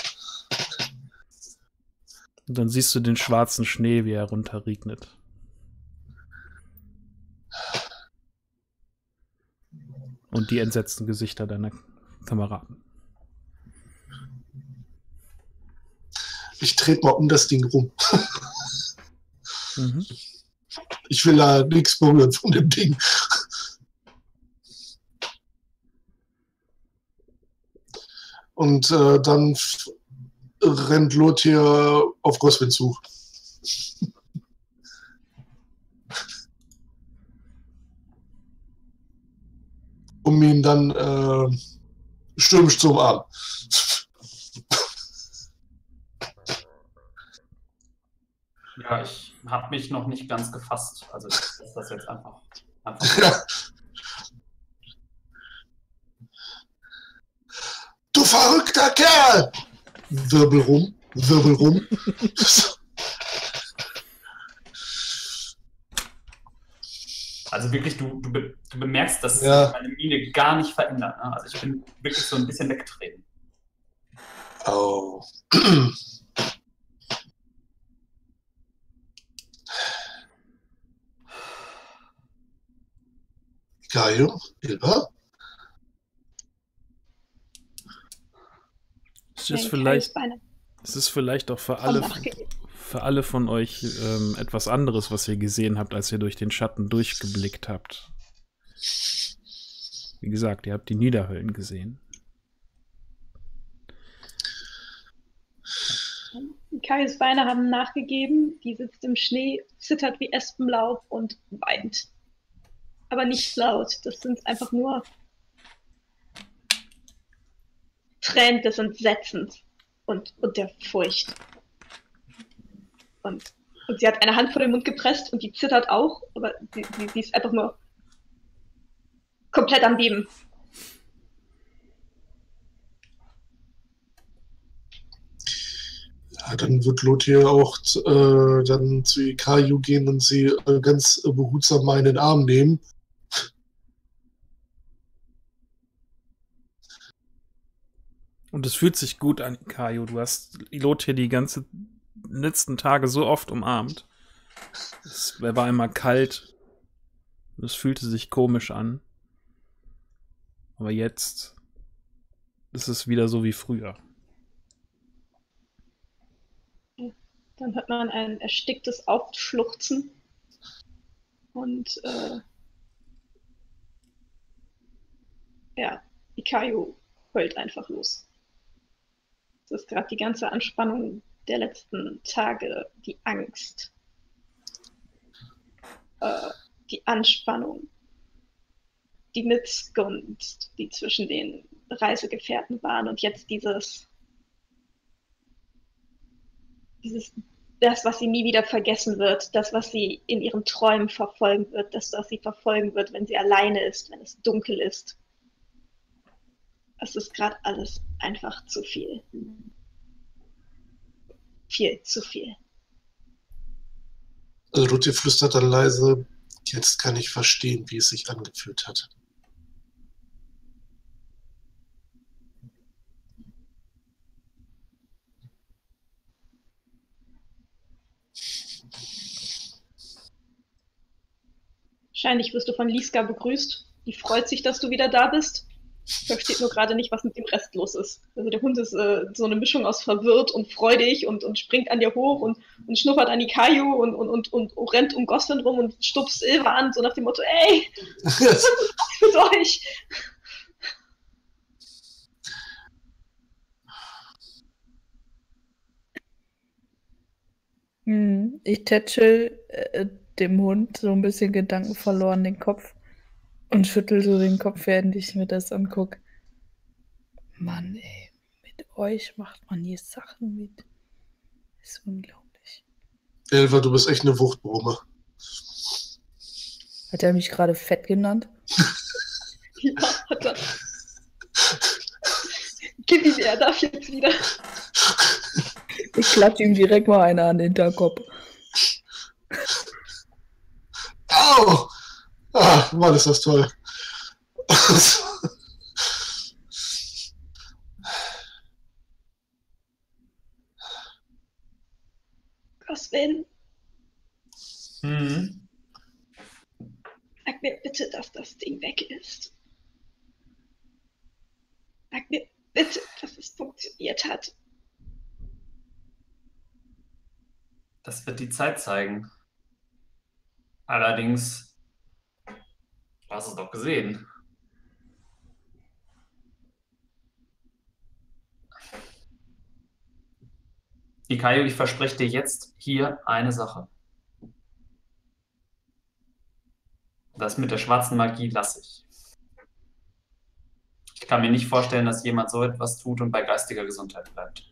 Und dann siehst du den schwarzen Schnee, wie er runterregnet. Und die entsetzten Gesichter deiner Kameraden. Ich trete mal um das Ding rum. Mhm. Ich will da nichts berühren von dem Ding. Und dann rennt Lothir auf Goswin zu. Um ihn dann stürmisch zu umarmen. Ja, ich habe mich noch nicht ganz gefasst. Also ich lasse das jetzt einfach. Ja. Du verrückter Kerl! Wirbel rum, Wirbel rum. Also wirklich, du bemerkst, dass Ja. sich meine Miene gar nicht verändert. Ne? Also ich bin wirklich so ein bisschen weggetreten. Oh. Gaio, Ilva? Es ist vielleicht auch für alle von euch etwas anderes, was ihr gesehen habt, als ihr durch den Schatten durchgeblickt habt. Wie gesagt, ihr habt die Niederhöllen gesehen. Kaius Beine haben nachgegeben, die sitzt im Schnee, zittert wie Espenlaub und weint. Aber nicht laut, das sind einfach nur Tränen des Entsetzens und der Furcht. Und sie hat eine Hand vor den Mund gepresst und die zittert auch, aber sie ist einfach nur komplett am Beben. Ja, dann wird Lothir auch dann zu Ikayu gehen und sie ganz behutsam mal in den Arm nehmen. Und es fühlt sich gut an, Ikayu. Du hast Lothir die letzten Tage so oft umarmt. Er war immer kalt. Es fühlte sich komisch an. Aber jetzt ist es wieder so wie früher. Dann hört man ein ersticktes Aufschluchzen. Und Ikayu heult einfach los. Das ist gerade die ganze Anspannung der letzten Tage, die Angst, die Anspannung, die Missgunst, die zwischen den Reisegefährten waren und jetzt das, was sie nie wieder vergessen wird, das, was sie in ihren Träumen verfolgen wird, das, was sie verfolgen wird, wenn sie alleine ist, wenn es dunkel ist. Es ist gerade alles einfach zu viel. Viel zu viel. Also Lothir flüstert dann leise, jetzt kann ich verstehen, wie es sich angefühlt hat. Wahrscheinlich wirst du von Liska begrüßt. Die freut sich, dass du wieder da bist. Versteht nur gerade nicht, was mit dem Rest los ist. Also der Hund ist so eine Mischung aus verwirrt und freudig und springt an dir hoch und schnuppert an Ikayu und rennt um Gosselin rum und stupst Ilva an, so nach dem Motto, ey, was ist mit euch? Ich tätschel dem Hund so ein bisschen gedankenverloren den Kopf und schüttel so den Kopf, während ich mir das angucke. Mann, ey, mit euch macht man hier Sachen mit. Ist unglaublich. Elva, du bist echt eine Wuchtbrumme. Hat er mich gerade fett genannt? Ja, hat er. Gib ihn, er darf jetzt wieder. Ich klatsche ihm direkt mal eine an den Hinterkopf. Au! Ah, Mann, ist das toll. Goswin, Mhm. sag mir bitte, dass das Ding weg ist. Sag mir bitte, dass es funktioniert hat. Das wird die Zeit zeigen. Allerdings, du hast es doch gesehen. Ikayu, ich verspreche dir jetzt hier eine Sache. Das mit der schwarzen Magie lasse ich. Ich kann mir nicht vorstellen, dass jemand so etwas tut und bei geistiger Gesundheit bleibt.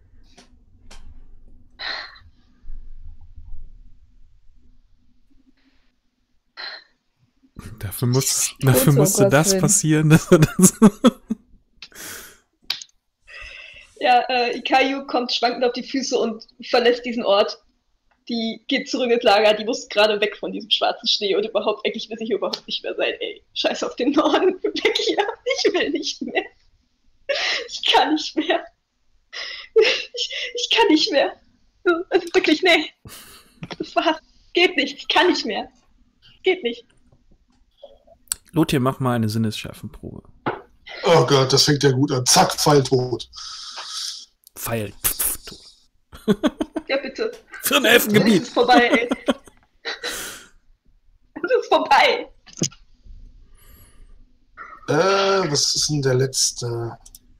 Dafür musste das passieren. Ja, Ikayu kommt schwankend auf die Füße und verlässt diesen Ort. Die geht zurück ins Lager, die muss gerade weg von diesem schwarzen Schnee und eigentlich will sie hier überhaupt nicht mehr sein. Ey, scheiß auf den Norden, weg hier, ich will nicht mehr. Ich kann nicht mehr. Ich kann nicht mehr. Also wirklich, nee. Das war's. Geht nicht, ich kann nicht mehr. Geht nicht. Lothir, mach mal eine Sinnesschärfenprobe. Oh Gott, das fängt ja gut an. Zack, Pfeil tot. Pfeil. Ja, bitte. Für ein Elfengebiet. Es ist vorbei, ey. Es ist vorbei. Was ist denn der letzte?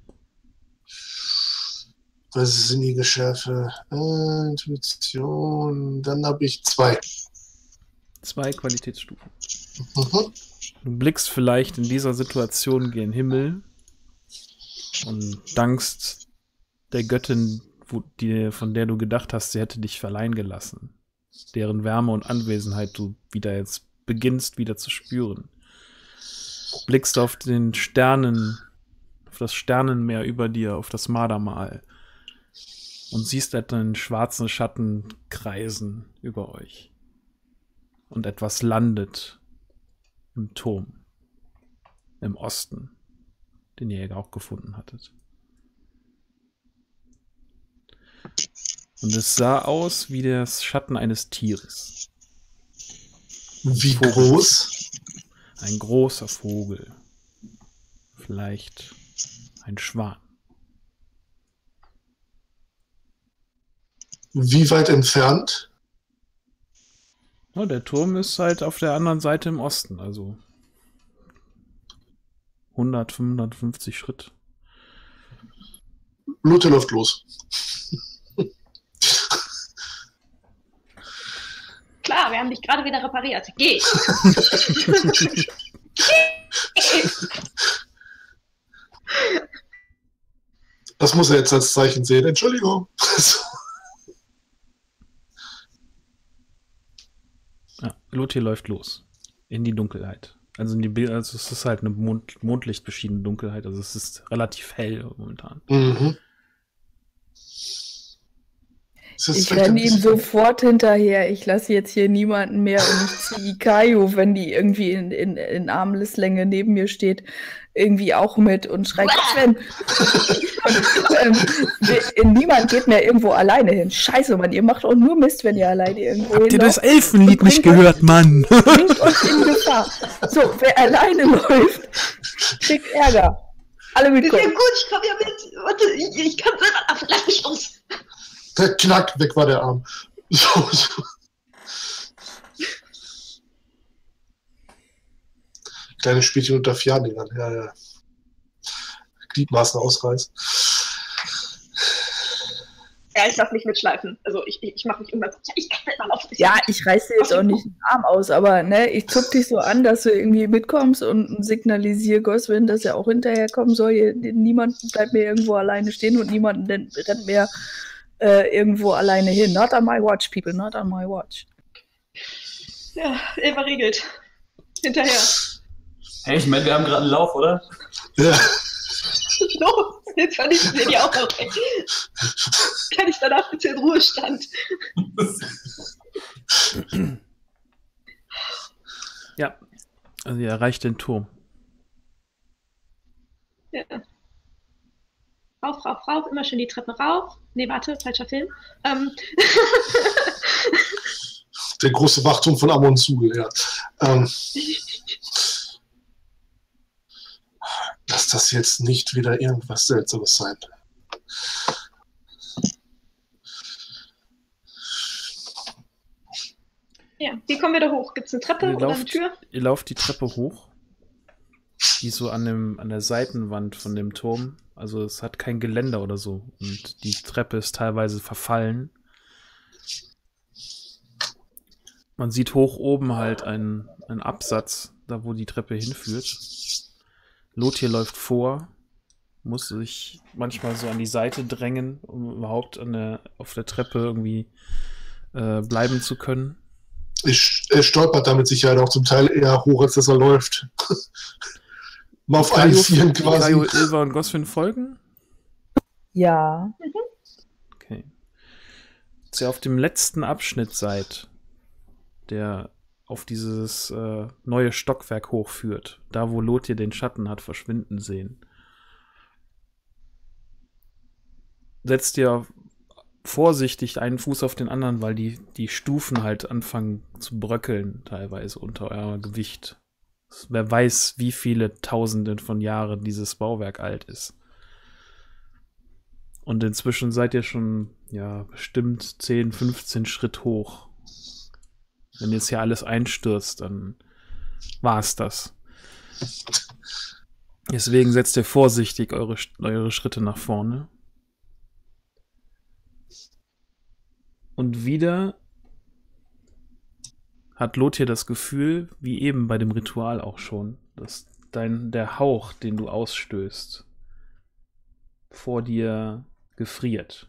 Was ist sinnige Schärfe? Intuition. Dann habe ich 2. 2 Qualitätsstufen. Mhm. Du blickst vielleicht in dieser Situation gen Himmel und dankst der Göttin, von der du gedacht hast, sie hätte dich verleihen gelassen. Deren Wärme und Anwesenheit du jetzt beginnst wieder zu spüren. Blickst auf den Sternen, auf das Sternenmeer über dir, auf das Mardermal. und siehst einen schwarzen Schatten kreisen über euch. Und etwas landet im Turm, im Osten, den ihr ja auch gefunden hattet. Und es sah aus wie der Schatten eines Tieres. Wie groß? Ein großer Vogel. Vielleicht ein Schwan. Wie weit entfernt? Ja, der Turm ist halt auf der anderen Seite im Osten, also 100, 550 Schritt. Lothar läuft los. Klar, wir haben dich gerade wieder repariert. Geh! Das muss er jetzt als Zeichen sehen. Entschuldigung. Ja, Lothar läuft los. In die Dunkelheit. Also also es ist halt eine Mondlicht beschiedene Dunkelheit. Also es ist relativ hell momentan. Mhm. Ich renne ihm sofort hinterher. Ich lasse jetzt hier niemanden mehr und ich ziehe Ikayo, wenn die irgendwie in Armlänge neben mir steht, irgendwie auch mit und schreit, Sven! Niemand geht mehr irgendwo alleine hin. Scheiße, Mann, ihr macht auch nur Mist, wenn ihr alleine irgendwo hin. Habt ihr das Elfenlied nicht gehört, Mann? Bringt euch in Gefahr. So, wer alleine läuft, kriegt Ärger. Alle mitkommen. Ja gut, ich komme ja mit. Warte, ich kann selber. Lass mich los. Der Knack, weg war der Arm. So. Kleine Spielchen unter Ferndienern. Ja. Gliedmaßen ausreißen. Ja, ich lass mich mitschleifen. Also ich mache mich irgendwann. Ich kann selber laufen. Ja, ich reiß dir jetzt auch nicht den Arm aus, aber ne, ich zuck dich so an, dass du irgendwie mitkommst und signalisiere Goswin, dass er auch hinterherkommen soll. Niemand bleibt mir irgendwo alleine stehen und niemand rennt mehr irgendwo alleine hin. Not on my watch, people, not on my watch. Ja, Eva regelt. Hinterher. Hey, ich meine, wir haben gerade einen Lauf, oder? Ja. Los, jetzt vernichten wir die auch noch. Kann ich danach bitte in Ruhestand? Ja, also ihr erreicht den Turm. Ja. Rauf, immer schön die Treppe rauf. Nee, warte, falscher Film. Der große Wachturm von Amon Zugel, ja. Lass das jetzt nicht wieder irgendwas Seltsames sein. Ja, wie kommen wir da hoch? Gibt es eine Treppe oder eine Tür? Ihr lauft die Treppe hoch. Die ist so an der Seitenwand von dem Turm. Also es hat kein Geländer oder so. Und die Treppe ist teilweise verfallen. Man sieht hoch oben halt einen Absatz, da wo die Treppe hinführt. Lothar läuft vor, muss sich manchmal so an die Seite drängen, um überhaupt auf der Treppe irgendwie bleiben zu können. Er stolpert damit Sicherheit auch zum Teil eher hoch, als dass er läuft. Mal auf allen Vieren quasi. Ikayo, Ilva und Goswin folgen? Ja. Okay. Als ihr auf dem letzten Abschnitt seid, der auf dieses neue Stockwerk hochführt, da wo Lothar den Schatten hat verschwinden sehen, setzt ihr vorsichtig einen Fuß auf den anderen, weil die Stufen halt anfangen zu bröckeln, teilweise unter eurem Gewicht. Wer weiß, wie viele Tausende von Jahren dieses Bauwerk alt ist. Und inzwischen seid ihr schon, ja, bestimmt 10, 15 Schritt hoch. Wenn jetzt hier alles einstürzt, dann war's das. Deswegen setzt ihr vorsichtig eure Schritte nach vorne. Und wieder hat Lothar das Gefühl, wie eben bei dem Ritual auch schon, dass der Hauch, den du ausstößt, vor dir gefriert.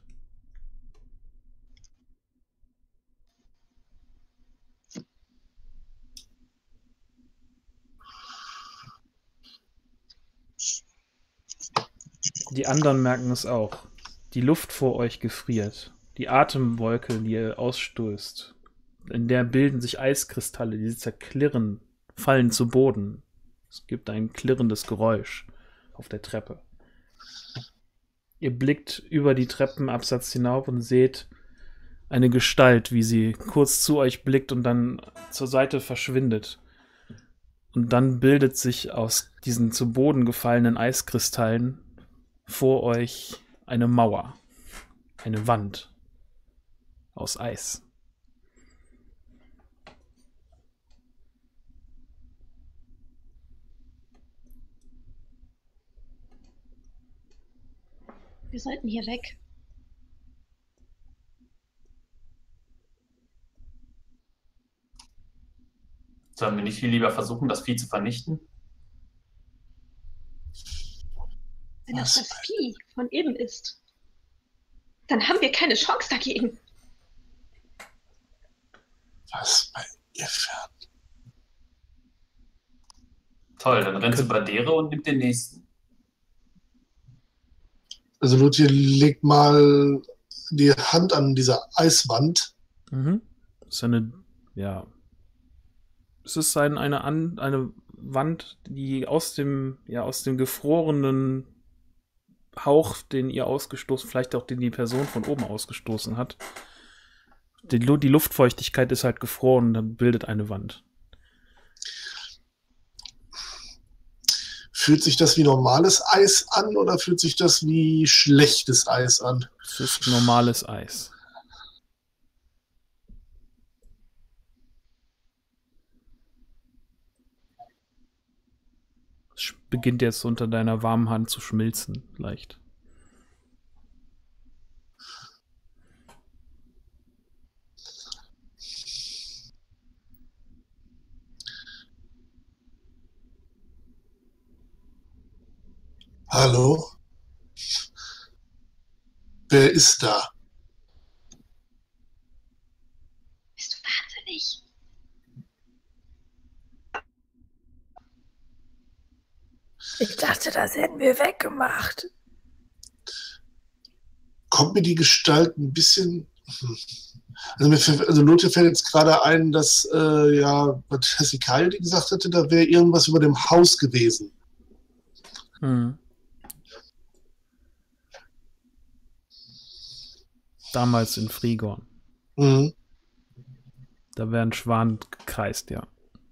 Die anderen merken es auch. Die Luft vor euch gefriert. Die Atemwolke, die ihr ausstößt. In der bilden sich Eiskristalle, die zerklirren, fallen zu Boden. Es gibt ein klirrendes Geräusch auf der Treppe. Ihr blickt über die Treppenabsatz hinauf und seht eine Gestalt, wie sie kurz zu euch blickt und dann zur Seite verschwindet. Und dann bildet sich aus diesen zu Boden gefallenen Eiskristallen vor euch eine Mauer, eine Wand aus Eis. Wir sollten hier weg. Sollen wir nicht viel lieber versuchen, das Vieh zu vernichten? Wenn das das Vieh von eben ist, dann haben wir keine Chance dagegen. Was bei ihr fern? Toll, dann rennt sie bei Dere und nimmt den nächsten. Also Lothier legt mal die Hand an dieser Eiswand. Mhm. Das ist eine, ja. Es ist eine Wand, die aus dem gefrorenen Hauch, den ihr ausgestoßen, vielleicht auch den die Person von oben ausgestoßen hat. Die Luftfeuchtigkeit ist halt gefroren, dann bildet eine Wand. Fühlt sich das wie normales Eis an oder fühlt sich das wie schlechtes Eis an? Es ist normales Eis. Es beginnt jetzt unter deiner warmen Hand zu schmilzen, leicht. Hallo? Wer ist da? Bist du wahnsinnig? Ich dachte, das hätten wir weggemacht. Kommt mir die Gestalt ein bisschen... Also Lothier fällt jetzt gerade ein, dass was Hesikal gesagt hatte, da wäre irgendwas über dem Haus gewesen. Hm. Damals in Frigorn. Mhm. Da wäre ein Schwan gekreist, ja.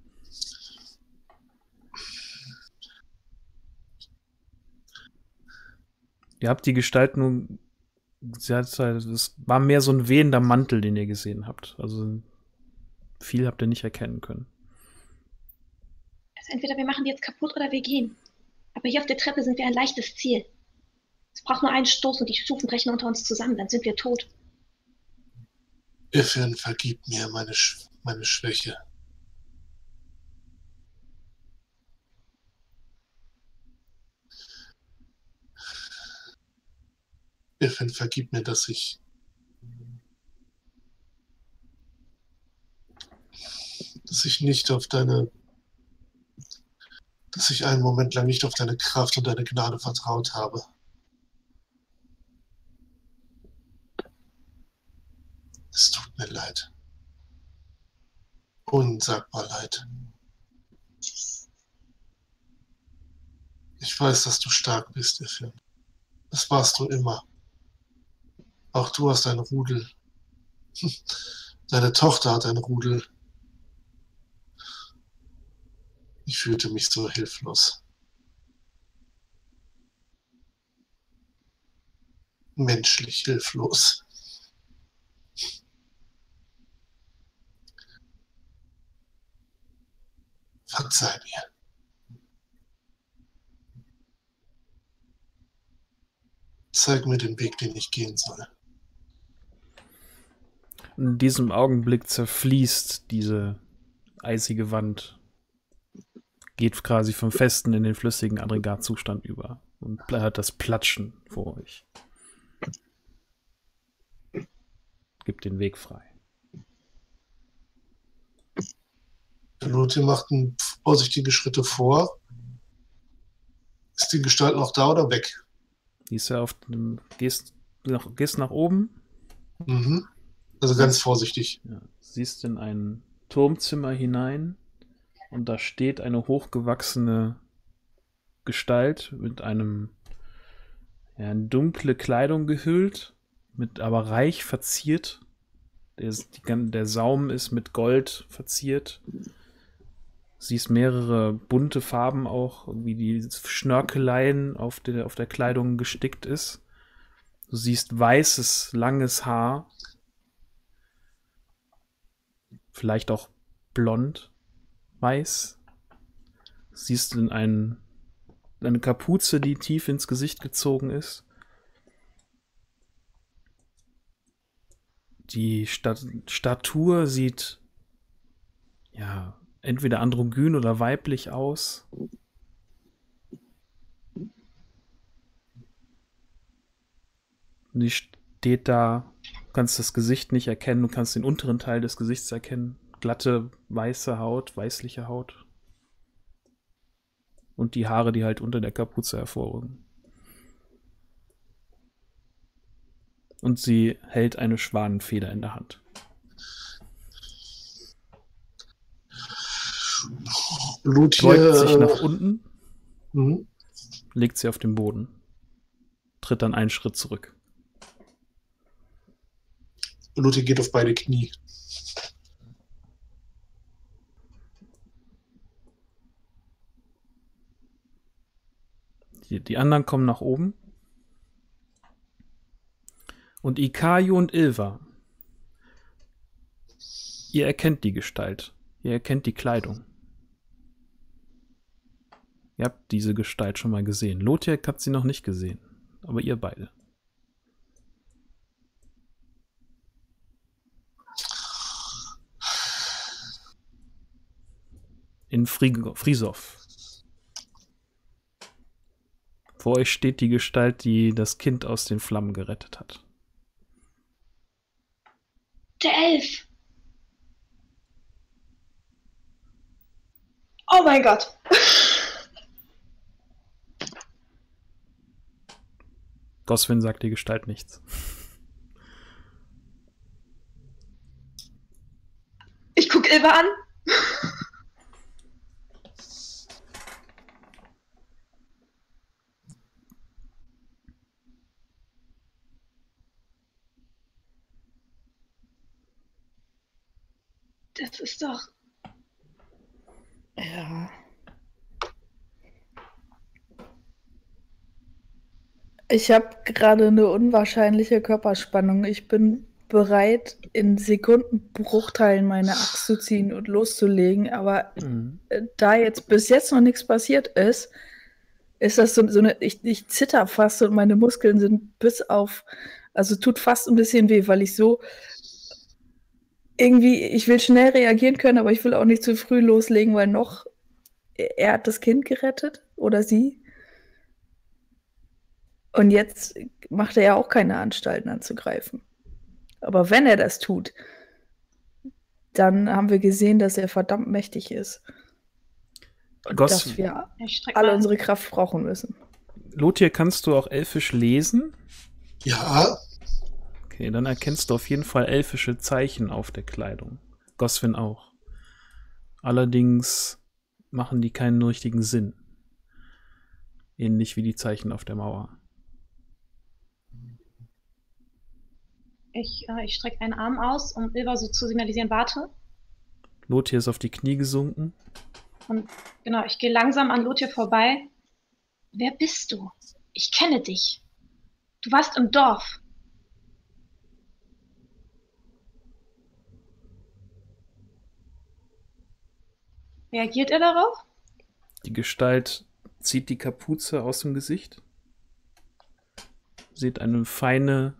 Ihr habt die Gestalt nun. Es war mehr so ein wehender Mantel, den ihr gesehen habt. Also viel habt ihr nicht erkennen können. Also entweder wir machen die jetzt kaputt oder wir gehen. Aber hier auf der Treppe sind wir ein leichtes Ziel. Es braucht nur einen Stoß und die Stufen brechen unter uns zusammen, dann sind wir tot. Irfern, vergib mir meine Schwäche. Irfern, vergib mir, dass ich einen Moment lang nicht auf deine Kraft und deine Gnade vertraut habe. Es tut mir leid. Unsagbar leid. Ich weiß, dass du stark bist, Irfern. Das warst du immer. Auch du hast ein Rudel. Deine Tochter hat ein Rudel. Ich fühlte mich so hilflos. Menschlich hilflos. Verzeih mir. Zeig mir den Weg, den ich gehen soll. In diesem Augenblick zerfließt diese eisige Wand, geht quasi vom festen in den flüssigen Aggregatzustand über und hat das Platschen vor euch. Gibt den Weg frei. Lothier macht vorsichtige Schritte vor. Ist die Gestalt noch da oder weg? Die ist ja gehst gehst nach oben. Mhm. Also ganz vorsichtig. Ja, siehst in ein Turmzimmer hinein und da steht eine hochgewachsene Gestalt mit in dunkle Kleidung gehüllt, aber reich verziert. Der Saum ist mit Gold verziert. Siehst mehrere bunte Farben auch, wie die Schnörkeleien auf der Kleidung gestickt ist. Du siehst weißes, langes Haar. Vielleicht auch blond, weiß. Siehst du eine Kapuze, die tief ins Gesicht gezogen ist. Die Statur sieht ja entweder androgyn oder weiblich aus. Die steht da, du kannst das Gesicht nicht erkennen, du kannst den unteren Teil des Gesichts erkennen. Glatte, weiße Haut, weißliche Haut. Und die Haare, die halt unter der Kapuze hervorrücken. Und sie hält eine Schwanenfeder in der Hand. Beugt sich nach unten, legt sie auf den Boden, tritt dann einen Schritt zurück. Lute geht auf beide Knie. Die anderen kommen nach oben. Und Ikayo und Ilva, ihr erkennt die Gestalt. Ihr erkennt die Kleidung. Ihr habt diese Gestalt schon mal gesehen. Lothar hat sie noch nicht gesehen. Aber ihr beide. In Frisow. Vor euch steht die Gestalt, die das Kind aus den Flammen gerettet hat. Der Elf! Oh mein Gott! Goswin sagt die Gestalt nichts. Ich guck Ilva an. Das ist doch... Ja. Ich habe gerade eine unwahrscheinliche Körperspannung. Ich bin bereit, in Sekundenbruchteilen meine Axt zu ziehen und loszulegen, aber da bis jetzt noch nichts passiert ist, ist das so eine, ich zitter fast und meine Muskeln sind also tut fast ein bisschen weh, weil ich so irgendwie, ich will schnell reagieren können, aber ich will auch nicht zu früh loslegen, weil er hat das Kind gerettet oder sie. Und jetzt macht er ja auch keine Anstalten anzugreifen. Aber wenn er das tut, dann haben wir gesehen, dass er verdammt mächtig ist. Und dass wir alle unsere Kraft brauchen müssen. Lothar, kannst du auch Elfisch lesen? Ja. Okay, dann erkennst du auf jeden Fall elfische Zeichen auf der Kleidung. Goswin auch. Allerdings machen die keinen richtigen Sinn. Ähnlich wie die Zeichen auf der Mauer. Ich strecke einen Arm aus, um Ilva so zu signalisieren, warte. Lothar ist auf die Knie gesunken. Und genau, ich gehe langsam an Lothar vorbei. Wer bist du? Ich kenne dich. Du warst im Dorf. Reagiert er darauf? Die Gestalt zieht die Kapuze aus dem Gesicht. Seht ein feines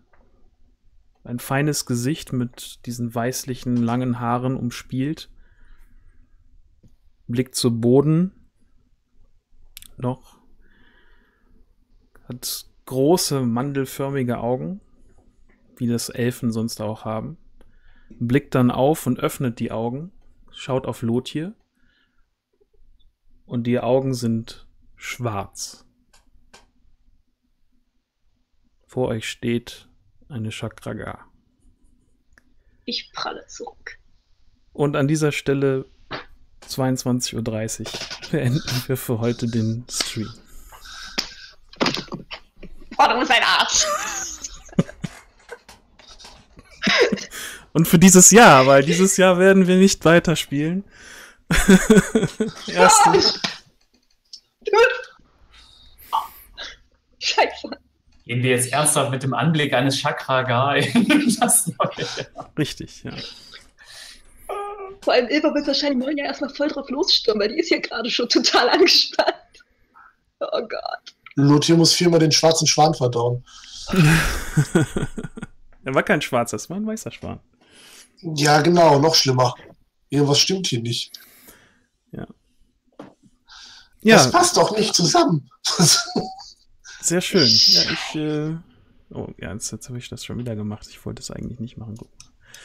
Gesicht mit diesen weißlichen, langen Haaren umspielt. Blickt zu Boden. Noch. Hat große, mandelförmige Augen, wie das Elfen sonst auch haben. Blickt dann auf und öffnet die Augen. Schaut auf Lothar. Und die Augen sind schwarz. Vor euch steht eine Chakraga. Ich pralle zurück. Und an dieser Stelle 22:30 Uhr beenden wir für heute den Stream. Forderung ist ein Arsch. Und für dieses Jahr, weil dieses Jahr werden wir nicht weiterspielen. Erstens. Scheiße. Gehen wir jetzt ernsthaft mit dem Anblick eines Chakraga in das neue Jahr. Richtig, ja. Vor allem Ilva wird wahrscheinlich morgen ja erstmal voll drauf losstürmen, weil die ist ja gerade schon total angespannt. Oh Gott. Lothir muss 4-mal den schwarzen Schwan verdauen. Er war kein schwarzer, es war ein weißer Schwan. Ja, genau, noch schlimmer. Irgendwas stimmt hier nicht. Ja. Das passt doch nicht zusammen. Sehr schön. Ja, oh, ja, jetzt habe ich das schon wieder gemacht. Ich wollte es eigentlich nicht machen. Guck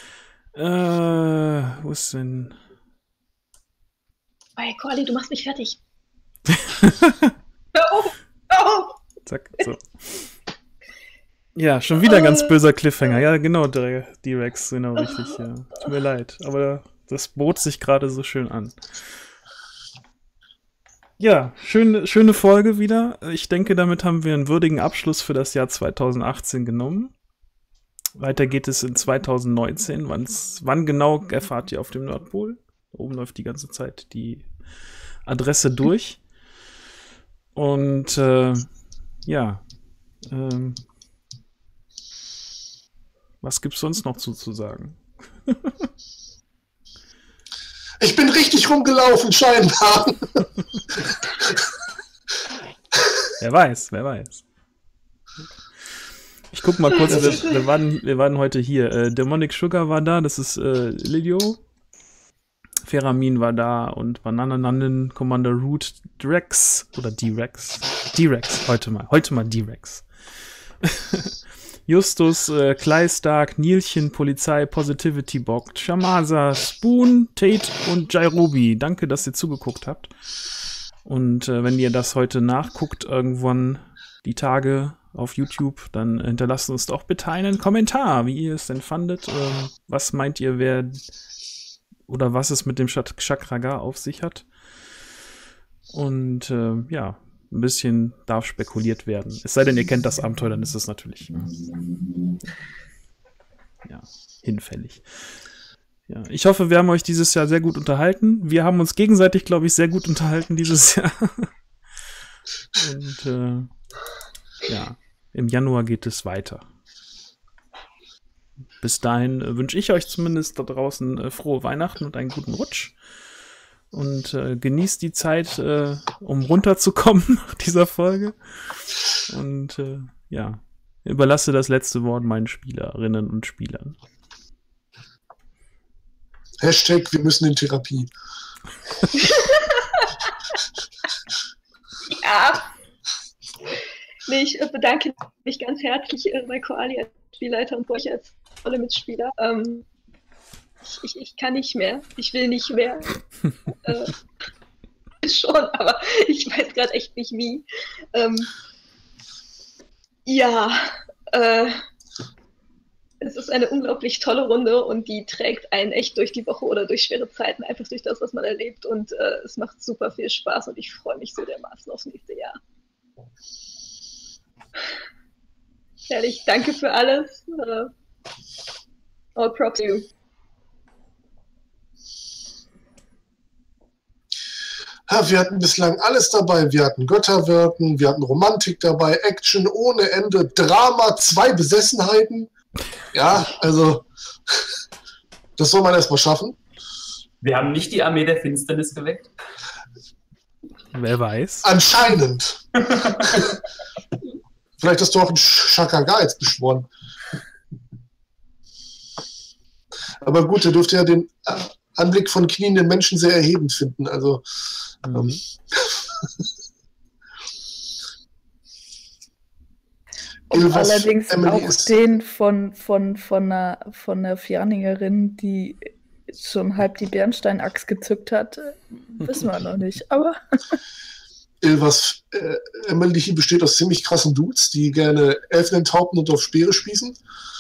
mal. Wo ist denn... Hey, Corley, du machst mich fertig. Hör auf! Hör auf! Zack, so. Ja, schon wieder ganz böser Cliffhanger. Ja, genau, D-Rex, genau, richtig. Ja. Tut mir leid, aber das bot sich gerade so schön an. Ja, schöne Folge wieder. Ich denke, damit haben wir einen würdigen Abschluss für das Jahr 2018 genommen. Weiter geht es in 2019. Wann genau erfahrt ihr auf dem Nordpol? Oben läuft die ganze Zeit die Adresse durch. Und was gibt's sonst noch zu sagen? Ich bin richtig rumgelaufen, scheinbar. Wer weiß. Ich guck mal kurz, wir waren heute hier. Demonic Sugar war da, das ist Lilio. Feramin war da und Banananen, Commander Root, Drex oder D-Rex. D-Rex, heute mal D-Rex. Justus, Clay Stark, Nielchen, Polizei, Positivity Bock, Shamasa, Spoon, Tate und Jairobi. Danke, dass ihr zugeguckt habt. Und wenn ihr das heute nachguckt, irgendwann die Tage auf YouTube, dann hinterlasst uns doch bitte einen Kommentar, wie ihr es denn fandet. Was meint ihr, wer oder was es mit dem Chakraga auf sich hat? Und ein bisschen darf spekuliert werden. Es sei denn, ihr kennt das Abenteuer, dann ist es natürlich hinfällig. Ja, ich hoffe, wir haben euch dieses Jahr sehr gut unterhalten. Wir haben uns gegenseitig, glaube ich, sehr gut unterhalten dieses Jahr. Und im Januar geht es weiter. Bis dahin wünsche ich euch zumindest da draußen frohe Weihnachten und einen guten Rutsch. Und genießt die Zeit, um runterzukommen nach dieser Folge. Und überlasse das letzte Wort meinen Spielerinnen und Spielern. Hashtag, wir müssen in Therapie. Ja. Nee, ich bedanke mich ganz herzlich bei Koali als Spielleiter und bei euch als tolle Mitspieler. Ich kann nicht mehr. Ich will nicht mehr. Schon, aber ich weiß gerade echt nicht wie. Es ist eine unglaublich tolle Runde und die trägt einen echt durch die Woche oder durch schwere Zeiten, einfach durch das, was man erlebt. Und es macht super viel Spaß und ich freue mich so dermaßen aufs nächste Jahr. Ehrlich, danke für alles. All props to you. Ja, wir hatten bislang alles dabei. Wir hatten Götterwirken, wir hatten Romantik dabei, Action ohne Ende, Drama, 2 Besessenheiten. Ja, also das soll man erstmal schaffen. Wir haben nicht die Armee der Finsternis geweckt. Wer weiß. Anscheinend. Vielleicht hast du auch einen Chakraga jetzt beschworen. Aber gut, er dürfte ja den Anblick von knienden Menschen sehr erhebend finden. Also und allerdings auch den von einer Fjaningerin, die schon halb die Bernsteinaxt gezückt hat, wissen wir noch nicht. Aber Ilvas Emily besteht aus ziemlich krassen Dudes, die gerne Elfen enthaupten und auf Speere spießen.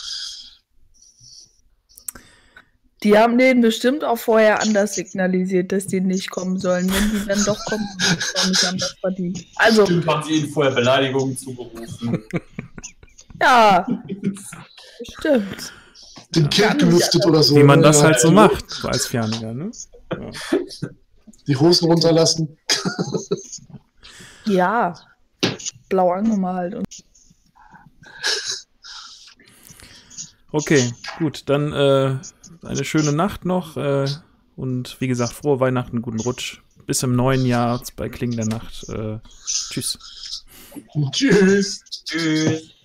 Die haben denen bestimmt auch vorher anders signalisiert, dass die nicht kommen sollen. Wenn die dann doch kommen, haben das verdient. Also, Bestimmt haben sie ihnen vorher Beleidigungen zugerufen. ja, bestimmt. Den Kind gelüftet oder so. Wie man das Ja, halt so macht, so als Ferniger, ne? Ja. Die Hosen runterlassen. Ja, blau angemalt. Und Okay, gut, dann eine schöne Nacht noch und wie gesagt, frohe Weihnachten, guten Rutsch. Bis im neuen Jahr bei Klingen der Nacht. Tschüss. Tschüss. Tschüss.